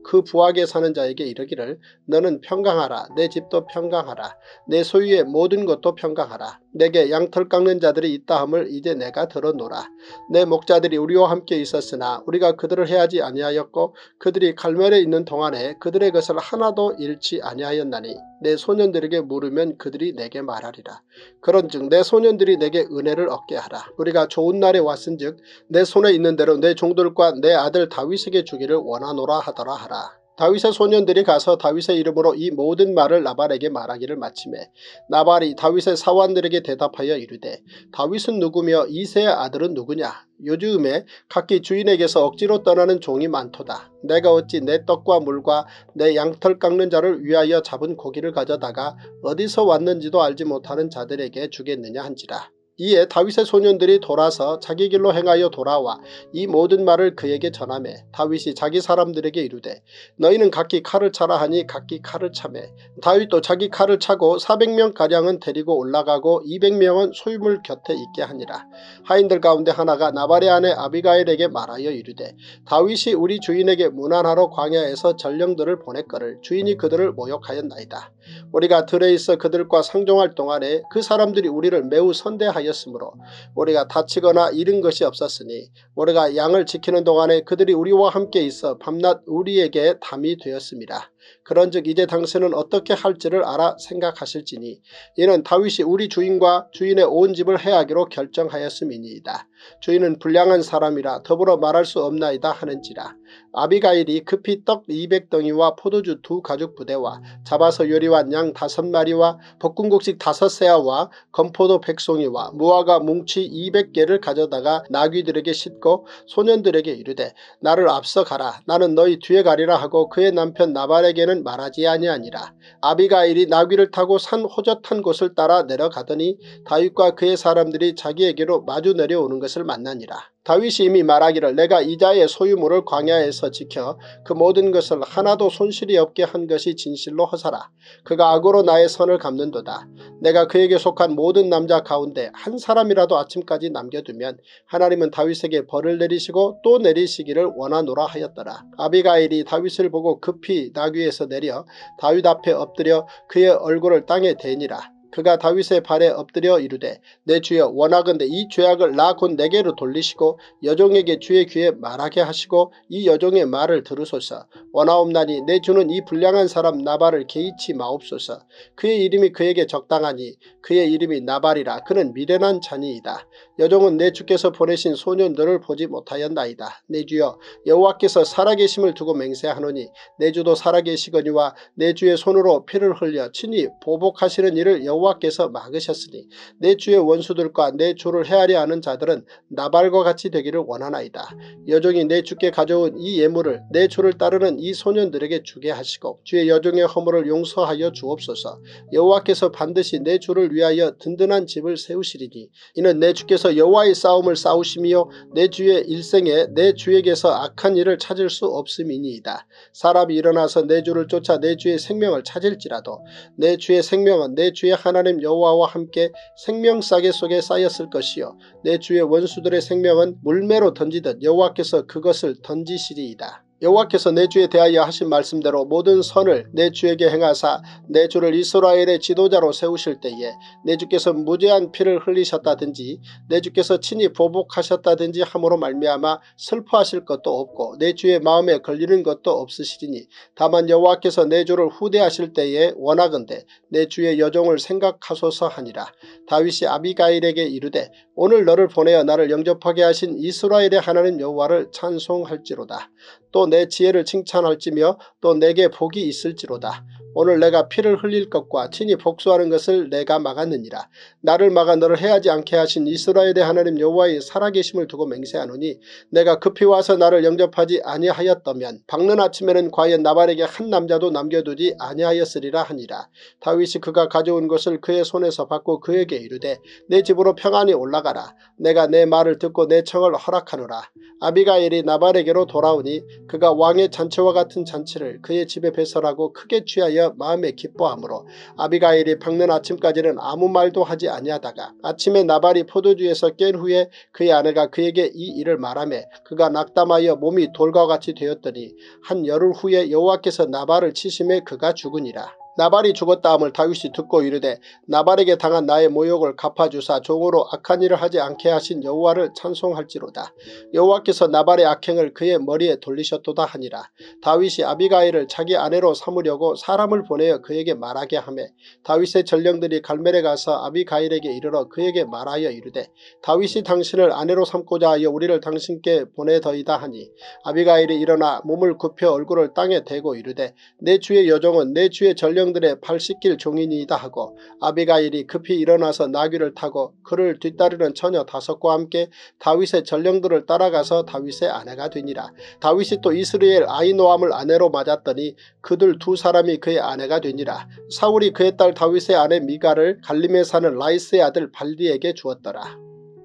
그 부하게 사는 자에게 이르기를 너는 평강하라. 내 집도 평강하라. 내 소유의 모든 것도 평강하라. 내게 양털 깎는 자들이 있다 함을 이제 내가 들어노라. 내 목자들이 우리와 함께 있었으나 우리가 그들을 해하지 아니하였고 그들이 갈멜에 있는 동안에 그들의 것을 하나도 잃지 아니하였나니 내 소년들에게 물으면 그들이 내게 말하리라. 그런즉 내 소년들이 내게 은혜를 얻게 하라. 우리가 좋은 날에 왔은즉 내 손에 있는 대로 내 종들과 내 아들 다윗에게 주기를 원하노라 하더라 하라. 다윗의 소년들이 가서 다윗의 이름으로 이 모든 말을 나발에게 말하기를 마치매 나발이 다윗의 사환들에게 대답하여 이르되 다윗은 누구며 이새의 아들은 누구냐. 요즘에 각기 주인에게서 억지로 떠나는 종이 많도다. 내가 어찌 내 떡과 물과 내 양털 깎는 자를 위하여 잡은 고기를 가져다가 어디서 왔는지도 알지 못하는 자들에게 주겠느냐 한지라. 이에 다윗의 소년들이 돌아서 자기 길로 행하여 돌아와 이 모든 말을 그에게 전하매 다윗이 자기 사람들에게 이르되 너희는 각기 칼을 차라 하니 각기 칼을 차매 다윗도 자기 칼을 차고 400명가량은 데리고 올라가고 200명은 소유물 곁에 있게 하니라. 하인들 가운데 하나가 나발의 아내 아비가일에게 말하여 이르되 다윗이 우리 주인에게 문안하러 광야에서 전령들을 보냈거를 주인이 그들을 모욕하였나이다. 우리가 들에 있어 그들과 상종할 동안에 그 사람들이 우리를 매우 선대하였으므로 우리가 다치거나 잃은 것이 없었으니 우리가 양을 지키는 동안에 그들이 우리와 함께 있어 밤낮 우리에게 담이 되었습니다. 그런즉 이제 당신은 어떻게 할지를 알아 생각하실지니 이는 다윗이 우리 주인과 주인의 온 집을 해하기로 결정하였음이니이다. 주인은 불량한 사람이라 더불어 말할 수 없나이다 하는지라. 아비가일이 급히 떡 200덩이와 포도주 2가죽 부대와 잡아서 요리한 양 5마리와 볶음국식 5세아와 건포도 100송이와 무화과 뭉치 200개를 가져다가 나귀들에게 싣고 소년들에게 이르되 나를 앞서 가라. 나는 너희 뒤에 가리라 하고 그의 남편 나발에게는 말하지 아니하니라. 아비가일이 나귀를 타고 산 호젓한 곳을 따라 내려가더니 다윗과 그의 사람들이 자기에게로 마주 내려오는 것을 만나니라. 다윗이 이미 말하기를 내가 이자의 소유물을 광야에서 지켜 그 모든 것을 하나도 손실이 없게 한 것이 진실로 허사라. 그가 악으로 나의 선을 갚는도다. 내가 그에게 속한 모든 남자 가운데 한 사람이라도 아침까지 남겨두면 하나님은 다윗에게 벌을 내리시고 또 내리시기를 원하노라 하였더라. 아비가일이 다윗을 보고 급히 나귀에서 내려 다윗 앞에 엎드려 그의 얼굴을 땅에 대니라. 그가 다윗의 발에 엎드려 이르되 내 주여 원하건대 이 죄악을 나 곧 내게로 돌리시고 여종에게 주의 귀에 말하게 하시고 이 여종의 말을 들으소서. 원하옵나니 내 주는 이 불량한 사람 나발을 개의치 마옵소서. 그의 이름이 그에게 적당하니 그의 이름이 나발이라. 그는 미련한 자니이다. 여종은 내 주께서 보내신 소년들을 보지 못하였나이다. 내 주여 여호와께서 살아계심을 두고 맹세하노니 내 주도 살아계시거니와 내 주의 손으로 피를 흘려 친히 보복하시는 일을 여호와께서 막으셨으니 내 주의 원수들과 내 주를 헤아려 하는 자들은 나발과 같이 되기를 원하나이다. 여종이 내 주께 가져온 이 예물을 내 주를 따르는 이 소년들에게 주게 하시고 주의 여종의 허물을 용서하여 주옵소서. 여호와께서 반드시 내 주를 위하여 든든한 집을 세우시리니 이는 내 주께서 여호와의 싸움을 싸우시며 내 주의 일생에 내 주에게서 악한 일을 찾을 수 없음이니이다. 사람이 일어나서 내 주를 쫓아 내 주의 생명을 찾을지라도 내 주의 생명은 내 주의 하나님 여호와와 함께 생명싸개 속에 쌓였을 것이요 내 주의 원수들의 생명은 물매로 던지듯 여호와께서 그것을 던지시리이다. 여호와께서 내 주에 대하여 하신 말씀대로 모든 선을 내 주에게 행하사 내 주를 이스라엘의 지도자로 세우실 때에 내 주께서 무죄한 피를 흘리셨다든지 내 주께서 친히 보복하셨다든지 함으로 말미암아 슬퍼하실 것도 없고 내 주의 마음에 걸리는 것도 없으시리니 다만 여호와께서 내 주를 후대하실 때에 원하건대 내 주의 여종을 생각하소서 하니라. 다윗이 아비가일에게 이르되 오늘 너를 보내어 나를 영접하게 하신 이스라엘의 하나님 여호와를 찬송할지로다. 또 내 지혜를 칭찬할지며 또 내게 복이 있을지로다. 오늘 내가 피를 흘릴 것과 친히 복수하는 것을 내가 막았느니라. 나를 막아 너를 해하지 않게 하신 이스라엘의 하나님 여호와의 살아계심을 두고 맹세하노니 내가 급히 와서 나를 영접하지 아니하였다면 밝는 아침에는 과연 나발에게 한 남자도 남겨두지 아니하였으리라 하니라. 다윗이 그가 가져온 것을 그의 손에서 받고 그에게 이르되 내 집으로 평안히 올라가라. 내가 내 말을 듣고 내 청을 허락하노라. 아비가일이 나발에게로 돌아오니 그가 왕의 잔치와 같은 잔치를 그의 집에 배설하고 크게 취하여 하여 마음에 기뻐하므로 아비가일이 밝는 아침까지는 아무 말도 하지 아니하다가 아침에 나발이 포도주에서 깬 후에 그의 아내가 그에게 이 일을 말하매 그가 낙담하여 몸이 돌과 같이 되었더니 한 열흘 후에 여호와께서 나발을 치심에 그가 죽으니라. 나발이 죽었다 함을 다윗이 듣고 이르되 나발에게 당한 나의 모욕을 갚아주사 종으로 악한 일을 하지 않게 하신 여호와를 찬송할지로다. 여호와께서 나발의 악행을 그의 머리에 돌리셨도다 하니라. 다윗이 아비가일을 자기 아내로 삼으려고 사람을 보내어 그에게 말하게 하매 다윗의 전령들이 갈멜에 가서 아비가일에게 이르러 그에게 말하여 이르되 다윗이 당신을 아내로 삼고자 하여 우리를 당신께 보내더이다 하니 아비가일이 일어나 몸을 굽혀 얼굴을 땅에 대고 이르되 내 주의 여종은 내 주의 전령들의 발 씻길 종이니이다 하고 아비가일이 급히 일어나서 나귀를 타고 그를 뒤따르는 처녀 5과 함께 다윗의 전령들을 따라가서 다윗의 아내가 되니라. 다윗이 또 이스라엘 아히노암을 아내로 맞았더니 그들 2사람이 그의 아내가 되니라. 사울이 그의 딸 다윗의 아내 미갈을 갈림에 사는 라이스의 아들 발디에게 주었더라.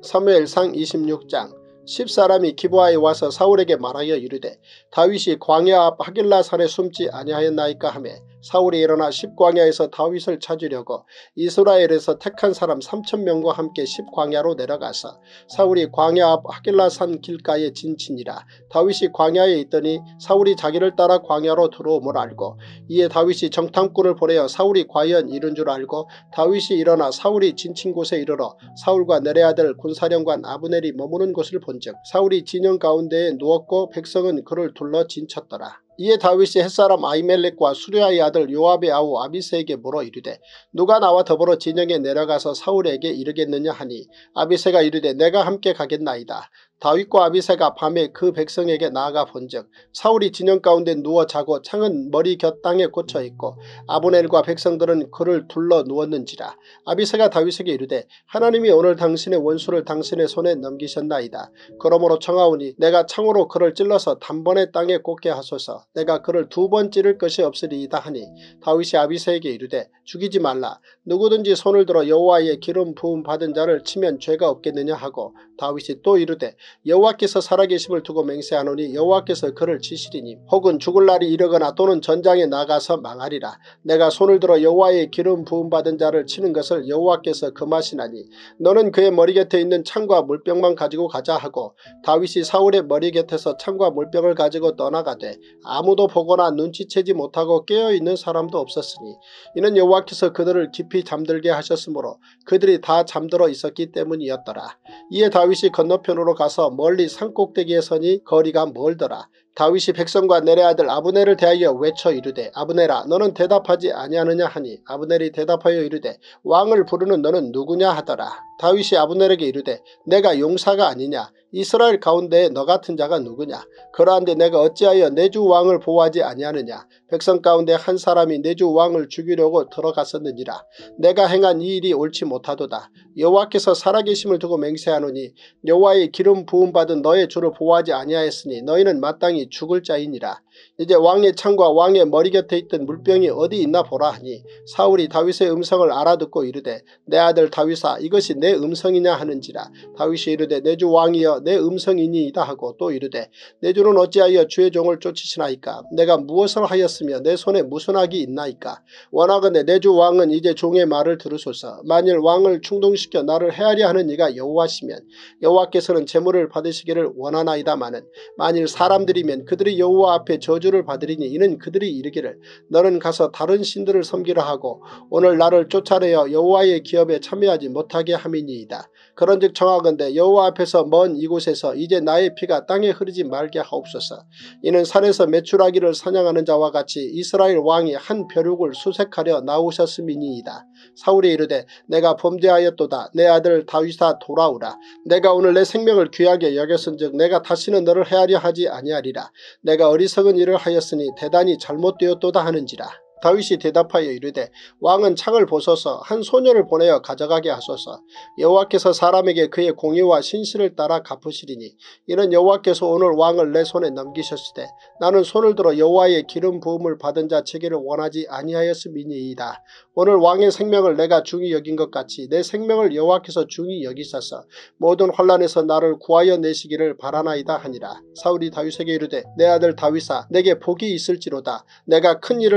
사무엘상 26장 10사람이 기브아에 와서 사울에게 말하여 이르되 다윗이 광야 앞 하길라 산에 숨지 아니하였나이까 하매 사울이 일어나 10광야에서 다윗을 찾으려고 이스라엘에서 택한 사람 3,000명과 함께 10광야로 내려가서 사울이 광야 앞 하길라 산 길가에 진치니라. 다윗이 광야에 있더니 사울이 자기를 따라 광야로 들어옴을 알고 이에 다윗이 정탐꾼을 보내어 사울이 과연 이른 줄 알고 다윗이 일어나 사울이 진친 곳에 이르러 사울과 내레 아들 군사령관 아브넬이 머무는 곳을 본즉 사울이 진영 가운데에 누웠고 백성은 그를 둘러 진쳤더라. 이에 다윗이 햇사람 아히멜렉과 수르야의 아들 요압의 아우 아비새에게 물어 이르되 누가 나와 더불어 진영에 내려가서 사울에게 이르겠느냐 하니 아비새가 이르되 내가 함께 가겠나이다. 다윗과 아비새가 밤에 그 백성에게 나아가 본즉 사울이 진영 가운데 누워 자고 창은 머리 곁 땅에 꽂혀 있고 아브넬과 백성들은 그를 둘러 누웠는지라. 아비새가 다윗에게 이르되 하나님이 오늘 당신의 원수를 당신의 손에 넘기셨나이다. 그러므로 청하오니 내가 창으로 그를 찔러서 단번에 땅에 꽂게 하소서. 내가 그를 2번 찌를 것이 없으리이다 하니 다윗이 아비새에게 이르되 죽이지 말라. 누구든지 손을 들어 여호와의 기름 부음 받은 자를 치면 죄가 없겠느냐 하고 다윗이 또 이르되 여호와께서 살아계심을 두고 맹세하노니 여호와께서 그를 치시리니 혹은 죽을 날이 이르거나 또는 전장에 나가서 망하리라. 내가 손을 들어 여호와의 기름 부음 받은 자를 치는 것을 여호와께서 금하시나니 너는 그의 머리 곁에 있는 창과 물병만 가지고 가자 하고 다윗이 사울의 머리 곁에서 창과 물병을 가지고 떠나가되 아무도 보거나 눈치채지 못하고 깨어있는 사람도 없었으니 이는 여호와께서 그들을 깊이 잠들게 하셨으므로 그들이 다 잠들어 있었기 때문이었더라. 이에 다윗이 건너편으로 가서 멀리 산꼭대기에 서니 거리가 멀더라. 다윗이 백성과 내레 아들 아브넬을 대하여 외쳐 이르되 아브넬아 너는 대답하지 아니하느냐 하니 아브넬이 대답하여 이르되 왕을 부르는 너는 누구냐 하더라. 다윗이 아브넬에게 이르되 내가 용사가 아니냐. 이스라엘 가운데에 너 같은 자가 누구냐. 그러한데 내가 어찌하여 내 주 왕을 보호하지 아니하느냐. 백성 가운데 한 사람이 내 주 왕을 죽이려고 들어갔었느니라. 내가 행한 이 일이 옳지 못하도다. 여호와께서 살아계심을 두고 맹세하노니 여호와의 기름 부음받은 너의 주를 보호하지 아니하였으니 너희는 마땅히 죽을 자이니라. 이제 왕의 창과 왕의 머리 곁에 있던 물병이 어디 있나 보라 하니 사울이 다윗의 음성을 알아듣고 이르되 내 아들 다윗아 이것이 내 음성이냐 하는지라. 다윗이 이르되 내 주 왕이여 내 음성이니이다 하고 또 이르되 내 주는 어찌하여 주의 종을 쫓으시나이까. 내가 무엇을 하였으며 내 손에 무슨 악이 있나이까. 원하건대 내 주 왕은 이제 종의 말을 들으소서. 만일 왕을 충동시켜 나를 해하려 하는 이가 여호와시면 여호와께서는 제물을 받으시기를 원하나이다마는 만일 사람들이면 그들이 여호와 앞에 저주를 받으리니 이는 그들이 이르기를 너는 가서 다른 신들을 섬기라 하고 오늘 나를 쫓아내어 여호와의 기업에 참여하지 못하게 함이니이다. 그런즉 청하건대 여호와 앞에서 먼 이곳에서 이제 나의 피가 땅에 흐르지 말게 하옵소서. 이는 산에서 메추라기를 사냥하는 자와 같이 이스라엘 왕이 한 벼룩을 수색하려 나오셨음이니이다. 사울이 이르되 내가 범죄하였도다. 내 아들 다윗아 돌아오라. 내가 오늘 내 생명을 귀하게 여겼은즉 내가 다시는 너를 해하려 하지 아니하리라. 내가 어리석은 일을 하였으니 대단히 잘못되었도다 하는지라. 다윗이 대답하여 이르되 왕은 창을 보소서. 한 소녀를 보내어 가져가게 하소서. 여호와께서 사람에게 그의 공의와 신실을 따라 갚으시리니 이는 여호와께서 오늘 왕을 내 손에 넘기셨으되 나는 손을 들어 여호와의 기름 부음을 받은 자 치기를 원하지 아니하였음이니이다. 오늘 왕의 생명을 내가 중히 여긴 것 같이 내 생명을 여호와께서 중히 여기소서. 모든 환난에서 나를 구하여 내시기를 바라나이다 하니라. 사울이 다윗에게 이르되 내 아들 다윗아 내게 복이 있을지로다. 내가 큰 일을 행하겠고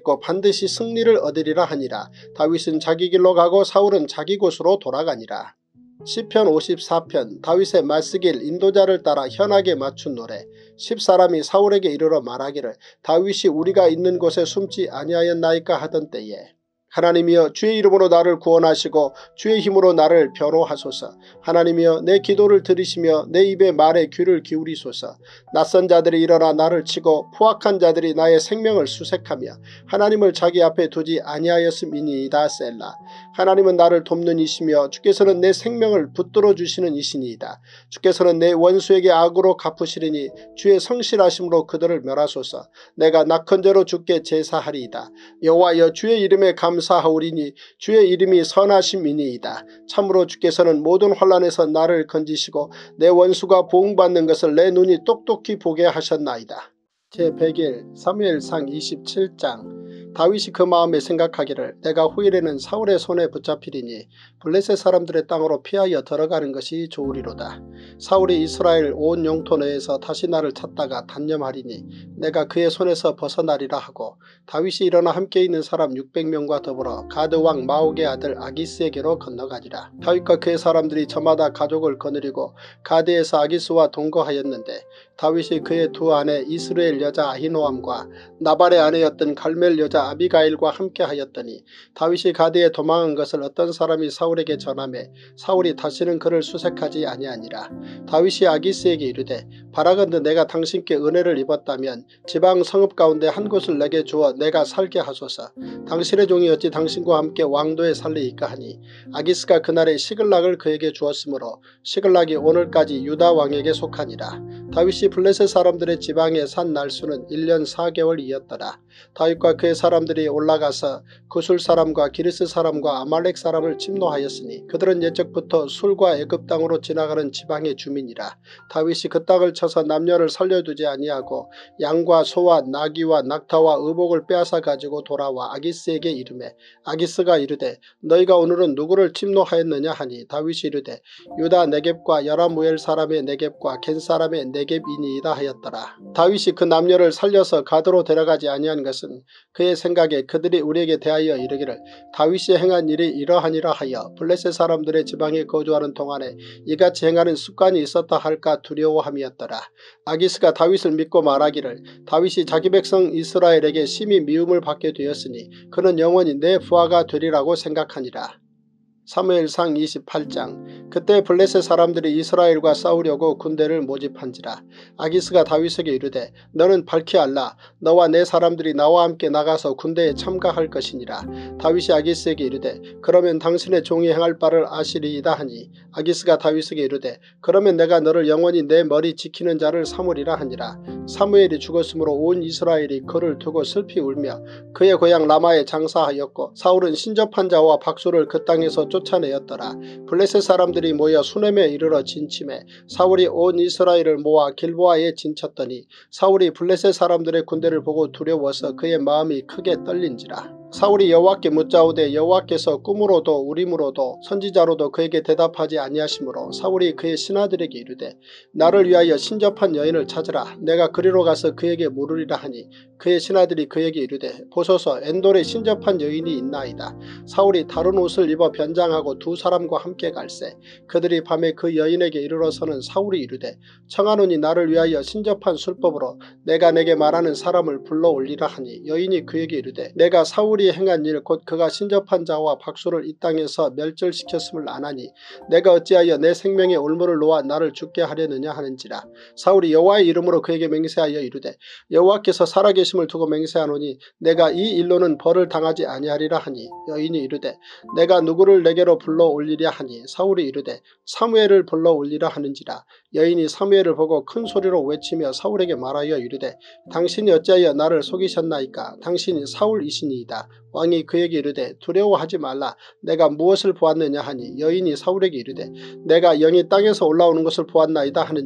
얻고 반드시 승리를 얻으리라 하니라. 다윗은 자기 길로 가고 사울은 자기 곳으로 돌아가니라. 시편 54편 다윗의 말쓰길 인도자를 따라 현악에 맞춘 노래. 10사람이 사울에게 이르러 말하기를 다윗이 우리가 있는 곳에 숨지 아니하였나이까 하던 때에 하나님이여 주의 이름으로 나를 구원하시고 주의 힘으로 나를 변호하소서. 하나님이여 내 기도를 들으시며 내 입의 말에 귀를 기울이소서. 낯선 자들이 일어나 나를 치고 포악한 자들이 나의 생명을 수색하며 하나님을 자기 앞에 두지 아니하였음이니이다. 셀라. 하나님은 나를 돕는 이시며 주께서는 내 생명을 붙들어 주시는 이시니이다. 주께서는 내 원수에게 악으로 갚으시리니 주의 성실하심으로 그들을 멸하소서. 내가 낙헌제로 주께 제사하리이다. 여호와여 주의 이름에 감사하오리니 주의 이름이 선하심이니이다. 참으로 주께서는 모든 환난에서 나를 건지시고 내 원수가 보응받는 것을 내 눈이 똑똑히 보게 하셨나이다. 제101 사무엘상 27장. 다윗이 그 마음에 생각하기를 내가 후일에는 사울의 손에 붙잡히리니 블레셋 사람들의 땅으로 피하여 들어가는 것이 좋으리로다. 사울이 이스라엘 온 영토 내에서 다시 나를 찾다가 단념하리니 내가 그의 손에서 벗어나리라 하고 다윗이 일어나 함께 있는 사람 600명과 더불어 가드왕 마옥의 아들 아기스에게로 건너가니라. 다윗과 그의 사람들이 저마다 가족을 거느리고 가드에서 아기스와 동거하였는데 다윗이 그의 두 아내 이스라엘 여자 아히노암과 나발의 아내였던 갈멜 여자 아비가일과 함께 하였더니 다윗이 가드에 도망한 것을 어떤 사람이 사울에게 전하매 사울이 다시는 그를 수색하지 아니하니라. 다윗이 아기스에게 이르되 바라건대 내가 당신께 은혜를 입었다면 지방 성읍 가운데 한 곳을 내게 주어 내가 살게 하소서. 당신의 종이 어찌 당신과 함께 왕도에 살리이까 하니 아기스가 그날에 시글락을 그에게 주었으므로 시글락이 오늘까지 유다 왕에게 속하니라. 다윗이 블레셋 사람들의 지방에 산 날수는 1년 4개월이었더라. 다윗과 그의 사람들이 올라가서 구술 사람과 기르스 사람과 아말렉 사람을 침노하였으니 그들은 옛적부터 술과 애굽 땅으로 지나가는 지방의 주민이라. 다윗이 그 땅을 쳐서 남녀를 살려두지 아니하고 양과 소와 나귀와 낙타와 의복을 빼앗아 가지고 돌아와 아기스에게 이르매 아기스가 이르되 너희가 오늘은 누구를 침노하였느냐 하니 다윗이 이르되 유다 네겝과 여라무엘 사람의 네겝과 겐 사람의 네겝이니이다 하였더라. 다윗이 그 남녀를 살려서 가드로 데려가지 아니한 것은 그의 생각에 그들이 우리에게 대하여 이르기를 다윗이 행한 일이 이러하니라 하여 블레셋 사람들의 지방에 거주하는 동안에 이같이 행하는 습관이 있었다 할까 두려워함이었더라. 아기스가 다윗을 믿고 말하기를 다윗이 자기 백성 이스라엘에게 심히 미움을 받게 되었으니 그는 영원히 내 부하가 되리라고 생각하니라. 사무엘상 28장. 그때 블레셋 사람들이 이스라엘과 싸우려고 군대를 모집한지라. 아기스가 다윗에게 이르되 너는 밝히 알라. 너와 내 사람들이 나와 함께 나가서 군대에 참가할 것이니라. 다윗이 아기스에게 이르되 그러면 당신의 종이 행할 바를 아시리이다 하니 아기스가 다윗에게 이르되 그러면 내가 너를 영원히 내 머리 지키는 자를 삼으리라 하니라. 사무엘이 죽었으므로 온 이스라엘이 그를 두고 슬피 울며 그의 고향 라마에 장사하였고 사울은 신접한 자와 박수를 그 땅에서 쫓아내었더라. 블레셋 사람들이 모여 수넴에 이르러 진침해 사울이 온 이스라엘을 모아 길보아에 진쳤더니 사울이 블레셋 사람들의 군대를 보고 두려워서 그의 마음이 크게 떨린지라. 사울이 여호와께 묻자오되 여호와께서 꿈으로도 우림으로도 선지자로도 그에게 대답하지 아니하시므로 사울이 그의 신하들에게 이르되 나를 위하여 신접한 여인을 찾으라. 내가 그리로 가서 그에게 물으리라 하니 그의 신하들이 그에게 이르되 보소서 엔돌에 신접한 여인이 있나이다. 사울이 다른 옷을 입어 변장하고 두 사람과 함께 갈새 그들이 밤에 그 여인에게 이르러서는 사울이 이르되 청하노니 나를 위하여 신접한 술법으로 내가 내게 말하는 사람을 불러올리라 하니 여인이 그에게 이르되 내가 사울이 행한 일 곧 그가 신접한 자와 박수를 이 땅에서 멸절시켰음을 아나니 내가 어찌하여 내 생명의 올무를 놓아 나를 죽게 하려느냐 하는지라. 사울이 여호와의 이름으로 그에게 맹세하여 이르되 여호와께서 살아계심을 두고 맹세하노니 내가 이 일로는 벌을 당하지 아니하리라 하니 여인이 이르되 내가 누구를 내게로 불러올리랴 하니 사울이 이르되 사무엘을 불러올리라 하는지라. 여인이 사무엘을 보고 큰 소리로 외치며 사울에게 말하여 이르되 당신이 어찌하여 나를 속이셨나이까. 당신이 사울이시니이다. 왕이 그에게 이르되 두려워하지 말라. 내가 무엇을 보았느냐 하니 여인이 사울에게 이르되 내가 영이 땅에서 올라오는 것을 보았나이다 하는지라.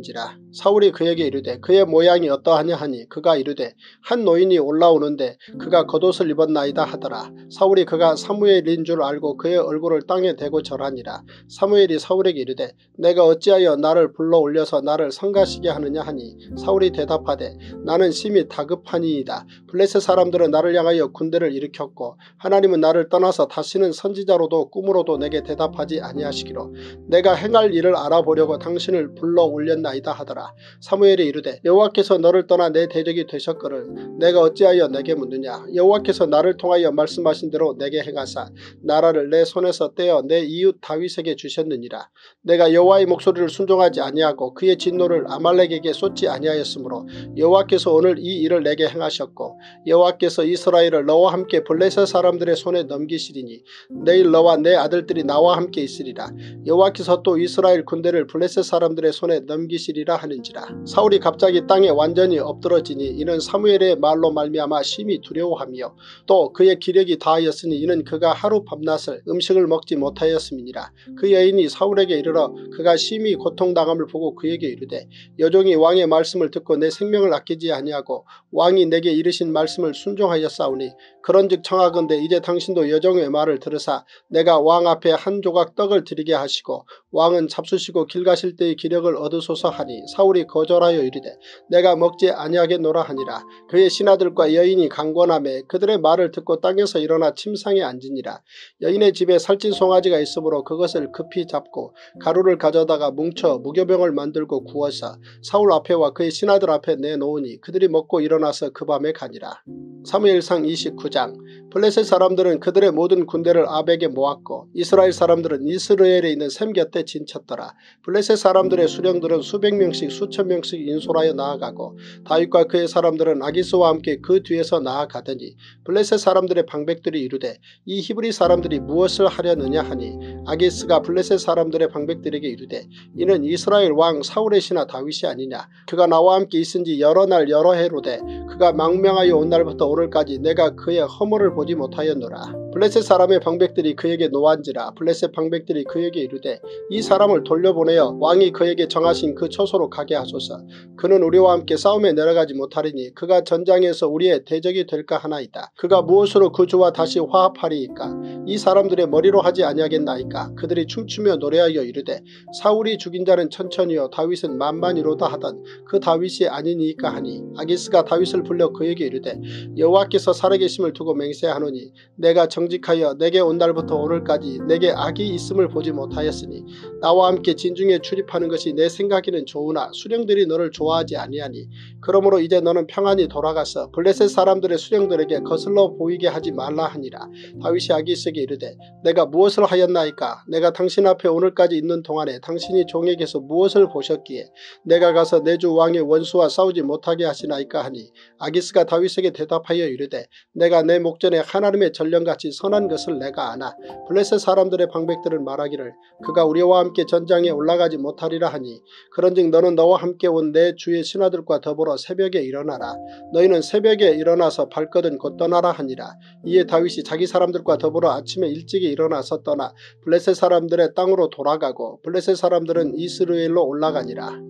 사울이 그에게 이르되 그의 모양이 어떠하냐 하니 그가 이르되 한 노인이 올라오는데 그가 겉옷을 입었나이다 하더라. 사울이 그가 사무엘인 줄 알고 그의 얼굴을 땅에 대고 절하니라. 사무엘이 사울에게 이르되 내가 어찌하여 나를 불러 올려서 나를 성가시게 하느냐 하니 사울이 대답하되 나는 심히 다급하니이다. 블레셋 사람들은 나를 향하여 군대를 일으켰고 하나님은 나를 떠나서 다시는 선지자로도 꿈으로도 내게 대답하지 아니하시기로 내가 행할 일을 알아보려고 당신을 불러 올렸나이다 하더라. 사무엘이 이르되 여호와께서 너를 떠나 내 대적이 되셨거늘 내가 어찌하여 내게 묻느냐. 여호와께서 나를 통하여 말씀하신 대로 내게 행하사 나라를 내 손에서 떼어 내 이웃 다윗에게 주셨느니라. 내가 여호와의 목소리를 순종하지 아니하고 그의 진노를 아말렉에게 쏟지 아니하였으므로 여호와께서 오늘 이 일을 내게 행하셨고 여호와께서 이스라엘을 너와 함께 블레셋 사람들의 손에 넘기시리니 내일 너와 내 아들들이 나와 함께 있으리라. 여호와께서 또 이스라엘 군대를 블레셋 사람들의 손에 넘기시리라 하는지라. 사울이 갑자기 땅에 완전히 엎드러지니 이는 사무엘의 말로 말미암아 심히 두려워하며 또 그의 기력이 다하였으니 이는 그가 하루 밤낮을 음식을 먹지 못하였음이니라. 그 여인이 사울에게 이르러 그가 심히 고통당함을 보고 그에게 이르되 여종이 왕의 말씀을 듣고 내 생명을 아끼지 아니하고 왕이 내게 이르신 말씀을 순종하였사오니 그런즉 청하건대 이제 당신도 여종의 말을 들으사 내가 왕 앞에 한 조각 떡을 드리게 하시고 왕은 잡수시고 길 가실 때의 기력을 얻으소서 하니 사울이 거절하여 이르되 내가 먹지 아니하겠노라 하니라. 그의 신하들과 여인이 강권하매 그들의 말을 듣고 땅에서 일어나 침상에 앉으니라. 여인의 집에 살찐 송아지가 있으므로 그것을 급히 잡고 가루를 가져다가 뭉쳐 무교병을 만들고 구워서 사울 앞에와 그의 신하들 앞에 내놓으니 그들이 먹고 일어나서 그 밤에 가니라. 사무엘상 29장. 블레셋 사람들은 그들의 모든 군대를 아벡에 모았고 이스라엘 사람들은 이스라엘에 있는 샘 곁에 진쳤더라. 블레셋 사람들의 수령들은 수백 명씩 수천 명씩 인솔하여 나아가고 다윗과 그의 사람들은 아기스와 함께 그 뒤에서 나아가더니 블레셋 사람들의 방백들이 이르되 이 히브리 사람들이 무엇을 하려느냐 하니 아기스가 블레셋 사람들의 방백들에게 이르되 이는 이스라엘 왕 사울의 신하 다윗이 아니냐. 그가 나와 함께 있은 지 여러 날 여러 해로되 그가 망명하여 온 날부터 오늘까지 내가 그의 허물을 보지 못하였노라. 블레셋 사람의 방백들이 그에게 노한지라. 블레셋 방백들이 그에게 이르되 이 사람을 돌려보내어 왕이 그에게 정하신 그 처소로 가게 하소서. 그는 우리와 함께 싸움에 내려가지 못하리니 그가 전장에서 우리의 대적이 될까 하나이다. 그가 무엇으로 그 주와 다시 화합하리이까. 이 사람들의 머리로 하지 아니하겠나이까. 그들이 춤추며 노래하여 이르되 사울이 죽인 자는 천천히요 다윗은 만만이로다 하던 그 다윗이 아니니까 하니 아기스가 다윗을 불러 그에게 이르되 여호와께서 살아계심을 두고 맹세하노니 내가 정직하여 내게 온 날부터 오늘까지 내게 악이 있음을 보지 못하였으니 나와 함께 진중에 출입하는 것이 내 생각에는 좋으나 수령들이 너를 좋아하지 아니하니 그러므로 이제 너는 평안히 돌아가서 블레셋 사람들의 수령들에게 거슬러 보이게 하지 말라 하니라. 다윗이 아기스에게 이르되 내가 무엇을 하였나이까. 내가 당신 앞에 오늘까지 있는 동안에 당신이 종에게서 무엇을 보셨기에 내가 가서 내 주 왕의 원수와 싸우지 못하게 하시나이까 하니 아기스가 다윗에게 대답하여 이르되 내가 내 목전에 하나님의 전령같이 선한 것을 내가 아나 블레셋 사람들의 방백들은 말하기를 그가 우리와 함께 전장에 올라가지 못하리라 하니 그런즉 너는 너와 함께 온 내 주의 신하들과 더불어 새벽에 일어나라. 너희는 새벽에 일어나서 발거든 곧 떠나라 하니라. 이에 다윗이 자기 사람들과 더불어 아침에 일찍이 일어나서 떠나 블레셋 사람들의 땅으로 돌아가고 블레셋 사람들은 이스라엘로 올라가니라.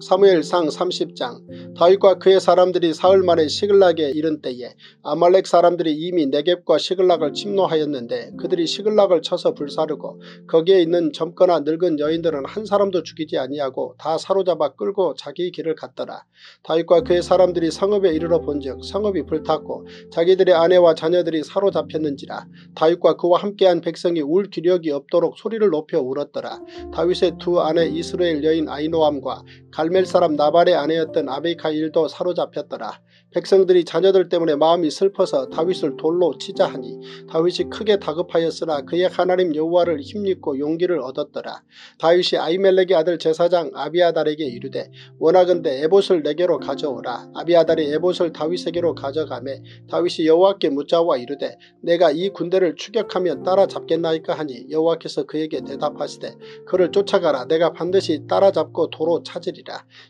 사무엘상 30장. 다윗과 그의 사람들이 사흘 만에 시글락에 이른 때에 아말렉 사람들이 이미 네겝과 시글락을 침노하였는데 그들이 시글락을 쳐서 불사르고 거기에 있는 젊거나 늙은 여인들은 한 사람도 죽이지 아니하고 다 사로잡아 끌고 자기 길을 갔더라. 다윗과 그의 사람들이 성읍에 이르러 본즉 성읍이 불탔고 자기들의 아내와 자녀들이 사로잡혔는지라. 다윗과 그와 함께한 백성이 울 기력이 없도록 소리를 높여 울었더라. 다윗의 두 아내 이스라엘 여인 아히노암과 갈멜 사람 나발의 아내였던 아비가일도 사로잡혔더라. 백성들이 자녀들 때문에 마음이 슬퍼서 다윗을 돌로 치자 하니 다윗이 크게 다급하였으나 그의 하나님 여호와를 힘입고 용기를 얻었더라. 다윗이 아히멜렉의 아들 제사장 아비아달에게 이르되 원하건대 에봇을 내게로 가져오라. 아비아달이 에봇을 다윗에게로 가져가매 다윗이 여호와께 묻자와 이르되 내가 이 군대를 추격하면 따라잡겠나이까 하니 여호와께서 그에게 대답하시되 그를 쫓아가라. 내가 반드시 따라잡고 도로 찾으리라.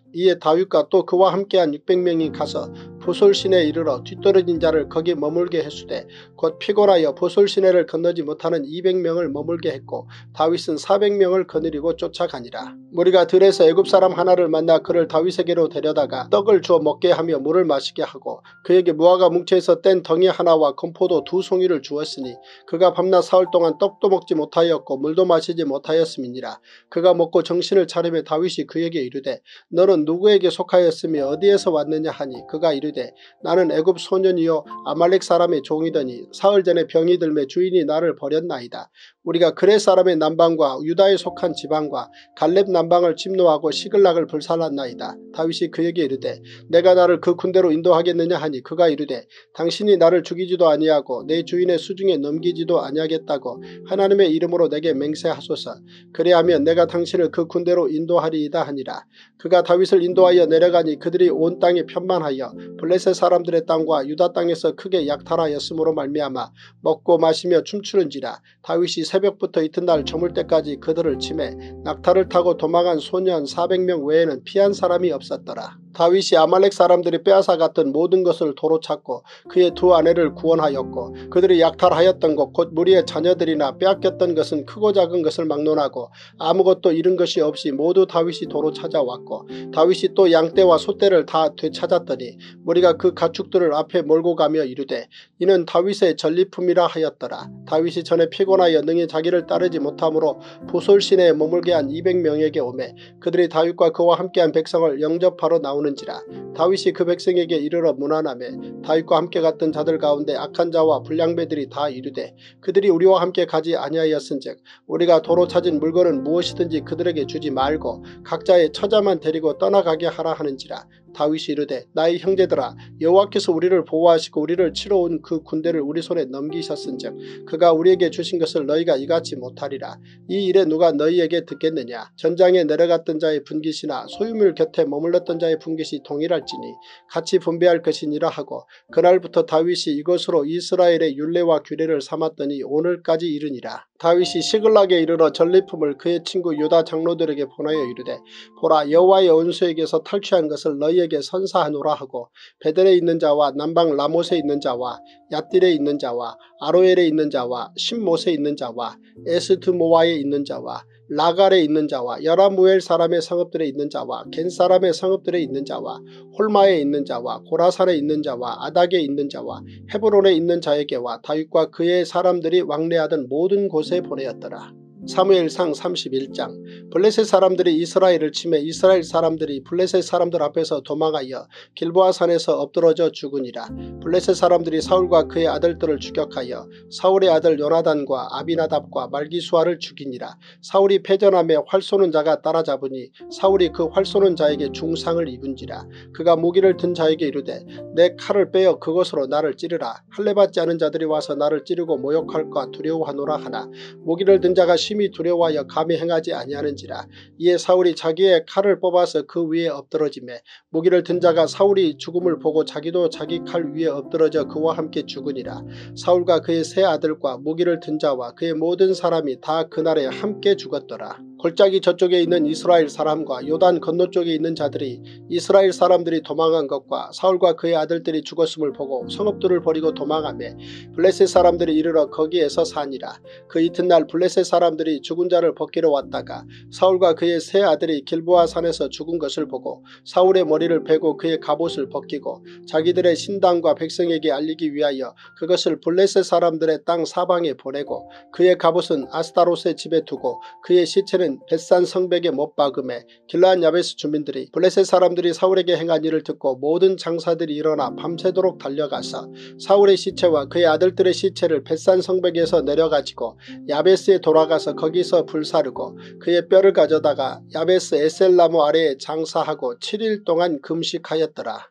이에 다윗과 또 그와 함께한 600명이 가서 보솔 시내에 이르러 뒤떨어진 자를 거기 머물게 했으되 곧 피곤하여 보솔 시내를 건너지 못하는 200명을 머물게 했고 다윗은 400명을 거느리고 쫓아가니라. 무리가 들에서 애굽 사람 하나를 만나 그를 다윗에게로 데려다가 떡을 주어 먹게 하며 물을 마시게 하고 그에게 무화과 뭉치에서 뗀 덩이 하나와 건포도 2송이를 주었으니 그가 밤낮 사흘 동안 떡도 먹지 못하였고 물도 마시지 못하였음이니라. 그가 먹고 정신을 차리며 다윗이 그에게 이르되 너는 누구에게 속하였으며 어디에서 왔느냐 하니 그가 이르되 나는 애굽 소년이요 아말렉 사람의 종이더니 사흘 전에 병이 들매 주인이 나를 버렸나이다. 우리가 그레 사람의 남방과 유다에 속한 지방과 갈렙 남방을 침노하고 시글락을 불살랐나이다. 다윗이 그에게 이르되 내가 나를 그 군대로 인도하겠느냐 하니 그가 이르되 당신이 나를 죽이지도 아니하고 내 주인의 수중에 넘기지도 아니하겠다고 하나님의 이름으로 내게 맹세하소서. 그리하면 내가 당신을 그 군대로 인도하리이다 하니라. 그가 다윗을 인도하여 내려가니 그들이 온 땅에 편만하여 블레셋 사람들의 땅과 유다 땅에서 크게 약탈하였으므로 말미암아 먹고 마시며 춤추는지라. 다윗이 새벽부터 이튿날 저물 때까지 그들을 치매 낙타를 타고 도망한 소년 400명 외에는 피한 사람이 없었더라. 다윗이 아말렉 사람들이 빼앗아갔던 모든 것을 도로 찾고 그의 두 아내를 구원하였고 그들이 약탈하였던 것 곧 무리의 자녀들이나 빼앗겼던 것은 크고 작은 것을 막론하고 아무것도 잃은 것이 없이 모두 다윗이 도로 찾아왔고 다윗이 또 양떼와 소떼를 다 되찾았더니 무리가 그 가축들을 앞에 몰고 가며 이르되 이는 다윗의 전리품이라 하였더라. 다윗이 전에 피곤하여 능히 자기를 따르지 못하므로 보솔 시내에 머물게 한 200명에게 오매 그들이 다윗과 그와 함께한 백성을 영접하러 나오는지라. 다윗이 그 백성에게 이르러 문안하매 다윗과 함께 갔던 자들 가운데 악한 자와 불량배들이 다 이르되 그들이 우리와 함께 가지 아니하였은즉 우리가 도로 찾은 물건은 무엇이든지 그들에게 주지 말고 각자의 처자만 데리고 떠나가게 하라 하는지라. 다윗이 이르되 나의 형제들아 여호와께서 우리를 보호하시고 우리를 치러 온 그 군대를 우리 손에 넘기셨은즉 그가 우리에게 주신 것을 너희가 이같이 못하리라. 이 일에 누가 너희에게 듣겠느냐. 전장에 내려갔던 자의 분깃이나 소유물 곁에 머물렀던 자의 분깃이 동일할지니 같이 분배할 것이니라 하고 그날부터 다윗이 이것으로 이스라엘의 율례와 규례를 삼았더니 오늘까지 이르니라. 다윗이 시글락에 이르러 전리품을 그의 친구 유다 장로들에게 보내어 이르되 보라 여호와의 원수에게서 탈취한 것을 너희에게 선사하노라 하고 베델에 있는 자와 남방 라못에 있는 자와 얏딜에 있는 자와 아로엘에 있는 자와 신못에 있는 자와 에스드모아에 있는 자와 라갈에 있는 자와 여라무엘 사람의 성읍들에 있는 자와 겐 사람의 성읍들에 있는 자와 홀마에 있는 자와 고라산에 있는 자와 아닥에 있는 자와 헤브론에 있는 자에게와 다윗과 그의 사람들이 왕래하던 모든 곳에 보내었더라. 사무엘상 31장. 블레셋 사람들이 이스라엘을 치매 이스라엘 사람들이 블레셋 사람들 앞에서 도망하여 길보아 산에서 엎드러져 죽으니라. 블레셋 사람들이 사울과 그의 아들들을 추격하여 사울의 아들 요나단과 아비나답과 말기수아를 죽이니라. 사울이 패전하며 활 쏘는 자가 따라잡으니 사울이 그 활 쏘는 자에게 중상을 입은지라. 그가 무기를 든 자에게 이르되 내 칼을 빼어 그것으로 나를 찌르라. 할례받지 않은 자들이 와서 나를 찌르고 모욕할까 두려워하노라 하나 무기를 든 자가 심히 두려워하여 감히 행하지 아니하는지라. 이에 사울이 자기의 칼을 뽑아서 그 위에 엎드러지매 무기를 든 자가 사울이 죽음을 보고 자기도 자기 칼 위에 엎드러져 그와 함께 죽으니라. 사울과 그의 세 아들과 무기를 든 자와 그의 모든 사람이 다 그날에 함께 죽었더라. 골짜기 저쪽에 있는 이스라엘 사람과 요단 건너쪽에 있는 자들이 이스라엘 사람들이 도망한 것과 사울과 그의 아들들이 죽었음을 보고 성읍들을 버리고 도망하며 블레셋 사람들이 이르러 거기에서 사니라. 그 이튿날 블레셋 사람들이 죽은 자를 벗기러 왔다가 사울과 그의 세 아들이 길보아 산에서 죽은 것을 보고 사울의 머리를 베고 그의 갑옷을 벗기고 자기들의 신당과 백성에게 알리기 위하여 그것을 블레셋 사람들의 땅 사방에 보내고 그의 갑옷은 아스타롯의 집에 두고 그의 시체는 벳산 성벽에 못 박음에 길르앗 야베스 주민들이 블레셋 사람들이 사울에게 행한 일을 듣고 모든 장사들이 일어나 밤새도록 달려가서 사울의 시체와 그의 아들들의 시체를 벳산 성벽에서 내려가지고 야베스에 돌아가서 거기서 불사르고 그의 뼈를 가져다가 야베스 에셀나무 아래에 장사하고 7일 동안 금식하였더라.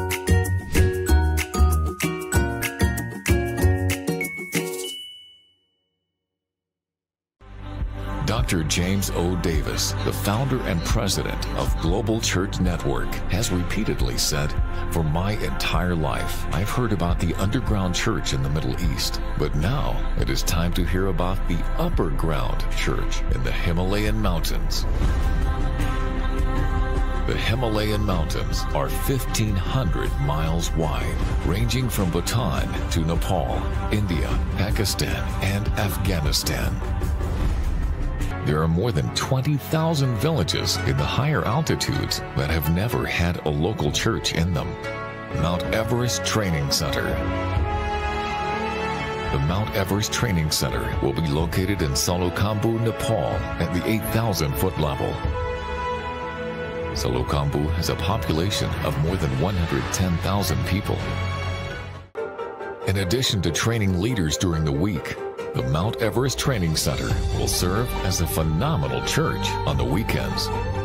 Dr. James O. Davis, the founder and president of Global Church Network, has repeatedly said, "For my entire life, I've heard about the underground church in the Middle East, but now it is time to hear about the upper ground church in the Himalayan mountains." The Himalayan mountains are 1,500 miles wide, ranging from Bhutan to Nepal, India, Pakistan, and Afghanistan. There are more than 20,000 villages in the higher altitudes that have never had a local church in them. Mount Everest Training Center. The Mount Everest Training Center will be located in Salokhambu, Nepal at the 8,000-foot level. Salokhambu has a population of more than 110,000 people. In addition to training leaders during the week, the Mount Everest Training Center will serve as a phenomenal church on the weekends.